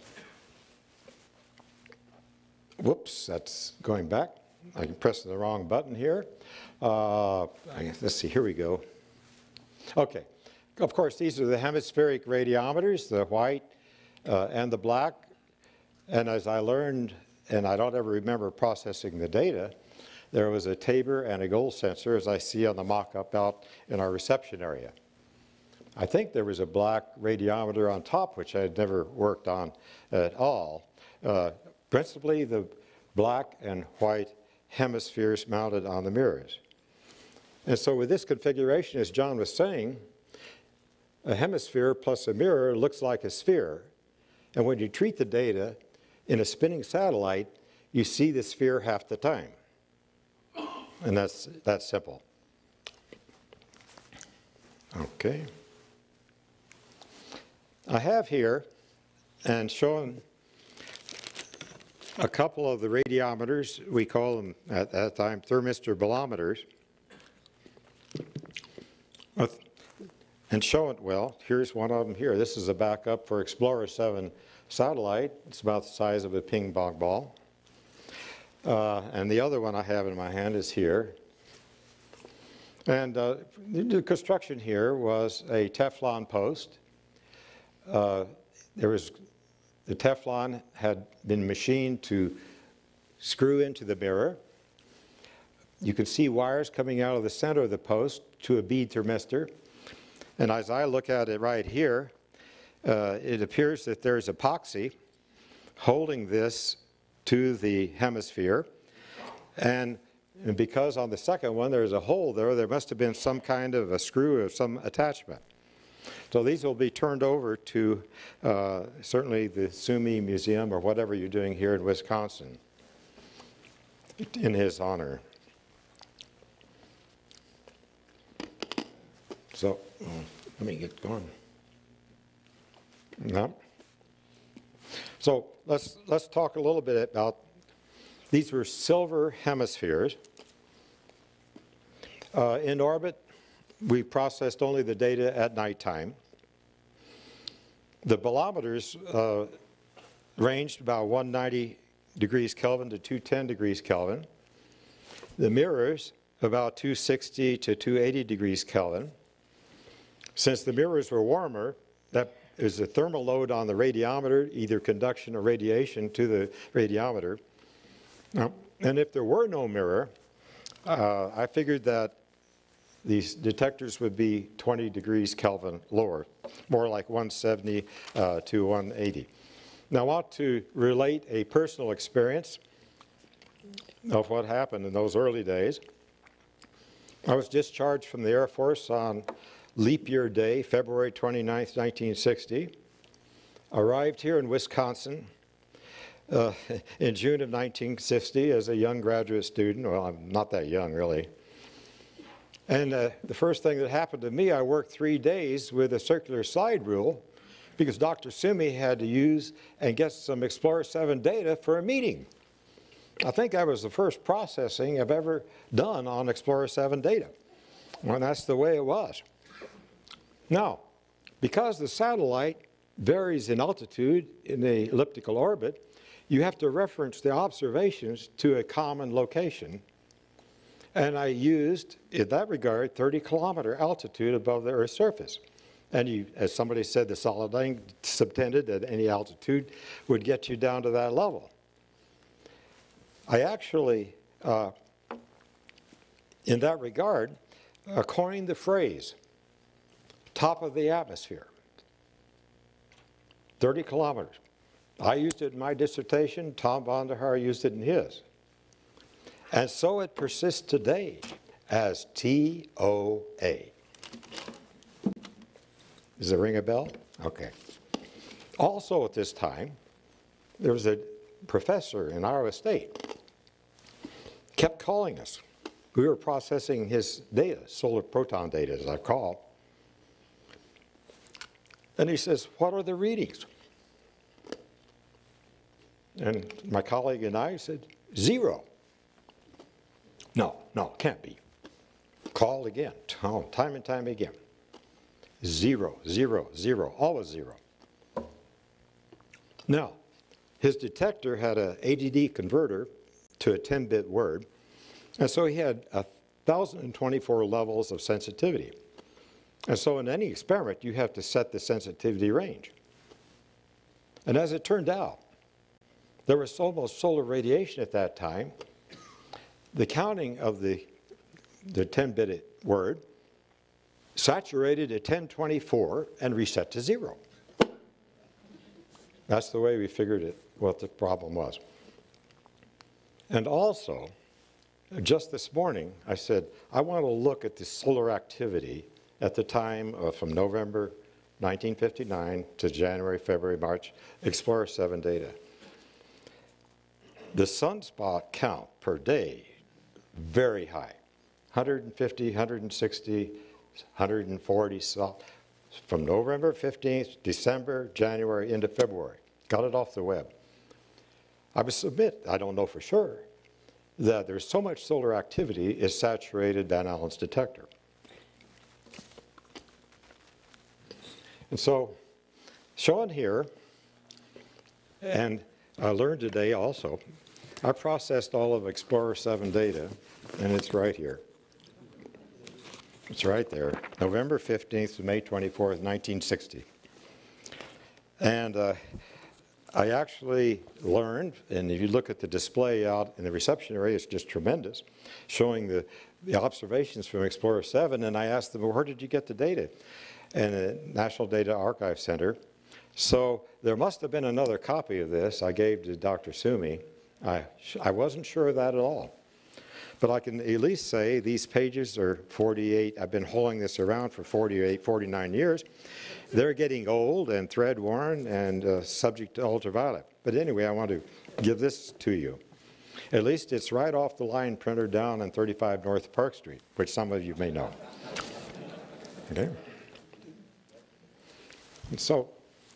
Whoops, that's going back. I'm pressing the wrong button here. Uh, I, let's see, here we go. Okay, of course, these are the hemispheric radiometers, the white uh, and the black. And as I learned, and I don't ever remember processing the data, there was a Tabor and a gold sensor, as I see on the mock-up out in our reception area. I think there was a black radiometer on top, which I had never worked on at all. Uh, principally the black and white hemispheres mounted on the mirrors. And so with this configuration, as John was saying, a hemisphere plus a mirror looks like a sphere. And when you treat the data in a spinning satellite, you see the sphere half the time. And that's, that's simple. Okay. I have here, and shown a couple of the radiometers. We call them at that time thermistor bolometers. And show it, well, here's one of them here. This is a backup for Explorer seven satellite. It's about the size of a ping pong ball. Uh, and the other one I have in my hand is here. And uh, the construction here was a Teflon post. Uh, there was, the Teflon had been machined to screw into the mirror. You can see wires coming out of the center of the post to a bead thermistor. And as I look at it right here, uh, it appears that there's epoxy holding this to the hemisphere. And, and because on the second one there's a hole there, there must have been some kind of a screw or some attachment. So these will be turned over to uh, certainly the Sumi Museum or whatever you're doing here in Wisconsin in his honor. So let me get going. No. So let's let's talk a little bit about, these were silver hemispheres. Uh, in orbit, we processed only the data at nighttime. the bolometers uh, ranged about one hundred ninety degrees Kelvin to two hundred ten degrees Kelvin. The mirrors about two hundred sixty to two hundred eighty degrees Kelvin. Since the mirrors were warmer, that is a thermal load on the radiometer, either conduction or radiation to the radiometer. Uh, and if there were no mirror, uh, I figured that these detectors would be twenty degrees Kelvin lower, more like one seventy uh, to one eighty. Now I want to relate a personal experience of what happened in those early days. I was discharged from the Air Force on leap year day, February twenty-ninth, nineteen sixty. Arrived here in Wisconsin uh, in June of nineteen sixty as a young graduate student. Well, I'm not that young, really. And uh, the first thing that happened to me, I worked three days with a circular slide rule because Doctor Sumi had to use and get some Explorer seven data for a meeting. I think that was the first processing I've ever done on Explorer seven data. Well, that's the way it was. Now, because the satellite varies in altitude in the elliptical orbit, you have to reference the observations to a common location. And I used, in that regard, thirty kilometer altitude above the Earth's surface. And you, as somebody said, the solid line subtended at any altitude would get you down to that level. I actually, uh, in that regard, uh, coined the phrase, top of the atmosphere, thirty kilometers. I used it in my dissertation, Tom VonderHaar used it in his. And so it persists today as T O A. Does it ring a bell? Okay. Also at this time, there was a professor in Iowa State, kept calling us. We were processing his data, solar proton data as I call. And he says, what are the readings? And my colleague and I said, zero. No, no, can't be. Called again, time and time again. Zero, zero, zero, always zero. Now, his detector had a A D D converter to a ten bit word, and so he had one thousand twenty-four levels of sensitivity. And so in any experiment, you have to set the sensitivity range. And as it turned out, there was so much solar radiation at that time, the counting of the, the ten bit word saturated at ten twenty-four and reset to zero. That's the way we figured it, what the problem was. And also, just this morning, I said, I want to look at the solar activity at the time of, from November nineteen fifty-nine to January, February, March, Explorer seven data. The sunspot count per day, very high, one hundred fifty, one hundred sixty, one hundred forty, so from November fifteenth, December, January, into February. Got it off the web. I would submit, I don't know for sure, that there's so much solar activity is saturated Van Allen's detector. And so, shown here, and I learned today also, I processed all of Explorer seven data, and it's right here. It's right there, November fifteenth to May twenty-fourth, nineteen sixty. And uh, I actually learned, and if you look at the display out in the reception area, it's just tremendous, showing the, the observations from Explorer seven, and I asked them, well, where did you get the data? And the National Data Archive Center. So there must have been another copy of this I gave to Doctor Sumi. I, I wasn't sure of that at all. But I can at least say these pages are forty-eight. I've been holding this around for forty-eight, forty-nine years. They're getting old and thread worn and uh, subject to ultraviolet. But anyway, I want to give this to you. At least it's right off the line printer down on thirty-five North Park Street, which some of you may know. Okay. And so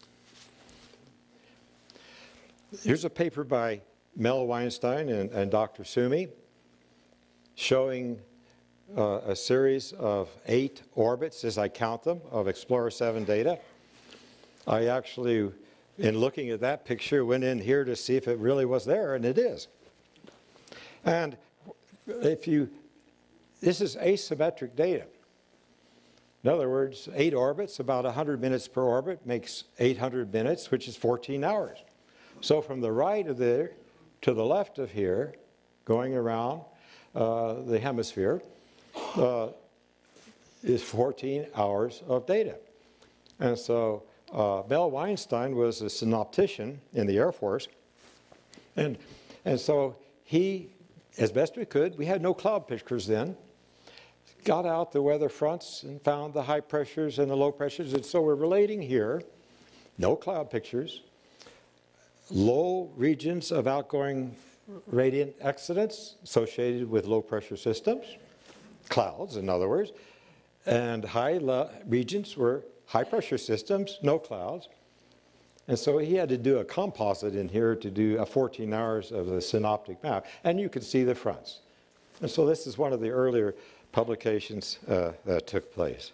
here's a paper by Mel Weinstein and, and Doctor Sumi showing uh, a series of eight orbits, as I count them, of Explorer seven data. I actually, in looking at that picture, went in here to see if it really was there, and it is. And if you, this is asymmetric data. In other words, eight orbits, about one hundred minutes per orbit, makes eight hundred minutes, which is fourteen hours. So from the right of there to the left of here, going around uh, the hemisphere, uh, is fourteen hours of data. And so uh, Mel Weinstein was a synoptician in the Air Force. And, and so he, as best we could, we had no cloud pictures then, got out the weather fronts and found the high pressures and the low pressures. And so we're relating here, no cloud pictures, low regions of outgoing radiant excidents associated with low pressure systems, clouds in other words, and high regions were high pressure systems, no clouds. And so he had to do a composite in here to do a fourteen hours of the synoptic map, and you can see the fronts. And so this is one of the earlier publications uh, that took place.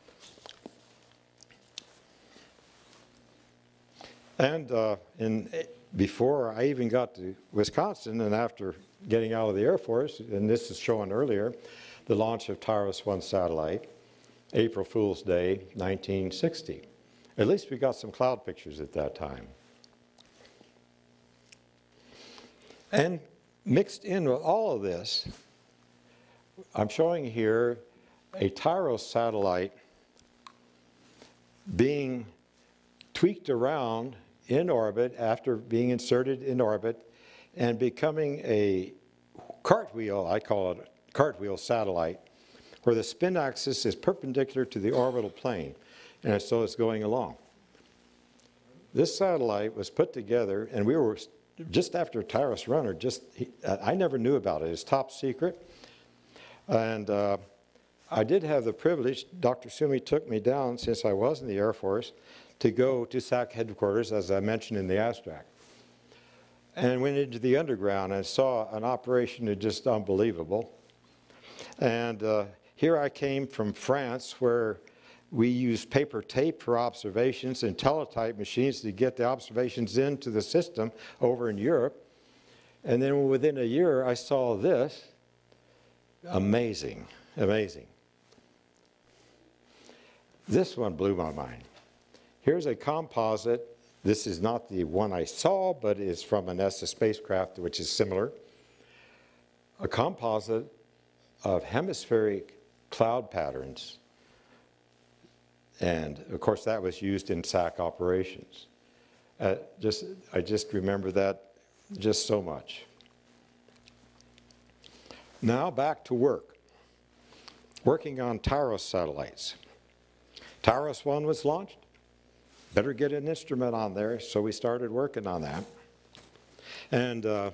And uh, in, before I even got to Wisconsin, and after getting out of the Air Force, and this is shown earlier, the launch of Terrace one satellite, April Fool's Day, nineteen sixty. At least we got some cloud pictures at that time. And mixed in with all of this, I'm showing here a Terrace satellite being tweaked around in orbit after being inserted in orbit and becoming a cartwheel, I call it a cartwheel satellite, where the spin axis is perpendicular to the orbital plane, and so it's going along. This satellite was put together, and we were just after Terrace Runner, just, I never knew about it, it's top secret. And uh, I did have the privilege, Doctor Sumi took me down since I was in the Air Force to go to S A C headquarters, as I mentioned in the abstract. And went into the underground and saw an operation that just unbelievable. And uh, here I came from France, where we used paper tape for observations and teletype machines to get the observations into the system over in Europe. And then within a year, I saw this. Amazing, amazing. This one blew my mind. Here's a composite. This is not the one I saw, but is from an S S spacecraft, which is similar. A composite of hemispheric cloud patterns. And of course, that was used in S A C operations. Uh, just, I just remember that just so much. Now back to work. Working on Terrace satellites. Terrace one was launched. Better get an instrument on there, so we started working on that. And, uh,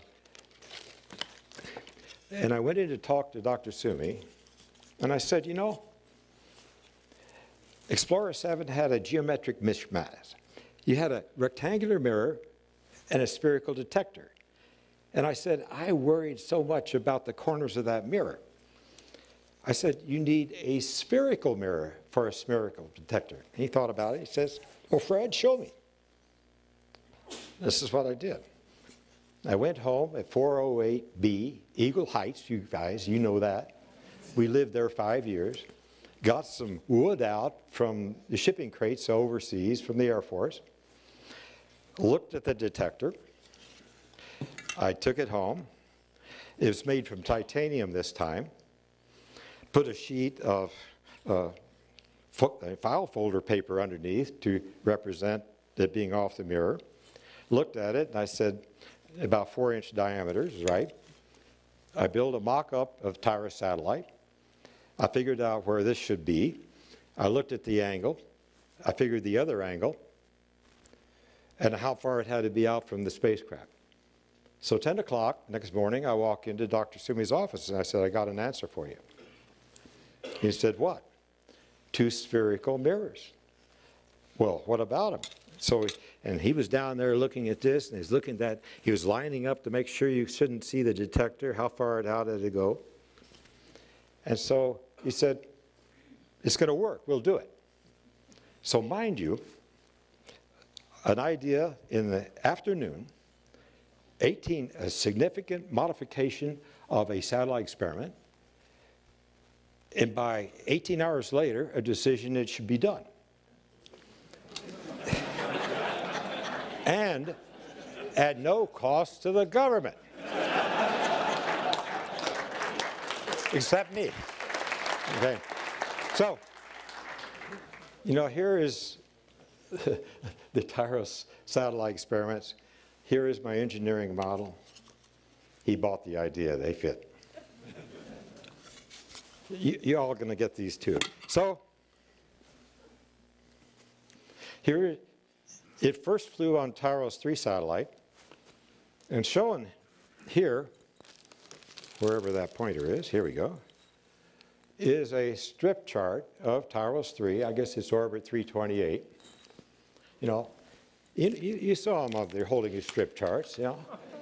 and I went in to talk to Doctor Sumi, and I said, you know, Explorer seven had a geometric mismatch. You had a rectangular mirror and a spherical detector. And I said, I worried so much about the corners of that mirror. I said, you need a spherical mirror for a spherical detector. And he thought about it. He says, well, Fred, show me. This is what I did. I went home at four oh eight B, Eagle Heights, you guys, you know that. We lived there five years. Got some wood out from the shipping crates overseas from the Air Force. Looked at the detector. I took it home. It was made from titanium this time. Put a sheet of uh, file folder paper underneath to represent it being off the mirror. Looked at it and I said, about four inch diameters, right? I built a mock-up of Terrace satellite. I figured out where this should be. I looked at the angle. I figured the other angle and how far it had to be out from the spacecraft. So ten o'clock next morning, I walk into Doctor Sumi's office and I said, I got an answer for you. He said, what? Two spherical mirrors. Well, what about them? So, and he was down there looking at this, and he's looking at that. He was lining up to make sure you shouldn't see the detector, how far out did it go. And so he said, it's going to work, we'll do it. So mind you, an idea in the afternoon, eighteen, a significant modification of a satellite experiment, and by eighteen hours later, a decision it should be done. And at no cost to the government. Except me. Okay. So, you know, here is the Terrace satellite experiments. Here is my engineering model. He bought the idea. They fit. You, you all are going to get these too. So, here, it first flew on Terrace three satellite, and shown here, wherever that pointer is, here we go, is a strip chart of Terrace three. I guess it's orbit three twenty-eight. You know, you, you, you saw them up there holding these strip charts, you know.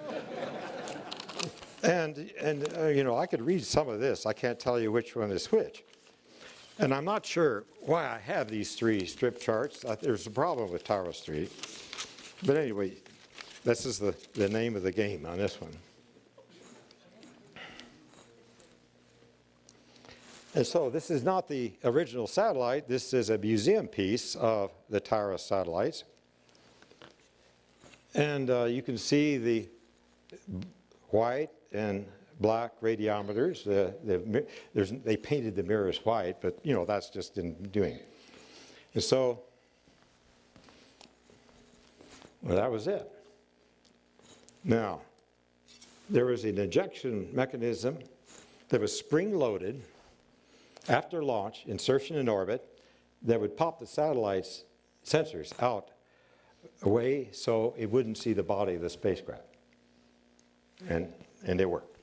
and, and uh, you know, I could read some of this. I can't tell you which one is which. And I'm not sure why I have these three strip charts. Uh, there's a problem with Terrace three. But anyway, this is the, the name of the game on this one. And so this is not the original satellite. This is a museum piece of the Terrace satellites. And uh, you can see the white and black radiometers. The, the, there's, they painted the mirrors white, but you know, that's just in doing. And so, well, that was it. Now, there was an ejection mechanism that was spring-loaded after launch, insertion in orbit, that would pop the satellite's sensors out away so it wouldn't see the body of the spacecraft. And, and it worked.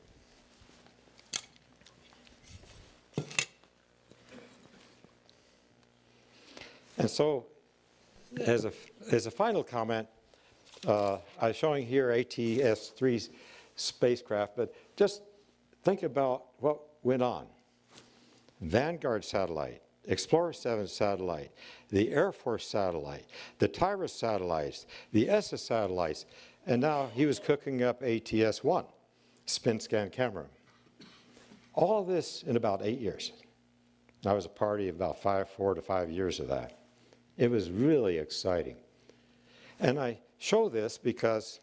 And so, as a, as a final comment, uh, I'm showing here A T S three spacecraft, but just think about what went on. Vanguard satellite, Explorer seven satellite, the Air Force satellite, the Terrace satellites, the S S satellites, and now he was cooking up A T S one, spin scan camera. All this in about eight years. I was a party of about five, four to five years of that. It was really exciting. And I show this because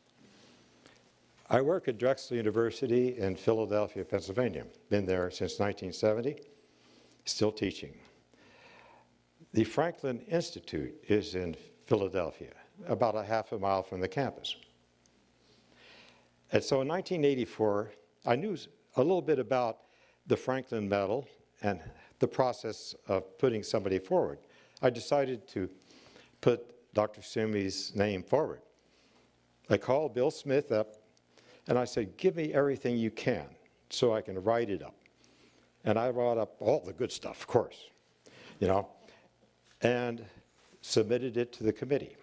I work at Drexel University in Philadelphia, Pennsylvania. Been there since nineteen seventy, still teaching. The Franklin Institute is in Philadelphia, about a half a mile from the campus. And so in nineteen eighty-four, I knew a little bit about the Franklin Medal and the process of putting somebody forward. I decided to put Doctor Sumi's name forward. I called Bill Smith up and I said, give me everything you can so I can write it up. And I wrote up all the good stuff, of course, you know, and submitted it to the committee.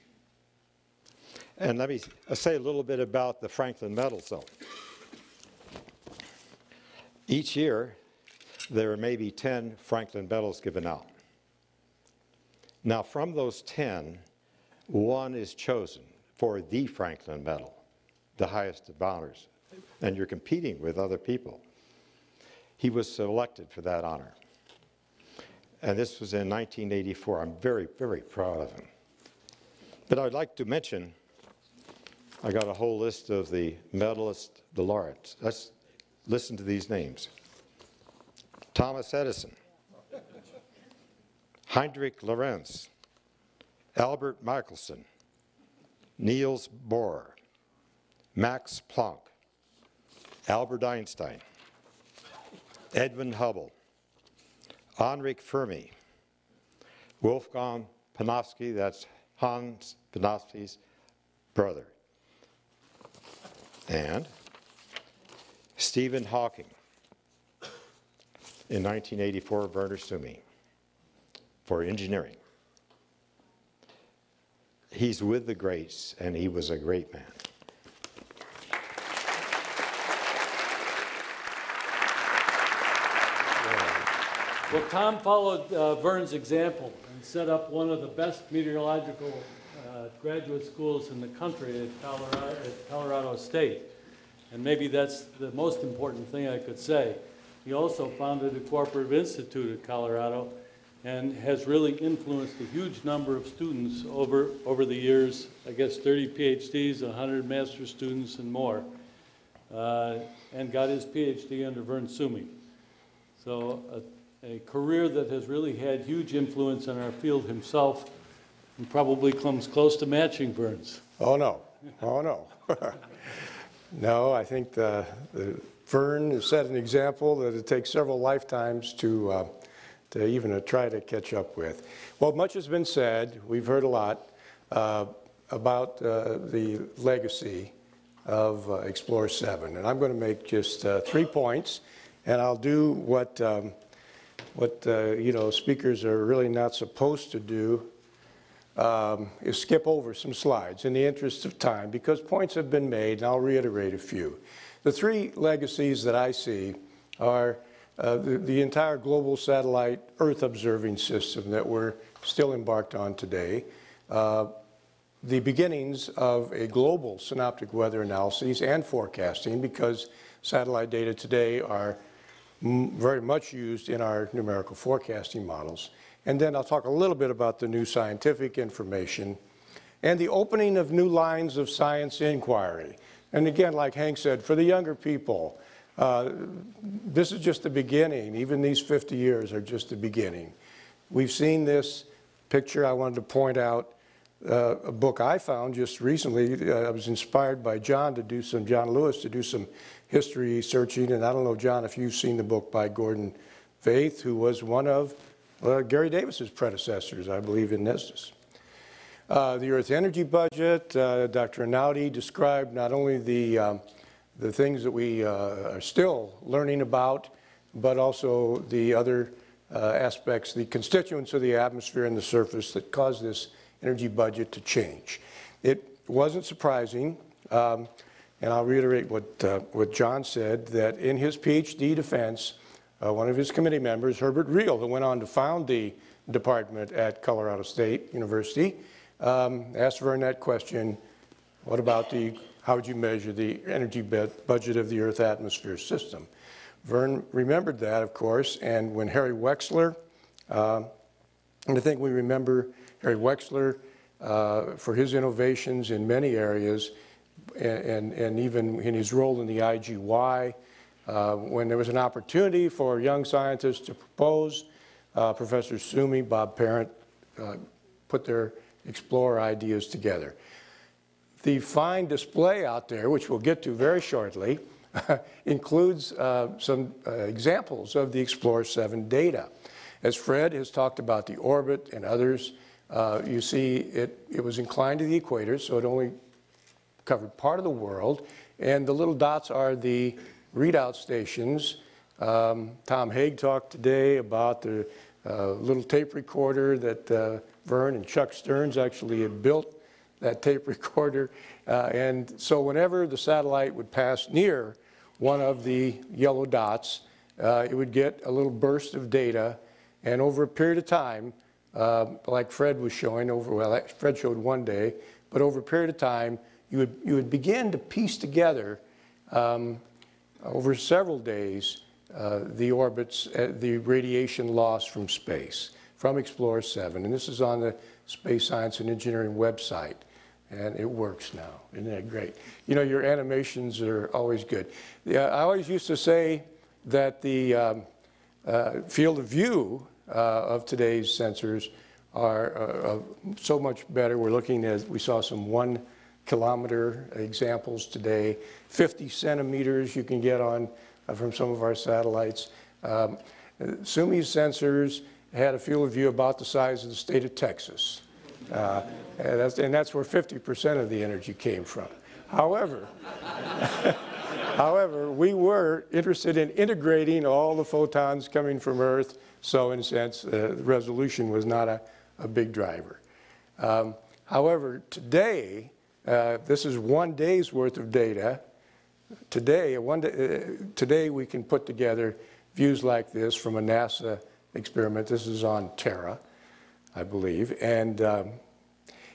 And let me say a little bit about the Franklin Medals, though. Each year, there are maybe ten Franklin Medals given out. Now, from those ten, one is chosen for the Franklin Medal, the highest of honors, and you're competing with other people. He was selected for that honor. And this was in nineteen eighty-four. I'm very, very proud of him. But I'd like to mention, I got a whole list of the medalists, the laureates. Let's listen to these names. Thomas Edison, Heinrich Lorentz, Albert Michelson, Niels Bohr, Max Planck, Albert Einstein, Edwin Hubble, Henrik Fermi, Wolfgang Panofsky, that's Hans Panofsky's brother, and Stephen Hawking. In nineteen eighty-four, Werner Sumi for engineering. He's with the greats, and he was a great man. Well, Tom followed uh, Vern's example and set up one of the best meteorological uh, graduate schools in the country at Colorado, at Colorado State. And maybe that's the most important thing I could say. He also founded a cooperative institute at Colorado and has really influenced a huge number of students over, over the years, I guess thirty PhDs, one hundred master's students and more, uh, and got his PhD under Vern Sumi. So a, a career that has really had huge influence on our field himself, and probably comes close to matching Vern's. Oh, no. Oh, no. No, I think the, the Vern has set an example that it takes several lifetimes to, uh, to even uh, try to catch up with. Well, much has been said. We've heard a lot uh, about uh, the legacy of uh, Explorer seven. And I'm going to make just uh, three points, and I'll do what, um, what uh, you know, speakers are really not supposed to do, Um, is skip over some slides in the interest of time, because points have been made, and I'll reiterate a few. The three legacies that I see are uh, the, the entire global satellite Earth observing system that we're still embarked on today, uh, the beginnings of a global synoptic weather analyses and forecasting, because satellite data today are m very much used in our numerical forecasting models. And then I'll talk a little bit about the new scientific information and the opening of new lines of science inquiry. And again, like Hank said, for the younger people, uh, this is just the beginning. Even these fifty years are just the beginning. We've seen this picture. I wanted to point out uh, a book I found just recently. Uh, I was inspired by John to do some, John Lewis, to do some history searching. And I don't know, John, if you've seen the book by Gordon Faith, who was one of Uh, Gary Davis's predecessors, I believe, in NESDIS. Uh, the Earth energy budget, uh, Doctor Einaudi described not only the, um, the things that we uh, are still learning about, but also the other uh, aspects, the constituents of the atmosphere and the surface that caused this energy budget to change. It wasn't surprising, um, and I'll reiterate what, uh, what John said, that in his PhD defense, Uh, one of his committee members, Herbert Reel, who went on to found the department at Colorado State University, um, asked Vern that question, what about the, how would you measure the energy budget of the Earth atmosphere system? Vern remembered that, of course, and when Harry Wexler, uh, and I think we remember Harry Wexler uh, for his innovations in many areas, and, and, and even in his role in the I G Y, Uh, when there was an opportunity for young scientists to propose, uh, Professor Sumi, Bob Parent, uh, put their Explorer ideas together. The fine display out there, which we'll get to very shortly, includes uh, some uh, examples of the Explorer seven data. As Fred has talked about the orbit and others, uh, you see it, it was inclined to the equator, so it only covered part of the world, and the little dots are the readout stations. Um, Tom Haig talked today about the uh, little tape recorder that uh, Vern and Chuck Stearns actually had built, that tape recorder. Uh, and so whenever the satellite would pass near one of the yellow dots, uh, it would get a little burst of data. And over a period of time, uh, like Fred was showing, over, well, Fred showed one day, but over a period of time, you would, you would begin to piece together um, over several days, uh, the orbits, uh, the radiation loss from space, from Explorer seven. And this is on the Space Science and Engineering website. And it works now. Isn't that great? You know, your animations are always good. Yeah, I always used to say that the um, uh, field of view uh, of today's sensors are uh, so much better. We're looking at, we saw some one kilometer examples today, fifty centimeters you can get on uh, from some of our satellites. Um, Sumi's sensors had a field of view about the size of the state of Texas. Uh, and, that's, and that's where fifty percent of the energy came from. However, however, we were interested in integrating all the photons coming from Earth, so in a sense, uh, the resolution was not a, a big driver. Um, however, today, uh, this is one day's worth of data. Today, one day, uh, today we can put together views like this from a NASA experiment. This is on Terra, I believe, and um,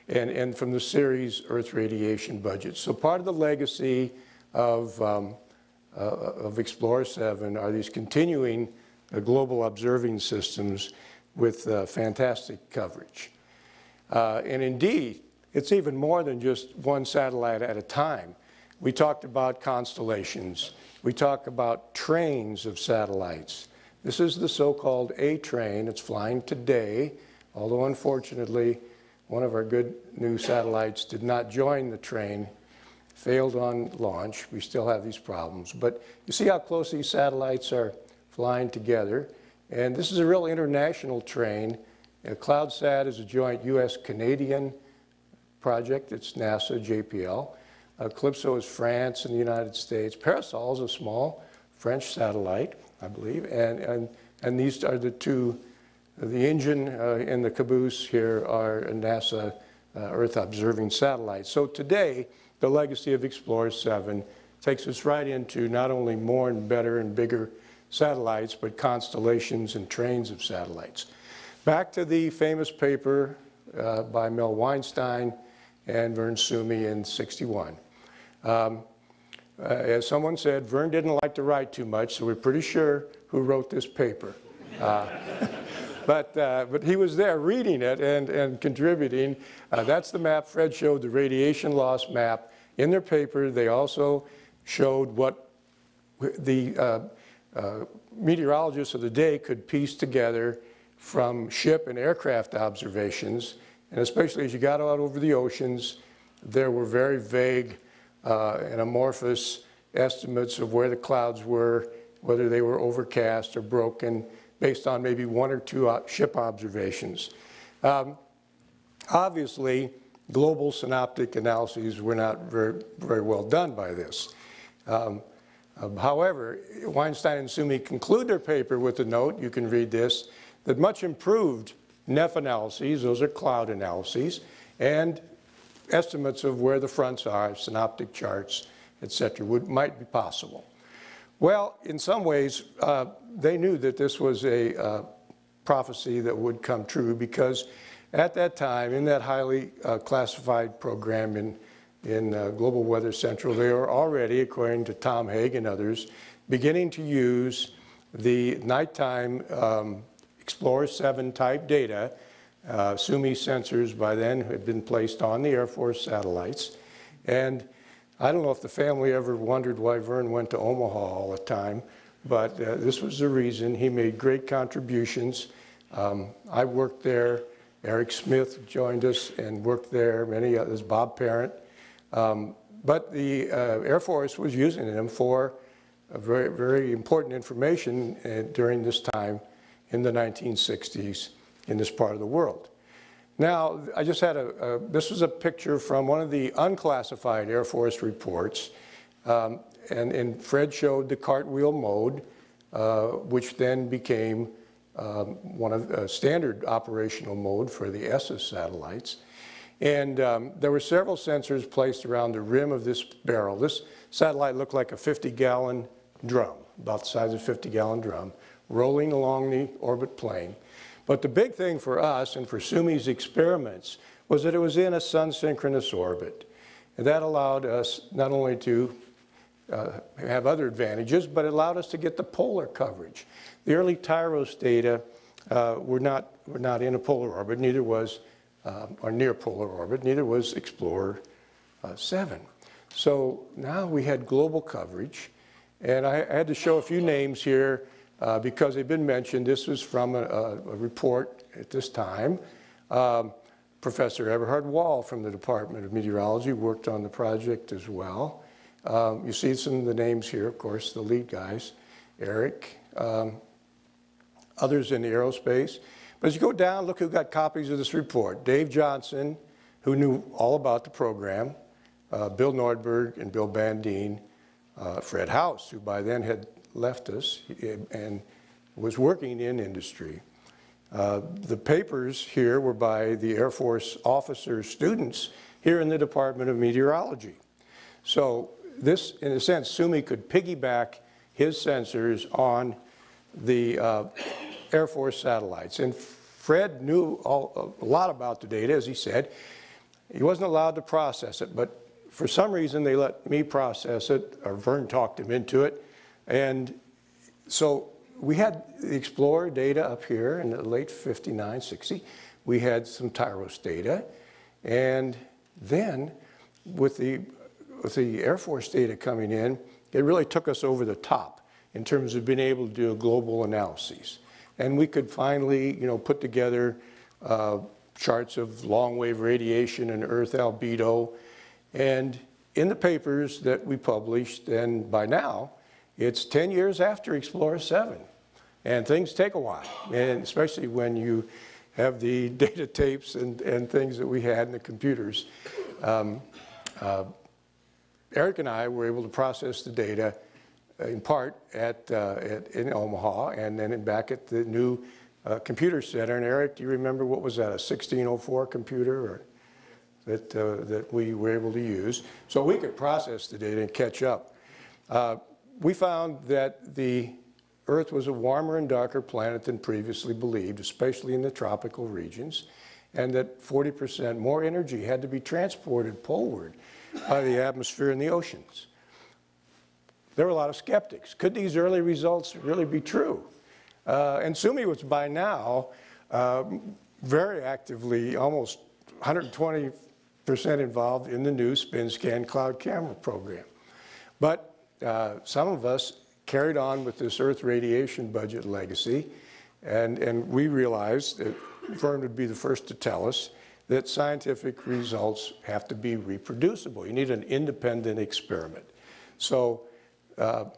and, and from the series Earth radiation budget. So part of the legacy of, um, uh, of Explorer seven are these continuing uh, global observing systems with uh, fantastic coverage. Uh, and indeed, it's even more than just one satellite at a time. We talked about constellations. We talk about trains of satellites. This is the so-called A train. It's flying today, although unfortunately, one of our good new satellites did not join the train, failed on launch. We still have these problems. But you see how close these satellites are flying together. And this is a real international train. Uh, CloudSat is a joint U S Canadian project. It's NASA, J P L. Uh, Calypso is France and the United States. Parasol is a small French satellite, I believe. And, and, and these are the two, the engine uh, and the caboose here are NASA uh, Earth observing satellites. So today, the legacy of Explorer seven takes us right into not only more and better and bigger satellites, but constellations and trains of satellites. Back to the famous paper uh, by Mel Weinstein and Vern Sumi in sixty-one. Um, uh, as someone said, Vern didn't like to write too much, so we're pretty sure who wrote this paper. Uh, but, uh, but he was there reading it and, and contributing. Uh, that's the map Fred showed, the radiation loss map. In their paper, they also showed what the uh, uh, meteorologists of the day could piece together from ship and aircraft observations. And especially as you got out over the oceans, there were very vague uh, and amorphous estimates of where the clouds were, whether they were overcast or broken, based on maybe one or two ship observations. Um, obviously, global synoptic analyses were not very, very well done by this. Um, um, however, Weinstein and Sumi conclude their paper with a note, you can read this, that much improved N E F analyses, those are cloud analyses, and estimates of where the fronts are, synoptic charts, et cetera, would, might be possible. Well, in some ways, uh, they knew that this was a uh, prophecy that would come true, because at that time, in that highly uh, classified program in, in uh, Global Weather Central, they were already, according to Tom Haig and others, beginning to use the nighttime um, Explorer seven type data. Uh, Sumi sensors by then had been placed on the Air Force satellites. And I don't know if the family ever wondered why Vern went to Omaha all the time, but uh, this was the reason. He made great contributions. Um, I worked there. Eric Smith joined us and worked there, many others, Bob Parent. Um, but the uh, Air Force was using them for a very, very important information uh, during this time in the nineteen sixties in this part of the world. Now, I just had a, a this was a picture from one of the unclassified Air Force reports, um, and, and Fred showed the cartwheel mode, uh, which then became um, one of a standard operational mode for the S S satellites. And um, there were several sensors placed around the rim of this barrel. This satellite looked like a fifty gallon drum, about the size of a fifty gallon drum, rolling along the orbit plane. But the big thing for us and for Sumi's experiments was that it was in a sun-synchronous orbit. And that allowed us not only to uh, have other advantages, but it allowed us to get the polar coverage. The early Tyros data uh, were, not, were not in a polar orbit, neither was, uh, or near polar orbit, neither was Explorer uh, seven. So now we had global coverage, and I, I had to show a few names here Uh, because they've been mentioned. This was from a, a report at this time. Um, Professor Eberhard Wall from the Department of Meteorology worked on the project as well. Um, you see some of the names here, of course, the lead guys, Eric, um, others in the aerospace. But as you go down, look who got copies of this report. Dave Johnson, who knew all about the program, uh, Bill Nordberg and Bill Bandine, uh, Fred House, who by then had left us and was working in industry. Uh, the papers here were by the Air Force officers, students here in the Department of Meteorology. So this, in a sense, Sumi could piggyback his sensors on the uh, Air Force satellites. And Fred knew all, a lot about the data, as he said. he wasn't allowed to process it, but for some reason they let me process it, or Vern talked him into it. And so we had the Explorer data up here in the late fifty-nine, sixty. We had some Terrace data. And then with the, with the Air Force data coming in, it really took us over the top in terms of being able to do a global analysis. And we could finally, you know, put together uh, charts of long-wave radiation and Earth albedo. And in the papers that we published, and by now, it's ten years after Explorer seven. And things take a while, and especially when you have the data tapes and, and things that we had in the computers. Um, uh, Eric and I were able to process the data in part at, uh, at in Omaha, and then back at the new uh, computer center. And Eric, do you remember what was that, a sixteen oh four computer or, that, uh, that we were able to use? So we could process the data and catch up. Uh, we found that the Earth was a warmer and darker planet than previously believed, especially in the tropical regions, and that forty percent more energy had to be transported poleward by the atmosphere and the oceans. There were a lot of skeptics. Could these early results really be true? Uh, and Sumi was by now uh, very actively, almost one hundred twenty percent involved in the new SpinScan cloud camera program. But uh, some of us carried on with this Earth radiation budget legacy, and, and we realized that Vern would be the first to tell us that scientific results have to be reproducible. You need an independent experiment. So uh,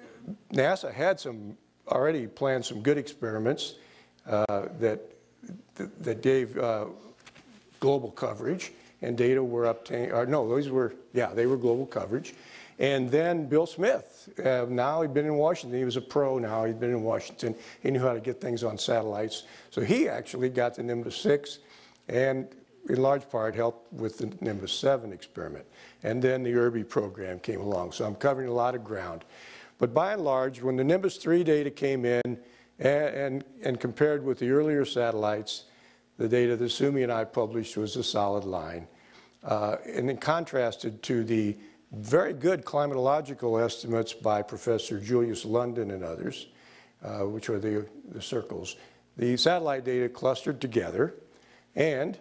NASA had some, already planned some good experiments uh, that, that, that gave uh, global coverage, and data were obtained, or no, those were, yeah, they were global coverage. And then Bill Smith, uh, now he'd been in Washington, he was a pro now, he'd been in Washington, he knew how to get things on satellites. So he actually got the Nimbus six and in large part helped with the Nimbus seven experiment. And then the Irby program came along, so I'm covering a lot of ground. But by and large, when the Nimbus three data came in and, and, and compared with the earlier satellites, the data that Sumi and I published was a solid line. Uh, and then contrasted to the very good climatological estimates by Professor Julius London and others, uh, which are the, the circles. The satellite data clustered together, and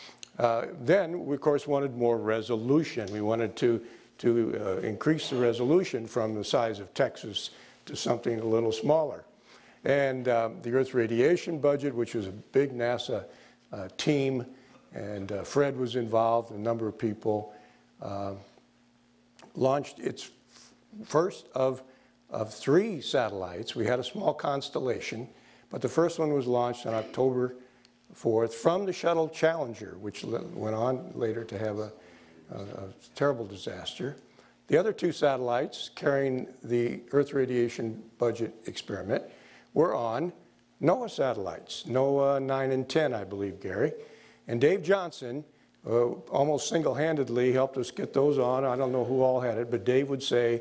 uh, then we, of course, wanted more resolution. We wanted to, to uh, increase the resolution from the size of Texas to something a little smaller. And um, the Earth radiation budget, which was a big NASA uh, team, and uh, Fred was involved, a number of people, uh, launched its first of, of three satellites. We had a small constellation, but the first one was launched on October fourth from the shuttle Challenger, which went on later to have a, a, a terrible disaster. The other two satellites carrying the Earth radiation budget experiment were on NOAA satellites, NOAA nine and ten, I believe, Gary. And Dave Johnson, Uh, almost single-handedly helped us get those on. I don't know who all had it, but Dave would say,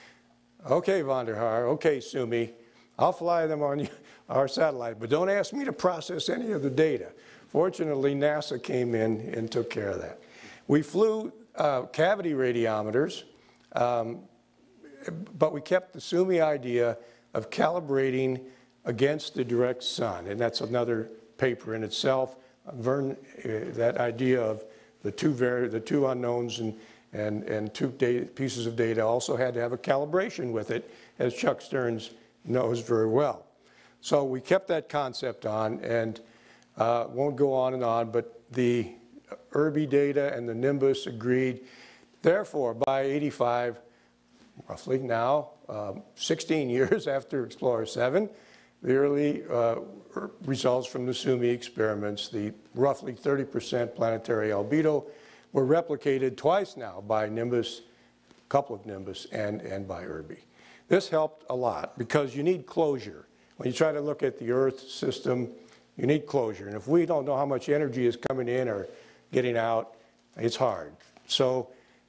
okay, VonderHaar, okay, Sumi, I'll fly them on our satellite, but don't ask me to process any of the data. Fortunately, NASA came in and took care of that. We flew uh, cavity radiometers, um, but we kept the Sumi idea of calibrating against the direct sun, and that's another paper in itself. Vern, uh, that idea of the two, vari the two unknowns and, and, and two data, pieces of data also had to have a calibration with it, as Chuck Stearns knows very well. So we kept that concept on, and uh, won't go on and on, but the Irby data and the Nimbus agreed. Therefore, by eighty-five, roughly now, uh, sixteen years after Explorer seven, the early uh, results from the Sumi experiments, the roughly thirty percent planetary albedo, were replicated twice now by Nimbus, a couple of Nimbus, and, and by Irby. This helped a lot because you need closure. When you try to look at the Earth system, you need closure. And if we don't know how much energy is coming in or getting out, it's hard. So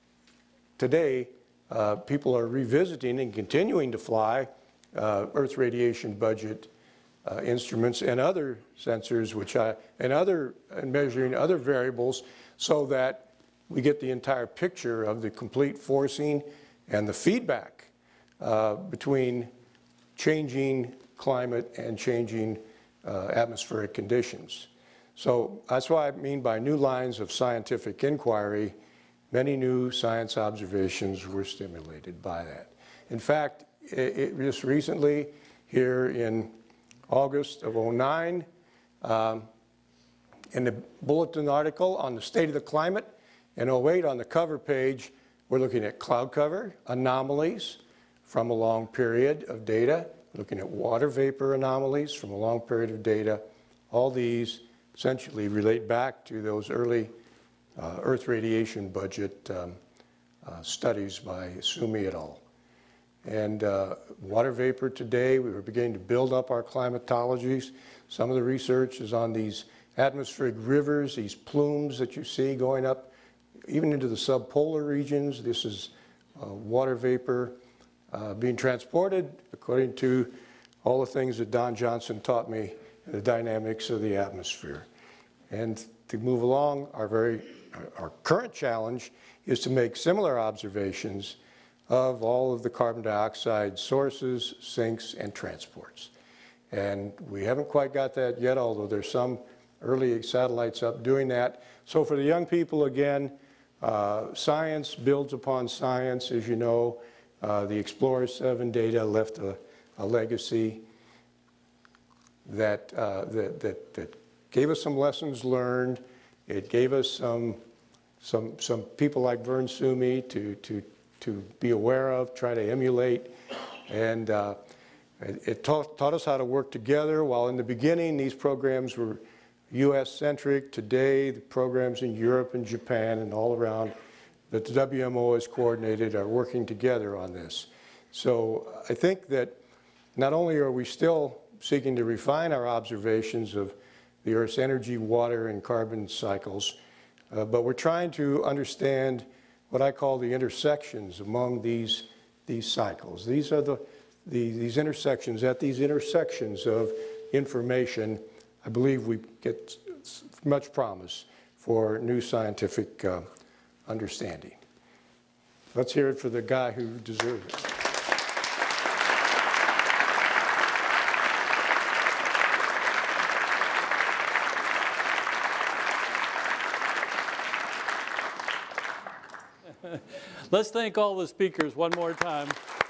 today, uh, people are revisiting and continuing to fly uh, Earth radiation budget uh, instruments and other sensors, which I, and other and measuring other variables, so that we get the entire picture of the complete forcing and the feedback uh, between changing climate and changing uh, atmospheric conditions. So that's what I mean by new lines of scientific inquiry. Many new science observations were stimulated by that. In fact, it, it just recently, here in August of oh nine, um, in the bulletin article on the state of the climate, in oh eight on the cover page, we're looking at cloud cover anomalies from a long period of data, looking at water vapor anomalies from a long period of data. All these essentially relate back to those early uh, Earth radiation budget um, uh, studies by Sumi et al. And uh, water vapor today, we were beginning to build up our climatologies. Some of the research is on these atmospheric rivers, these plumes that you see going up even into the subpolar regions. This is uh, water vapor uh, being transported according to all the things that Don Johnson taught me, the dynamics of the atmosphere. And to move along, our very, our current challenge is to make similar observations of all of the carbon dioxide sources, sinks, and transports. And we haven't quite got that yet, although there's some early satellites up doing that. So for the young people, again, uh, science builds upon science. As you know, uh, the Explorer seven data left a, a legacy that, uh, that, that, that gave us some lessons learned. It gave us some, some, some people like Vern Sumi to, to, to be aware of, try to emulate. And uh, it, it taught, taught us how to work together. While in the beginning, these programs were U S centric. Today, the programs in Europe and Japan and all around that the W M O has coordinated are working together on this. So I think that not only are we still seeking to refine our observations of the Earth's energy, water, and carbon cycles, uh, but we're trying to understand what I call the intersections among these, these cycles. These are the, the, these intersections, at these intersections of information, I believe we get much promise for new scientific uh, understanding. Let's hear it for the guy who deserves it. Let's thank all the speakers one more time.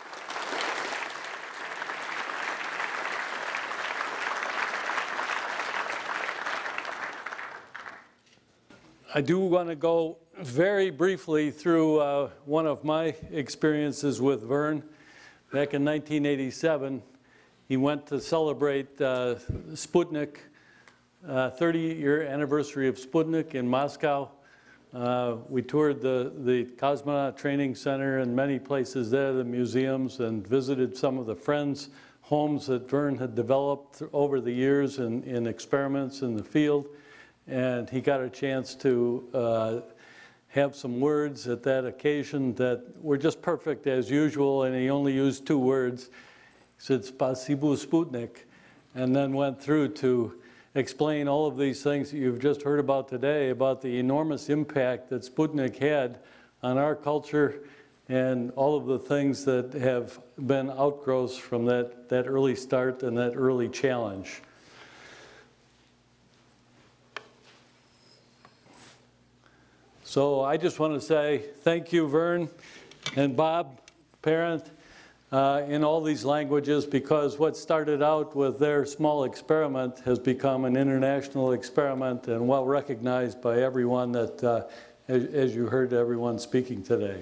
I do want to go very briefly through uh, one of my experiences with Vern. Back in nineteen eighty-seven, he went to celebrate uh, Sputnik, uh, thirty year anniversary of Sputnik in Moscow. Uh, we toured the, the Cosmonaut Training Center and many places there, the museums, and visited some of the friends' homes that Vern had developed over the years in, in experiments in the field. And he got a chance to uh, have some words at that occasion that were just perfect as usual, and he only used two words. He said, "Spasibo Sputnik," and then went through to explain all of these things that you've just heard about today, about the enormous impact that Sputnik had on our culture and all of the things that have been outgrowths from that, that early start and that early challenge. So I just want to say thank you, Vern and Bob Parent, uh, in all these languages, because what started out with their small experiment has become an international experiment and well recognized by everyone that, uh, as, as you heard everyone speaking today.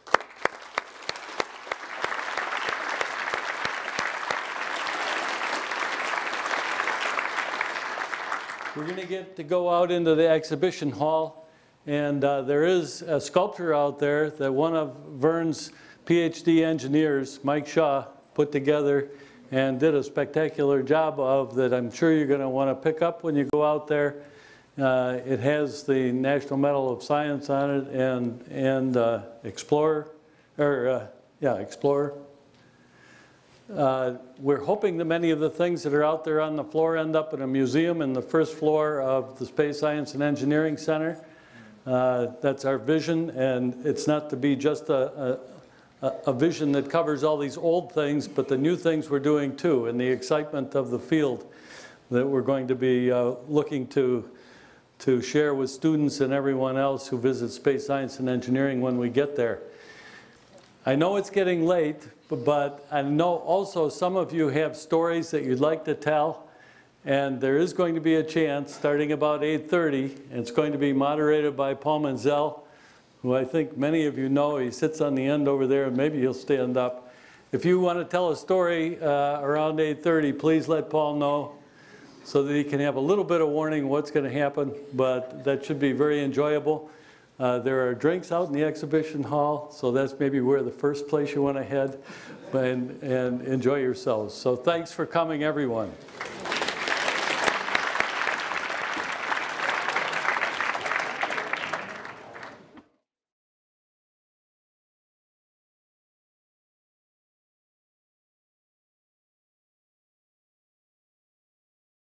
We're going to get to go out into the exhibition hall. And uh, there is a sculpture out there that one of Vern's PhD engineers, Mike Shaw, put together and did a spectacular job of that I'm sure you're going to want to pick up when you go out there. Uh, it has the National Medal of Science on it and, and uh, Explorer, or uh, yeah, Explorer. Uh, we're hoping that many of the things that are out there on the floor end up in a museum in the first floor of the Space Science and Engineering Center. Uh, that's our vision, and it's not to be just a, a, a vision that covers all these old things, but the new things we're doing too, and the excitement of the field that we're going to be uh, looking to, to share with students and everyone else who visits space science and engineering when we get there. I know it's getting late, but I know also some of you have stories that you'd like to tell. And there is going to be a chance starting about eight thirty. And it's going to be moderated by Paul Menzel, who I think many of you know. He sits on the end over there, and maybe he'll stand up. If you want to tell a story uh, around eight thirty, please let Paul know so that he can have a little bit of warning what's going to happen. But that should be very enjoyable. Uh, there are drinks out in the exhibition hall, so that's maybe where the first place you want to head and, and enjoy yourselves. So thanks for coming, everyone.